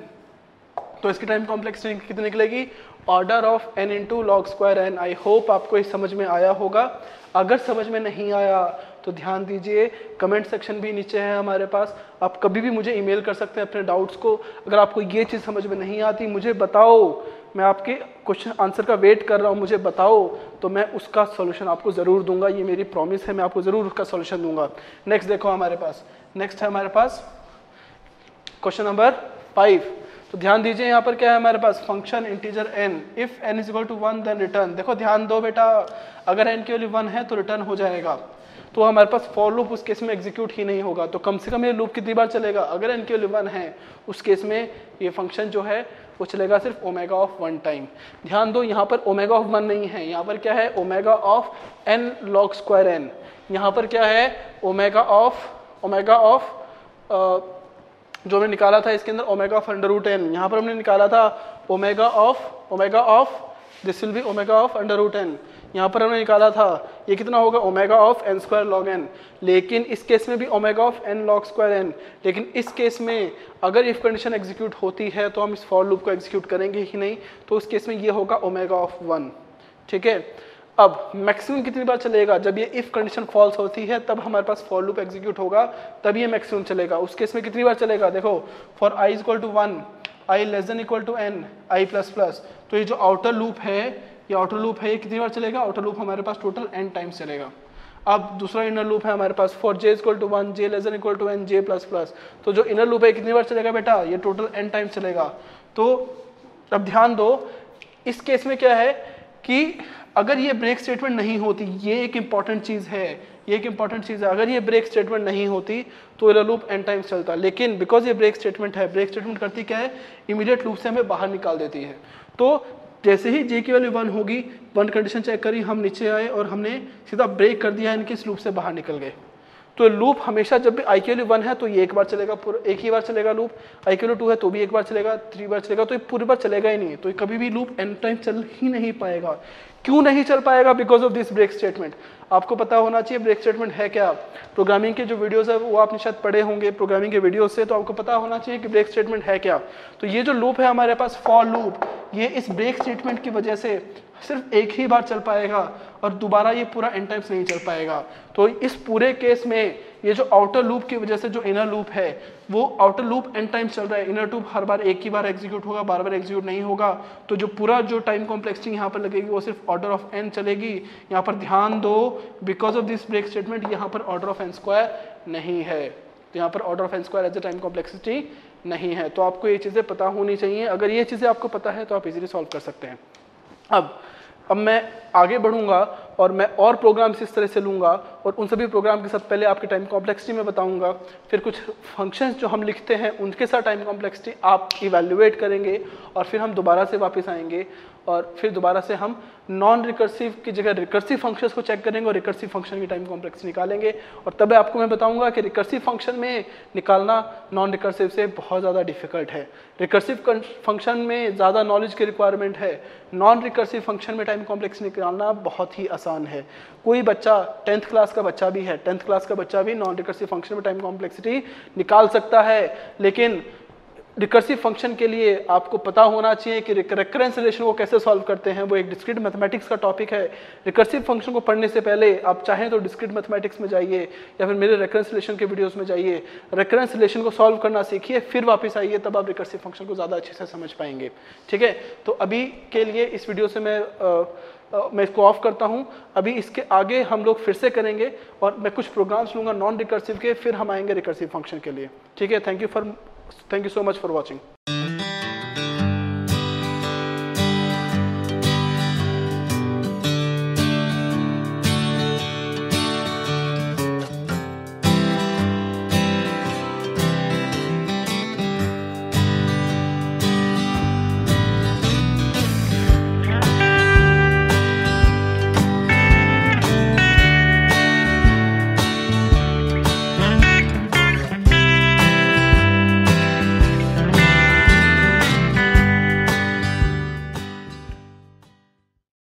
तो इसकी टाइम कॉम्प्लेक्सिटी कितनी निकलेगी, order of n into log square n। I hope आपको ये समझ में आया होगा। अगर समझ में नहीं आया तो ध्यान दीजिए, कमेंट सेक्शन भी नीचे है हमारे पास, आप कभी भी मुझे ईमेल कर सकते हैं अपने डाउट्स को। अगर आपको ये चीज़ समझ में नहीं आती मुझे बताओ, मैं आपके क्वेश्चन आंसर का वेट कर रहा हूँ, मुझे बताओ तो मैं उसका सॉल्यूशन आपको ज़रूर दूंगा, ये मेरी प्रॉमिस है, मैं आपको ज़रूर उसका सॉल्यूशन दूंगा। नेक्स्ट देखो हमारे पास, नेक्स्ट है हमारे पास क्वेश्चन नंबर 5। तो ध्यान दीजिए यहाँ पर क्या है हमारे पास, function integer n, if n is equal to 1 then return. देखो ध्यान दो बेटा, अगर n की वैल्यू 1 है तो रिटर्न हो जाएगा। तो हमारे पास फॉर लूप उस केस में एग्जीक्यूट ही नहीं होगा। तो कम से कम ये लूप कितनी बार चलेगा, अगर n की वैल्यू 1 है उस केस में ये फंक्शन जो है वो चलेगा सिर्फ ओमेगा ऑफ 1 टाइम। ध्यान दो यहाँ पर ओमेगा ऑफ 1 नहीं है, यहाँ पर क्या है omega of n log square n। यहाँ पर क्या है ओमेगा ऑफ जो हमने निकाला था इसके अंदर omega of under root n, यहाँ पर हमने निकाला था omega of this will be omega of under root n. यहाँ पर हमने निकाला था ये कितना होगा, omega of N square log n, लेकिन इस केस में भी omega of n log square n. लेकिन इस केस में अगर इफ कंडीशन एग्जीक्यूट होती है तो हम इस फॉर लूप को एग्जीक्यूट करेंगे ही नहीं, तो उस केस में ये होगा ओमेगा ऑफ 1। ठीक है, अब मैक्सिमम कितनी बार चलेगा, जब ये इफ कंडीशन फॉल्स होती है तब हमारे पास फॉर लूप एग्जीक्यूट होगा, तब ये मैक्सिमम चलेगा। उस केस में कितनी बार चलेगा, देखो for i equal to 1, i less than equal to n, i plus plus, तो ये जो आउटर लूप है, ये आउटर लूप है, ये कितनी बार चलेगा, आउटर लूप हमारे पास टोटल n टाइम्स चलेगा। अब दूसरा इनर लूप है हमारे पास for j equal to 1, j less than equal to n, j plus plus, तो जो इनर लूप है कितनी बार चलेगा बेटा, ये टोटल n टाइम्स चलेगा। तो अब ध्यान दो, इस केस में क्या है कि अगर ये ब्रेक स्टेटमेंट नहीं होती, ये एक इंपॉर्टेंट चीज है, ये एक इंपॉर्टेंट चीज है, अगर ये ब्रेक स्टेटमेंट नहीं होती तो इनर लूप n टाइम्स चलता, लेकिन बिकॉज ये ब्रेक स्टेटमेंट है, ब्रेक स्टेटमेंट करती क्या है, इमीडिएट लूप से हमें बाहर निकाल देती है। तो जैसे ही j की वैल्यू 1 होगी, 1 कंडीशन चेक करी, हम नीचे आए और हमने सीधा ब्रेक कर दिया, इनके इस लूप से बाहर निकल गए। तो लूप हमेशा जब भी i की वैल्यू 1 है तो ये एक बार चलेगा, एक ही बार चलेगा लूप, i की वैल्यू 2 है तो भी एक बार चलेगा, 3 बार चलेगा, तो ये पूरी बार चलेगा ही नहीं, तो कभी भी लूप n टाइम चल ही नहीं पाएगा। क्यों नहीं चल पाएगा, because of this break statement. आपको पता होना चाहिए ब्रेक स्टेटमेंट है क्या, प्रोग्रामिंग के जो वीडियोस है वो आपने शायद पढ़े होंगे प्रोग्रामिंग के वीडियोस से, तो आपको पता होना चाहिए कि ब्रेक स्टेटमेंट है क्या। तो ये जो लूप है हमारे पास फॉर लूप, ये इस ब्रेक स्टेटमेंट की वजह से सिर्फ एक ही बार चल पाएगा और दोबारा ये पूरा n टाइम्स नहीं चल पाएगा। तो इस पूरे केस में ये जो आउटर लूप की वजह से जो इनर लूप है, वो आउटर लूप n टाइम्स चल रहा है, इनर लूप हर बार एक ही बार एग्जीक्यूट होगा, बार बार एग्जीक्यूट नहीं होगा। तो जो पूरा जो टाइम कॉम्प्लेक्सिटी यहाँ पर लगेगी वो सिर्फ ऑर्डर ऑफ n चलेगी। यहाँ पर ध्यान दो, because of this break statement यहाँ पर ऑर्डर ऑफ n स्क्वायर नहीं है, तो यहाँ पर order of n square as a time complexity नहीं है। तो आपको ये चीज़ें पता होनी चाहिए, अगर ये चीज़ें आपको पता है तो आप इजीली सॉल्व कर सकते हैं। अब मैं आगे बढ़ूंगा और मैं और प्रोग्राम्स इस तरह से लूंगा और उन सभी प्रोग्राम के साथ पहले आपके टाइम कॉम्प्लेक्सिटी में बताऊंगा, फिर कुछ फंक्शंस जो हम लिखते हैं उनके साथ टाइम कॉम्प्लेक्सिटी आप इवैल्यूएट करेंगे और फिर हम दोबारा से वापस आएंगे और फिर दोबारा से हम नॉन रिकर्सिव की जगह रिकर्सिव फंक्शंस को चेक करेंगे और रिकर्सिव फंक्शन की टाइम कॉम्प्लेक्सिटी निकालेंगे। और तब आपको मैं बताऊंगा कि रिकर्सिव फंक्शन में निकालना नॉन रिकर्सिव से बहुत ज़्यादा डिफिकल्ट है, रिकर्सिव फंक्शन में ज़्यादा नॉलेज की रिक्वायरमेंट है, नॉन रिकर्सिव फंक्शन में टाइम कॉम्प्लेक्सिटी निकालना बहुत ही आसान है। कोई बच्चा 10th क्लास का बच्चा भी है, 10th क्लास का बच्चा भी नॉन रिकर्सिव फंक्शन में टाइम कॉम्प्लेक्सिटी निकाल सकता है, लेकिन रिकर्सिव फंक्शन के लिए आपको पता होना चाहिए कि रेकरेंस रिलेशन को कैसे सॉल्व करते हैं, वो एक डिस्क्रीट मैथमेटिक्स का टॉपिक है। रिकर्सिव फंक्शन को पढ़ने से पहले आप चाहें तो डिस्क्रीट मैथमेटिक्स में जाइए या फिर मेरे रेकरेंस रिलेशन के वीडियोस में जाइए, रेकरेंस रिलेशन को सॉल्व करना सीखिए, फिर वापस आइए, तब आप रिकर्सिव फंक्शन को ज़्यादा अच्छे से समझ पाएंगे। ठीक है, तो अभी के लिए इस वीडियो से मैं इसको ऑफ करता हूं। अभी इसके आगे हम लोग फिर से करेंगे और मैं कुछ प्रोग्राम्स लूंगा नॉन रिकर्सिव के, फिर हम आएंगे रिकर्सिव फंक्शन के लिए। ठीक है, thank you so much for watching.